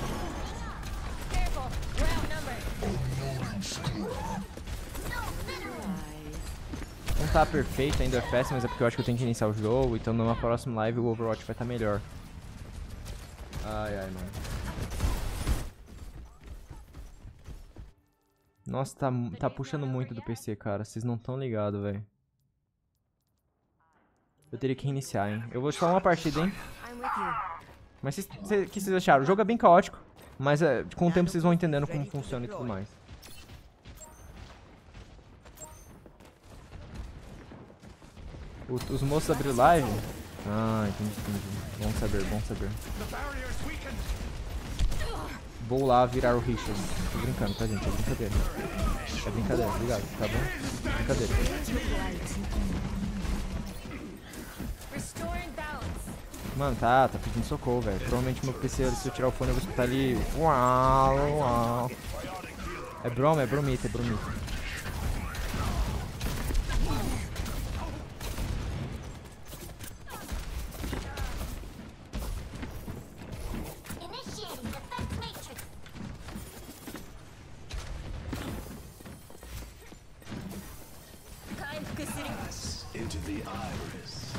Não tá perfeito ainda o FPS, mas é porque eu acho que eu tenho que iniciar o jogo, então numa próxima live o Overwatch vai estar melhor. Ai, ai, mano. Nossa, tá puxando muito do PC, cara. Vocês não estão ligados, velho. Eu teria que reiniciar, hein. Eu vou te falar uma partida, hein. Mas o que vocês acharam? O jogo é bem caótico, mas com o tempo vocês vão entendendo como funciona e tudo mais. Os moços abriram live? Ah, entendi. Bom saber, bom saber. Vou lá virar o Richard. Tô brincando, tá, gente? É brincadeira. É brincadeira, obrigado, tá bom? Brincadeira. Mano, tá pedindo socorro, velho. Provavelmente meu PC, se eu tirar o fone, eu vou escutar ali. Uau. É bromito. Into the iris.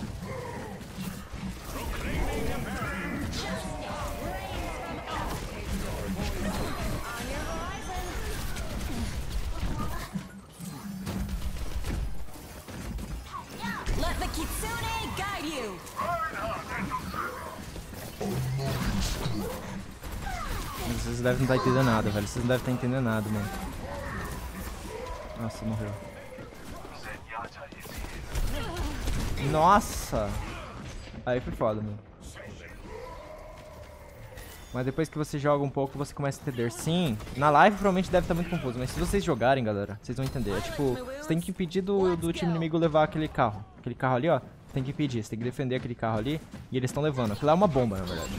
Let the Kitsune guide you. Vocês devem não estar entendendo nada, velho. Vocês não devem estar entendendo nada, mano. Nossa, morreu. Nossa! Aí foi foda, mano. Mas depois que você joga um pouco, você começa a entender. Sim, na live provavelmente deve estar muito confuso, mas se vocês jogarem, galera, vocês vão entender. É tipo, você tem que impedir do time inimigo levar aquele carro. Aquele carro ali, ó, você tem que impedir. Você tem que defender aquele carro ali e eles estão levando. Aquilo lá é uma bomba, na verdade.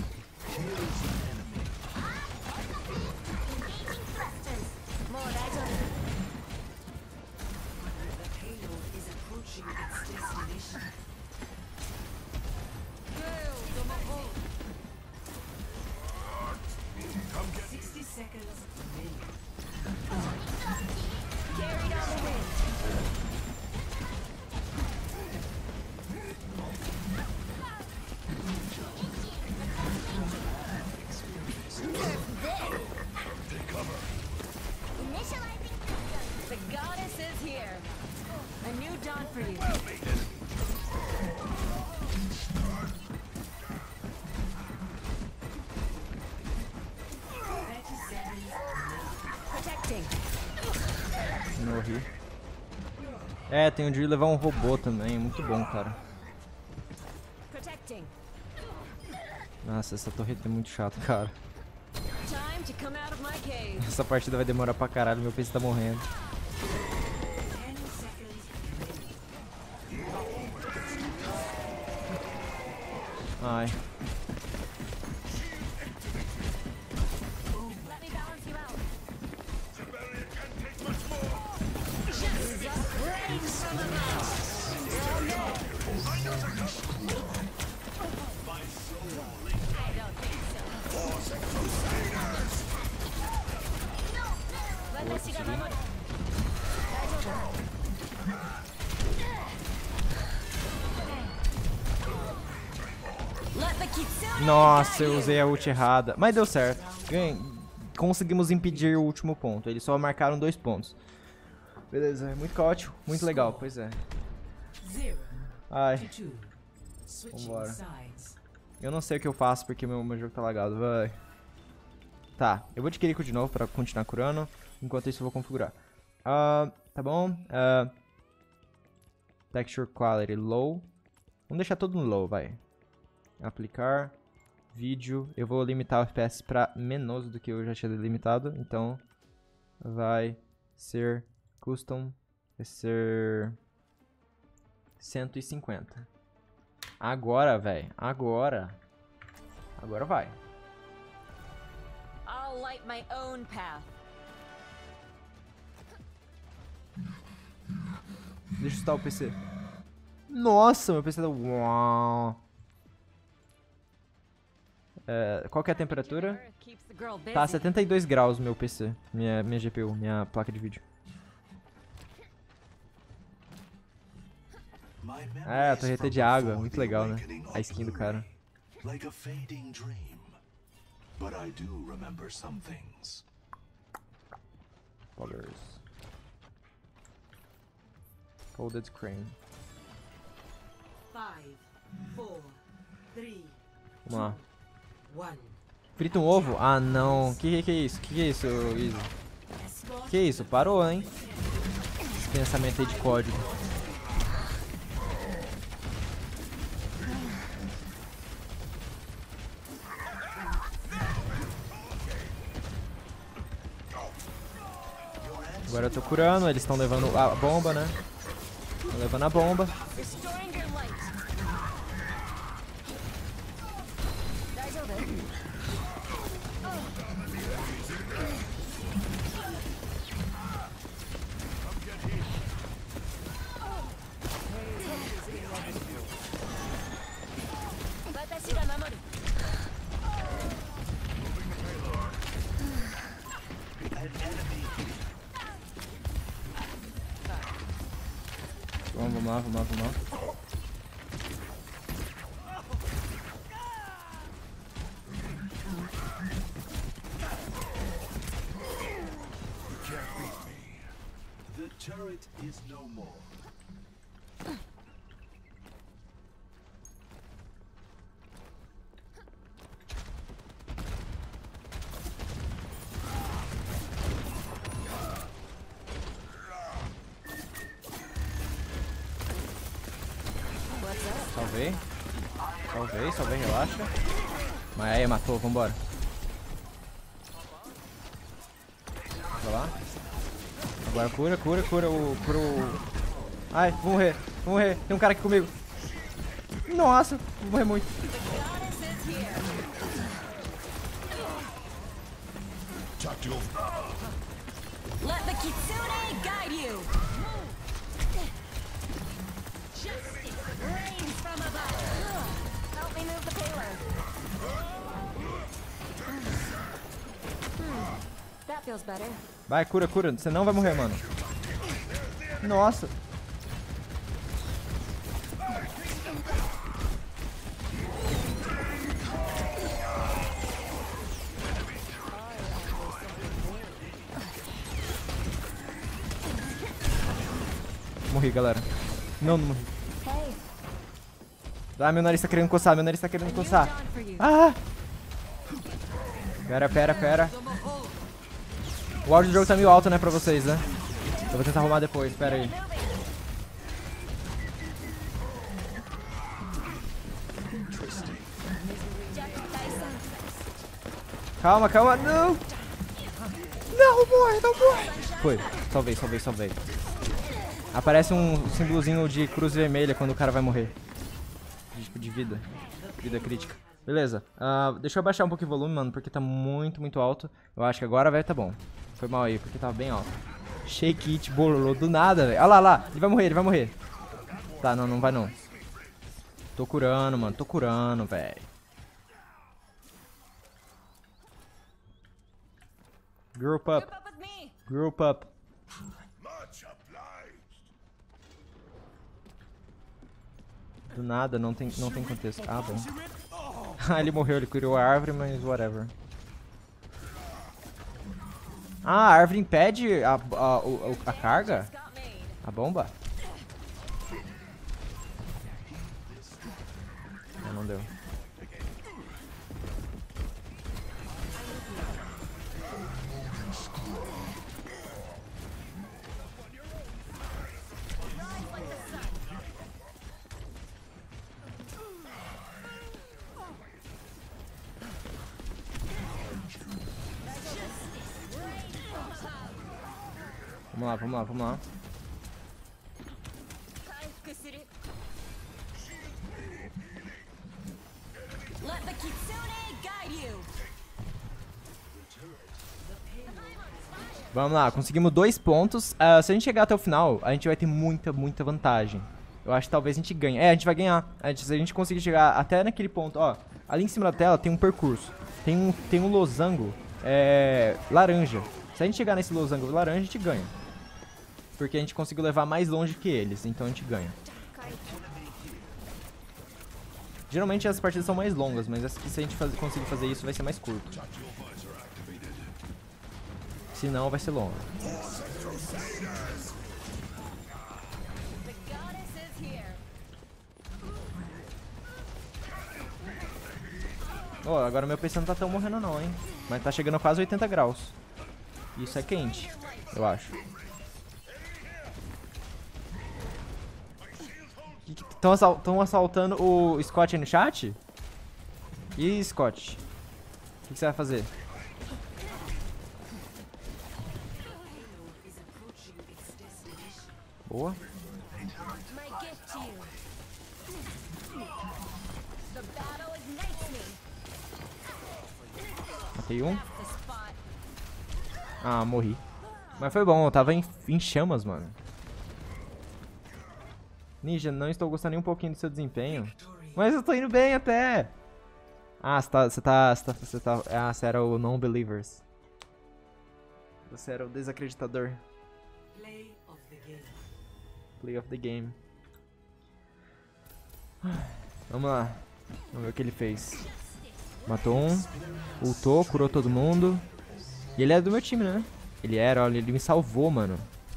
The goddess is here. A new dawn for you. Protecting. Morri. É, tem o de levar um robô também, muito bom, cara. Protecting. Nossa, essa torreta é muito chata, cara. Time to come out of my cave. Essa partida vai demorar pra caralho, meu PC tá morrendo. Ai. Nossa, eu usei a ult errada. Mas deu certo. Conseguimos impedir o último ponto. Eles só marcaram 2 pontos. Beleza, muito caótico. Muito legal, pois é. Ai. Vambora. Eu não sei o que eu faço porque meu jogo tá lagado. Vai. Tá, eu vou adquirir de novo pra continuar curando. Enquanto isso eu vou configurar. Tá bom. Texture Quality Low. Vamos deixar tudo no Low, vai. Aplicar. Vídeo. Eu vou limitar o FPS pra menos do que eu já tinha limitado. Então, vai ser Custom. Vai ser 150. Agora, velho. Agora vai. I'll light my own path. Deixa eu estar o PC. Nossa, meu PC tá... Uau. Qual que é a temperatura? Tá, 72 graus meu PC. Minha GPU, minha placa de vídeo. A torreta de água. Muito legal, né? A skin do cara. Colors. Folded screen. 5, 4, 3. Vamos lá. Frita um ovo? Ah, não. Que é isso? Que é isso, Izzy? Que é isso? Parou, hein? Esse pensamento aí de código. Agora eu tô curando, eles estão levando a bomba, né? Estão levando a bomba. Vamos lá. The turret is no more. Salvei, relaxa. Mas aí, matou, vambora. Vai lá. Agora cura o... Ai, vou morrer. Tem um cara aqui comigo. Nossa, vou morrer muito. Let the Kitsune guide you. Justice rains from above. Help me move the payload. That feels better. Vai, cura. Você não vai morrer, mano. Nossa. Morri, galera. Não morri. Ah, meu nariz tá querendo coçar, Ah! Pera. O áudio do jogo tá meio alto, né, pra vocês, né? Eu vou tentar arrumar depois, pera aí. Calma, não! Não morre! Foi, salvei. Aparece um símbolozinho de cruz vermelha quando o cara vai morrer. Tipo de vida crítica. Beleza, deixa eu abaixar um pouquinho o volume, mano, porque tá muito alto. Eu acho que agora vai tá bom. Foi mal aí, porque tava bem alto. Shake it, bololô, do nada, velho. Olha lá, ele vai morrer. Tá, não vai não. Tô curando, mano, velho. Group up. Do nada, não tem contexto. Ah, bom. Ele morreu, ele criou a árvore, mas whatever. Ah, a árvore impede a carga? A bomba? Não deu. Vamos lá, vamos lá, vamos lá. Vamos lá, conseguimos 2 pontos. Se a gente chegar até o final, a gente vai ter muita vantagem. Eu acho que talvez a gente ganhe. A gente vai ganhar. Se a gente conseguir chegar até naquele ponto, ó. Ali em cima da tela tem um percurso. Tem um losango laranja. Se a gente chegar nesse losango laranja, a gente ganha. Porque a gente conseguiu levar mais longe que eles, então a gente ganha. Geralmente as partidas são mais longas, mas se a gente conseguir fazer isso, vai ser mais curto. Se não, vai ser longo. Oh, agora meu PC não tá tão morrendo não, hein? Mas tá chegando a quase 80 graus. Isso é quente, eu acho. Estão assaltando o Scott aí no chat? E Scott? O que você vai fazer? Boa. Matei um. Ah, morri. Mas foi bom, eu tava em chamas, mano. Ninja, não estou gostando nem um pouquinho do seu desempenho. Mas eu tô indo bem até. Ah, você era o non-believers. Você era o desacreditador. Play of the game. Vamos lá. Vamos ver o que ele fez. Matou um. Ultou, curou todo mundo. E ele é do meu time, né? Ele era, olha, ele me salvou, mano.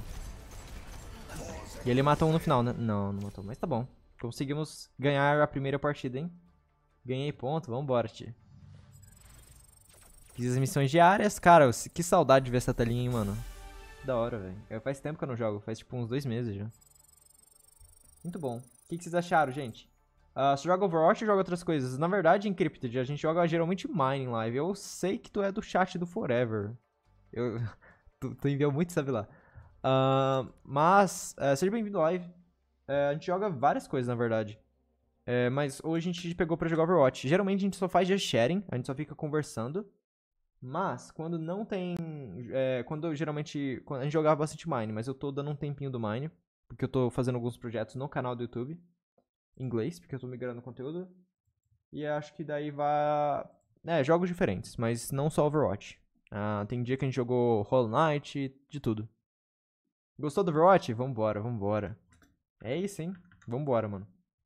E ele matou um no final, né? Não, não matou, mas tá bom. Conseguimos ganhar a primeira partida, hein? Ganhei ponto, vambora, tio. Fiz as missões diárias. Cara, que saudade de ver essa telinha, hein, mano. Da hora, velho. Faz tempo que eu não jogo, faz tipo uns 2 meses já. Muito bom. O que vocês acharam, gente? Você joga Overwatch ou joga outras coisas? Na verdade, Encrypted, a gente joga geralmente Mine Live. Eu sei que tu é do chat do Forever. Tu enviou muito, sabe lá. Mas, seja bem-vindo à live. A gente joga várias coisas, na verdade. Mas hoje a gente pegou pra jogar Overwatch. Geralmente a gente só faz just sharing, a gente só fica conversando. Mas, quando não tem... quando a gente jogava bastante Mine, mas eu tô dando um tempinho do Mine. Porque eu tô fazendo alguns projetos no canal do YouTube. Em inglês, porque eu tô migrando conteúdo. E acho que daí vai... jogos diferentes, mas não só Overwatch. Tem dia que a gente jogou Hollow Knight, de tudo. Gostou do Overwatch? Vambora, vambora. É isso, hein? Vambora, mano.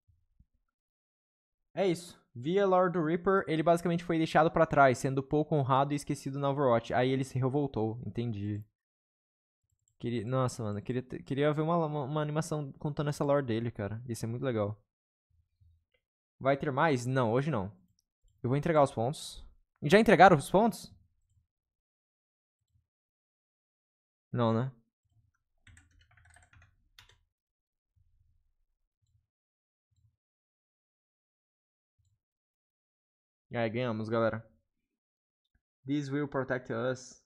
É isso. Via Lord Reaper, ele basicamente foi deixado pra trás, sendo pouco honrado e esquecido na Overwatch. Aí ele se revoltou, entendi. Nossa, mano, queria ver uma animação contando essa lore dele, cara. Isso é muito legal. Vai ter mais? Não, hoje não. Eu vou entregar os pontos. Já entregaram os pontos? Não, né? Aí, ganhamos, galera. This will protect us.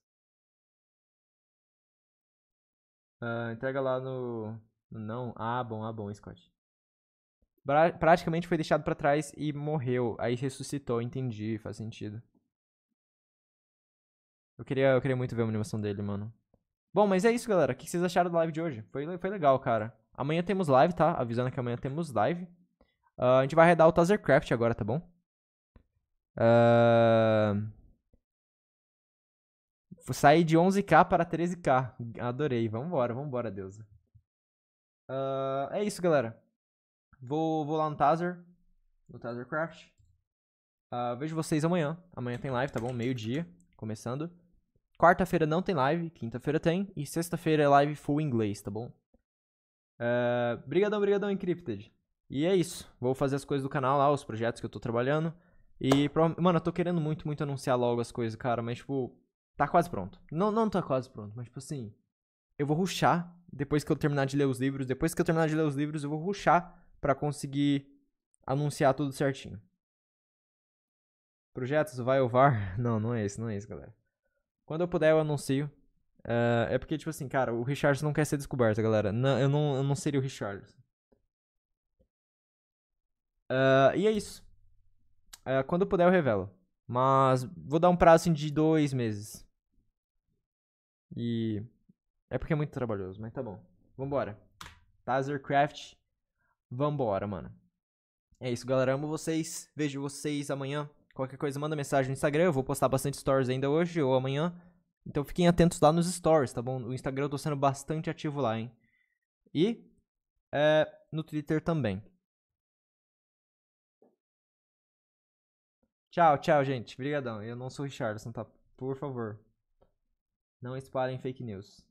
Entrega lá no... Não. Ah, bom, Scott. Praticamente foi deixado pra trás e morreu. Aí ressuscitou, entendi, faz sentido. Eu queria muito ver a animação dele, mano. Bom, mas é isso, galera. O que vocês acharam da live de hoje? Foi legal, cara. Amanhã temos live, tá? Avisando que amanhã temos live. A gente vai raidar o Tazercraft agora, tá bom? Sair de 11k para 13k. Adorei. Vambora, deusa. É isso, galera. Vou lá no Tazercraft. Vejo vocês amanhã. Amanhã tem live, tá bom? Meio-dia, começando. Quarta-feira não tem live, quinta-feira tem. E sexta-feira é live full inglês, tá bom? Brigadão, Encrypted. E é isso. Vou fazer as coisas do canal lá, os projetos que eu tô trabalhando. E, mano, eu tô querendo muito anunciar logo as coisas, cara. Mas, tipo, tá quase pronto. Não tá quase pronto, mas, tipo assim... Eu vou rushar depois que eu terminar de ler os livros. Depois que eu terminar de ler os livros, eu vou rushar pra conseguir anunciar tudo certinho. Projetos vai OVAR? Não é esse, galera. Quando eu puder, eu anuncio. É porque, tipo assim, cara, o Richardson não quer ser descoberto, galera. Eu não seria o Richardson. E é isso. Quando eu puder, eu revelo. Mas vou dar um prazo assim, de 2 meses. E... É porque é muito trabalhoso, mas tá bom. Vambora. Tazercraft. Vambora, mano. É isso, galera. Amo vocês. Vejo vocês amanhã. Qualquer coisa, manda mensagem no Instagram. Eu vou postar bastante stories ainda hoje ou amanhã. Então fiquem atentos lá nos stories, tá bom? No Instagram eu tô sendo bastante ativo lá, hein? E no Twitter também. Tchau, gente. Obrigadão. Eu não sou o Richardson, tá? Por favor. Não espalhem fake news.